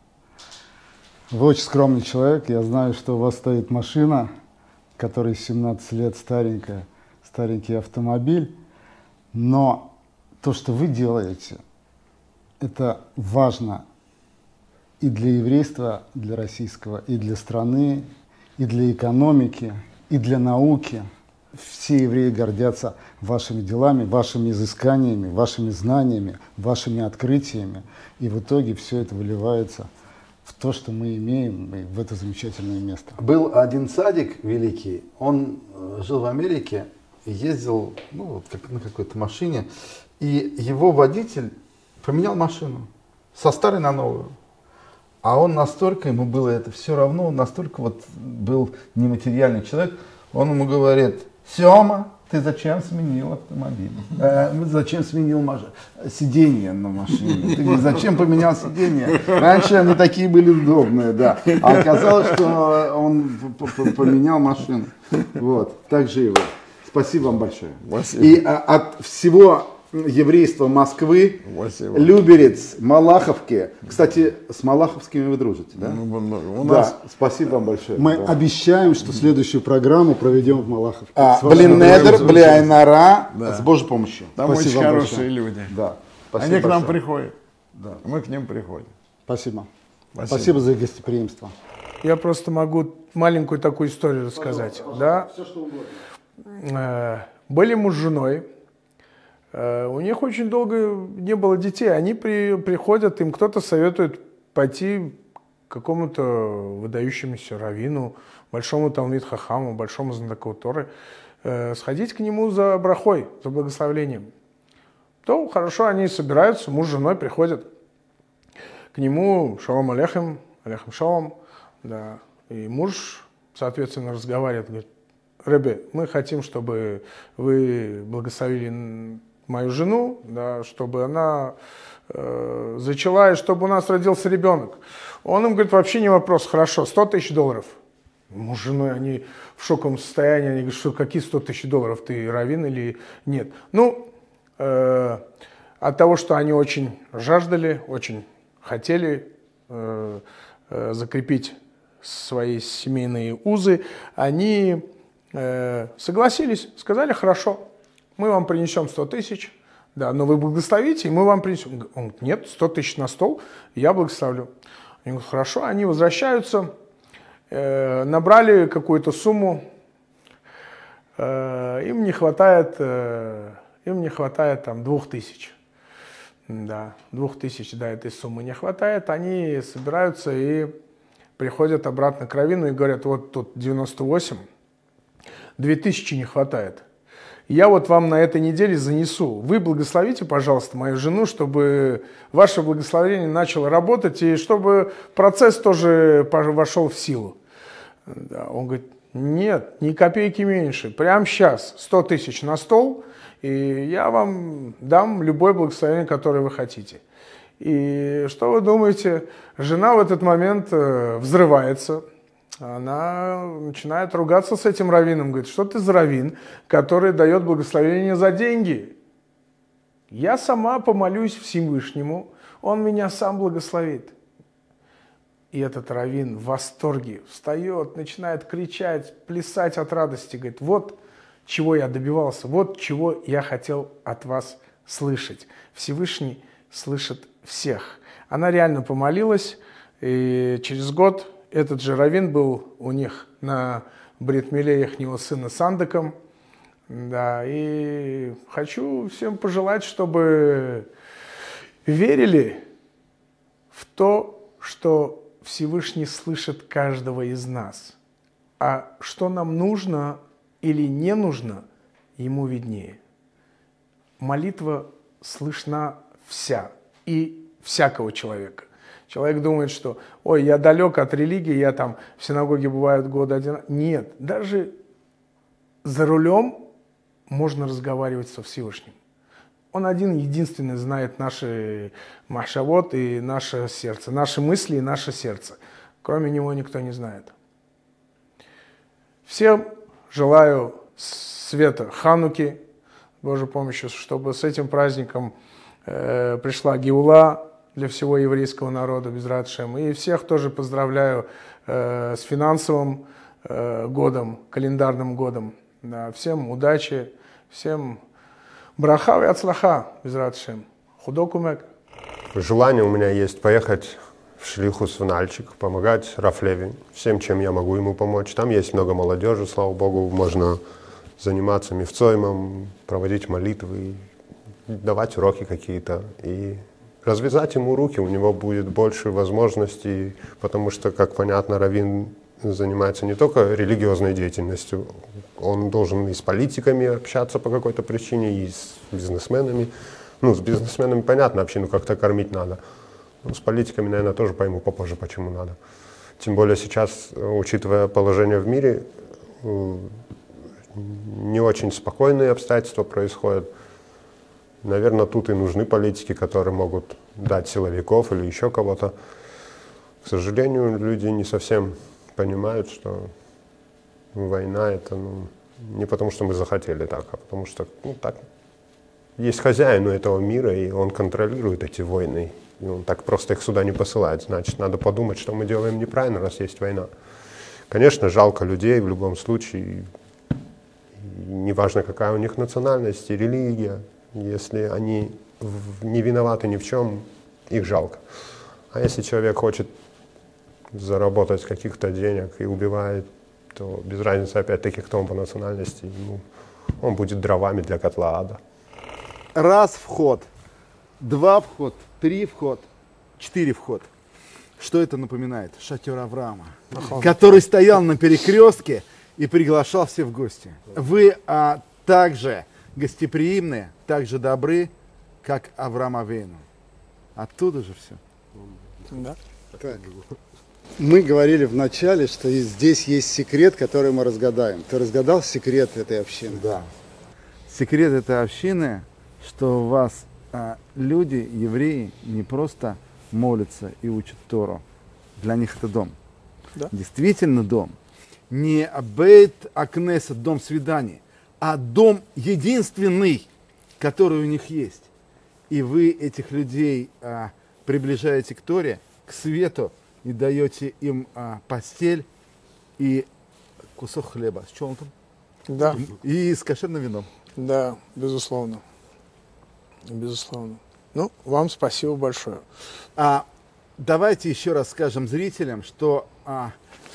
Вы очень скромный человек. Я знаю, что у вас стоит машина, которой семнадцать лет, старенькая, старенький автомобиль. Но то, что вы делаете, это важно и для еврейства, для российского, и для страны, и для экономики, и для науки. Все евреи гордятся вашими делами, вашими изысканиями, вашими знаниями, вашими открытиями. И в итоге все это выливается в то, что мы имеем, и в это замечательное место. Был один цадик великий, он жил в Америке и ездил, ну, вот как на какой-то машине, и его водитель поменял машину со старой на новую. А он настолько, ему было это все равно, он настолько вот был нематериальный человек, он ему говорит: Сема, ты зачем сменил автомобиль? Э, зачем сменил маш... сиденье на машине? Ты зачем поменял сиденье? Раньше они такие были удобные, да. А оказалось, что он поменял машину. Вот, так же его. Спасибо вам большое. Спасибо. И а, от всего еврейства Москвы, Спасибо. Люберец, Малаховки. Кстати, с Малаховскими вы дружите, да? Ну, у да. нас... Спасибо вам большое. Мы да. обещаем, что следующую программу проведем в Малаховке. А, блин, Недер, бли Айнара, Да. с Божьей помощью. Там Спасибо очень вам хорошие большое. люди. Да. Спасибо Они к нам большое. приходят. Да. Мы к ним приходим. Спасибо. Спасибо. Спасибо за гостеприимство. Я просто могу маленькую такую историю рассказать. Да? Все, что угодно. Э, Были муж с женой. Э, У них очень долго не было детей. Они при, приходят, им кто-то советует пойти к какому-то выдающемуся раввину, большому талмид хахаму, большому знатоку Торы, э, сходить к нему за брахой, за благословением. То хорошо, они собираются, муж с женой приходят к нему, шалом алейхим, алейхим шалом, да, и муж, соответственно, разговаривает, говорит: Ребе, мы хотим, чтобы вы благословили мою жену, да, чтобы она э, зачала, и чтобы у нас родился ребенок. Он им говорит: вообще не вопрос, хорошо, сто тысяч долларов. Муж с женой, они в шоковом состоянии, они говорят: что какие сто тысяч долларов, ты раввин или нет? Ну, э, от того, что они очень жаждали, очень хотели э, э, закрепить свои семейные узы, они э, согласились, сказали: хорошо, мы вам принесем сто тысяч, да, но вы благословите, и мы вам принесем. Он говорит: нет, сто тысяч на стол, я благословлю. Они говорят: хорошо, они возвращаются, э, набрали какую-то сумму, э, им не хватает, э, им не хватает там двух тысяч. Да, двух тысяч, да, этой суммы не хватает, они собираются и приходят обратно к раввину и говорят: вот тут девяносто восемь, две тысячи не хватает. Я вот вам на этой неделе занесу. Вы благословите, пожалуйста, мою жену, чтобы ваше благословение начало работать и чтобы процесс тоже вошел в силу. Да, он говорит: нет, ни копейки меньше, прямо сейчас сто тысяч на стол, и я вам дам любое благословение, которое вы хотите. И что вы думаете? Жена в этот момент взрывается. Она начинает ругаться с этим раввином. Говорит: что ты за раввин, который дает благословение за деньги? Я сама помолюсь Всевышнему, он меня сам благословит. И этот раввин в восторге встает, начинает кричать, плясать от радости. Говорит: вот чего я добивался, вот чего я хотел от вас слышать. Всевышний слышит всех. Она реально помолилась, и через год этот же раввин был у них на брит-миле ихнего сына с Андаком. Да, и хочу всем пожелать, чтобы верили в то, что Всевышний слышит каждого из нас. А что нам нужно или не нужно, ему виднее. Молитва слышна вся и всякого человека. Человек думает, что, ой, я далек от религии, я там в синагоге бывают года один. Нет, даже за рулем можно разговаривать со Всевышним. Он один, единственный знает наши махшавот и наше сердце, наши мысли и наше сердце. Кроме него никто не знает. Всем желаю света Хануки, Божьей помощью, чтобы с этим праздником э, пришла Геула для всего еврейского народа, Безрат Шем. И всех тоже поздравляю э, с финансовым э, годом, календарным годом. Да, всем удачи, всем браха и ацлаха, Безрат Шем. Худокумек. Желание у меня есть поехать в Шлихус в Нальчик, помогать Рав Леви, всем, чем я могу ему помочь. Там есть много молодежи, слава Богу, можно заниматься мифцоймом, проводить молитвы, давать уроки какие-то и развязать ему руки, у него будет больше возможностей, потому что, как понятно, раввин занимается не только религиозной деятельностью, он должен и с политиками общаться по какой-то причине, и с бизнесменами. Ну, с бизнесменами понятно, общину как-то кормить надо. Ну, с политиками, наверное, тоже пойму попозже, почему надо. Тем более сейчас, учитывая положение в мире, не очень спокойные обстоятельства происходят. Наверное, тут и нужны политики, которые могут дать силовиков или еще кого-то. К сожалению, люди не совсем понимают, что война это ну, не потому, что мы захотели так, а потому что ну, так есть хозяин у этого мира, и он контролирует эти войны. И он так просто их сюда не посылает. Значит, надо подумать, что мы делаем неправильно, раз есть война. Конечно, жалко людей в любом случае. И неважно, какая у них национальность и религия. Если они не виноваты ни в чем, их жалко. А если человек хочет заработать каких-то денег и убивает, то без разницы опять-таки, кто он по национальности, ну, он будет дровами для котла ада. Раз вход, два вход, три вход, четыре вход. Что это напоминает? Шатер Авраама, который стоял на перекрестке и приглашал всех в гости. Вы а, также гостеприимны, также добры, как Авраам Авейну. Оттуда же все. Да. Так. Мы говорили в начале, что здесь есть секрет, который мы разгадаем. Ты разгадал секрет этой общины? Да. Секрет этой общины, что у вас а, люди, евреи, не просто молятся и учат Тору. Для них это дом. Да. Действительно дом. Не бейт акнесет, дом свиданий, а дом единственный, который у них есть. И вы этих людей а, приближаете к Торе, к свету, и даете им а, постель и кусок хлеба с челнтом. Да. И с кошерным вином. Да, безусловно. Безусловно. Ну, вам спасибо большое. А, давайте еще раз скажем зрителям, что а,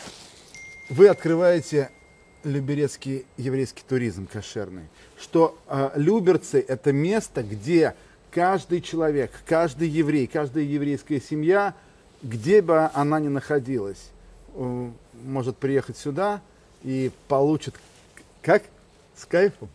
вы открываете люберецкий еврейский туризм кошерный. Что а, Люберцы – это место, где каждый человек, каждый еврей, каждая еврейская семья, где бы она ни находилась, может приехать сюда и получит, как? С кайфом?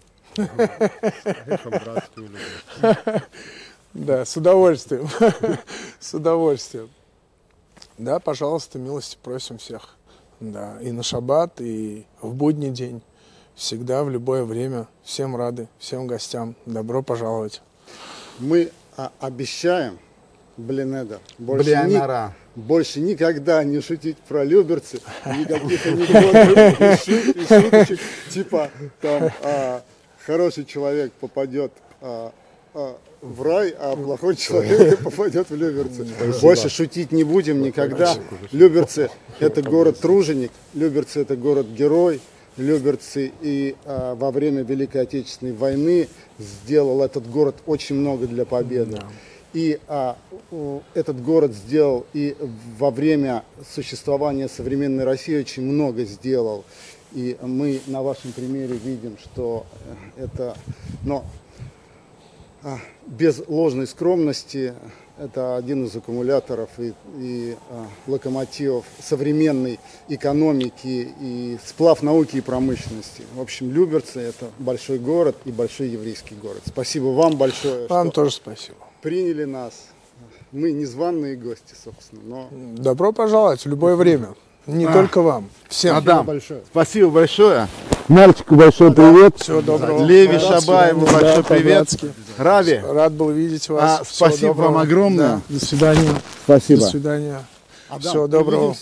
Да, с удовольствием. С удовольствием. Да, пожалуйста, милости просим всех. Да, и на шаббат, и в будний день. Всегда, в любое время. Всем рады, всем гостям. Добро пожаловать. Мы а, обещаем, Блинеда, больше, ни, больше никогда не шутить про люберцы, никаких анекдотов и, шут, и шуточек, типа там а, хороший человек попадет а, а, в рай, а плохой человек попадет в Люберцы. Больше шутить не будем никогда. Люберцы – это город-труженик, Люберцы – это город-герой. Люберцы и а, во время Великой Отечественной войны сделал этот город очень много для победы. Да. И а, этот город сделал и во время существования современной России очень много сделал. И мы на вашем примере видим, что это... Но без ложной скромности, это один из аккумуляторов и, и а, локомотивов современной экономики и сплав науки и промышленности. В общем, Люберцы – это большой город и большой еврейский город. Спасибо вам большое. Вам тоже спасибо. Приняли нас. Мы незваные гости, собственно. Но... Добро пожаловать в любое время. Не а. только вам. Всем. Адам, большое. Спасибо большое. Мальчику большой да, привет. Всего доброго. Леви Шабаеву большой да, привет. Рави. Рад был видеть вас. А, спасибо доброго. Вам огромное. Да. До свидания. Спасибо. До свидания. Адам, всего доброго.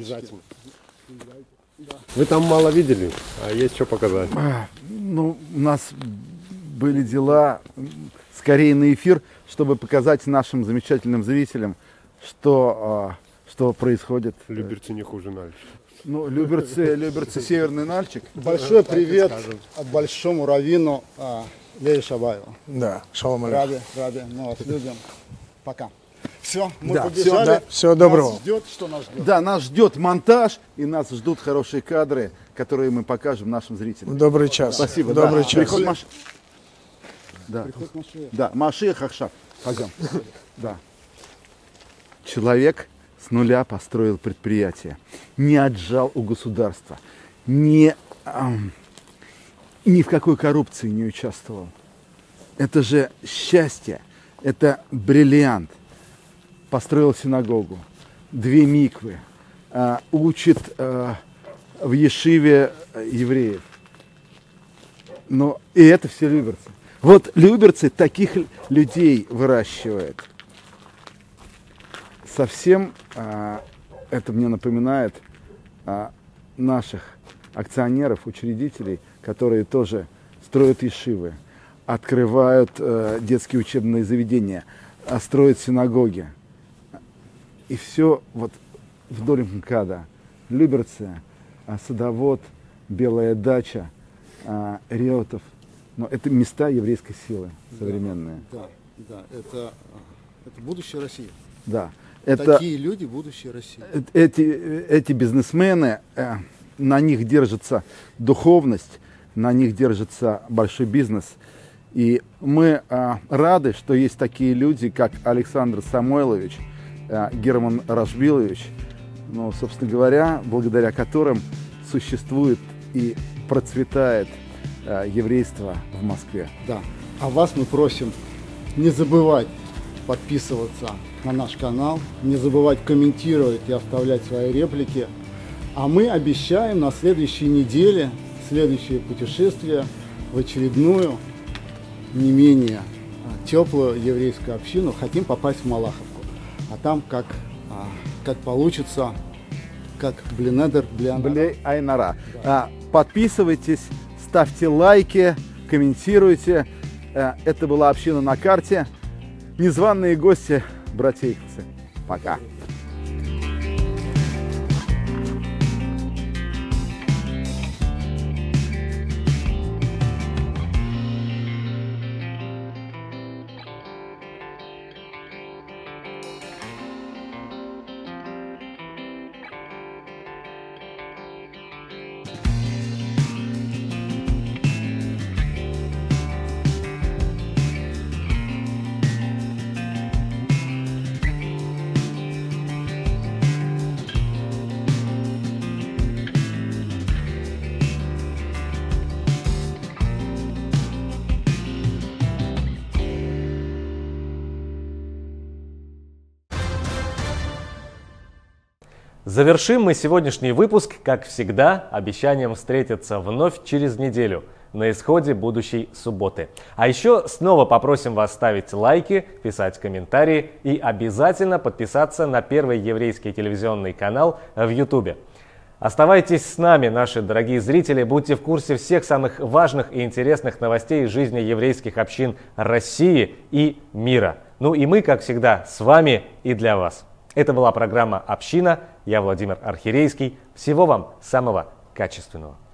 Вы там мало видели, а есть что показать. А, ну, у нас были дела скорее на эфир, чтобы показать нашим замечательным зрителям, что, что происходит. Люберцы не хуже Нальчика. Ну, Люберцы, Люберцы, Северный Нальчик. Большой привет от большому раввину а, Леви Шабаеву. Да, шалом алейкум. Рады, рады, мы вас любим. Пока. Все, мы да, побежали. Все, да, всего доброго. Нас ждет, что нас ждет? Да, нас ждет монтаж, и нас ждут хорошие кадры, которые мы покажем нашим зрителям. Добрый час. Спасибо. Добрый да. час. Приход Маш... Да. Да, Машия Хахшаб. Пойдем. Да. Человек с нуля построил предприятие, не отжал у государства, не, эм, ни в какой коррупции не участвовал. Это же счастье, это бриллиант. Построил синагогу, две миквы, э, учит э, в ешиве евреев. Но и это все люберцы. Вот люберцы таких людей выращивают. Совсем а, это мне напоминает а, наших акционеров, учредителей, которые тоже строят ешивы, открывают а, детские учебные заведения, а, строят синагоги. И все вот вдоль МКАДа. Люберцы, а, Садовод, Белая дача, а, Реутов. Но это места еврейской силы современные. Да, да, да. Это, это будущее России. Да. Это, Такие люди будущее России. Эти, эти бизнесмены, э, на них держится духовность, на них держится большой бизнес. И мы э, рады, что есть такие люди, как Александр Самойлович, э, Герман Рашбилович, ну, собственно говоря, благодаря которым существует и процветает э, еврейство в Москве. Да. А вас мы просим не забывать подписываться на наш канал, не забывать комментировать и оставлять свои реплики. А мы обещаем на следующей неделе следующее путешествие в очередную, не менее теплую еврейскую общину. Хотим попасть в Малаховку. А там как, как получится, как Блинедер, Блей Айнара. Да. Подписывайтесь, ставьте лайки, комментируйте. Это была община на карте. Незваные гости, братья Ихцы. Пока. Завершим мы сегодняшний выпуск, как всегда, обещанием встретиться вновь через неделю, на исходе будущей субботы. А еще снова попросим вас ставить лайки, писать комментарии и обязательно подписаться на первый еврейский телевизионный канал в Ютубе. Оставайтесь с нами, наши дорогие зрители, будьте в курсе всех самых важных и интересных новостей из жизни еврейских общин России и мира. Ну и мы, как всегда, с вами и для вас. Это была программа «Община». Я Владимир Архирейский. Всего вам самого качественного.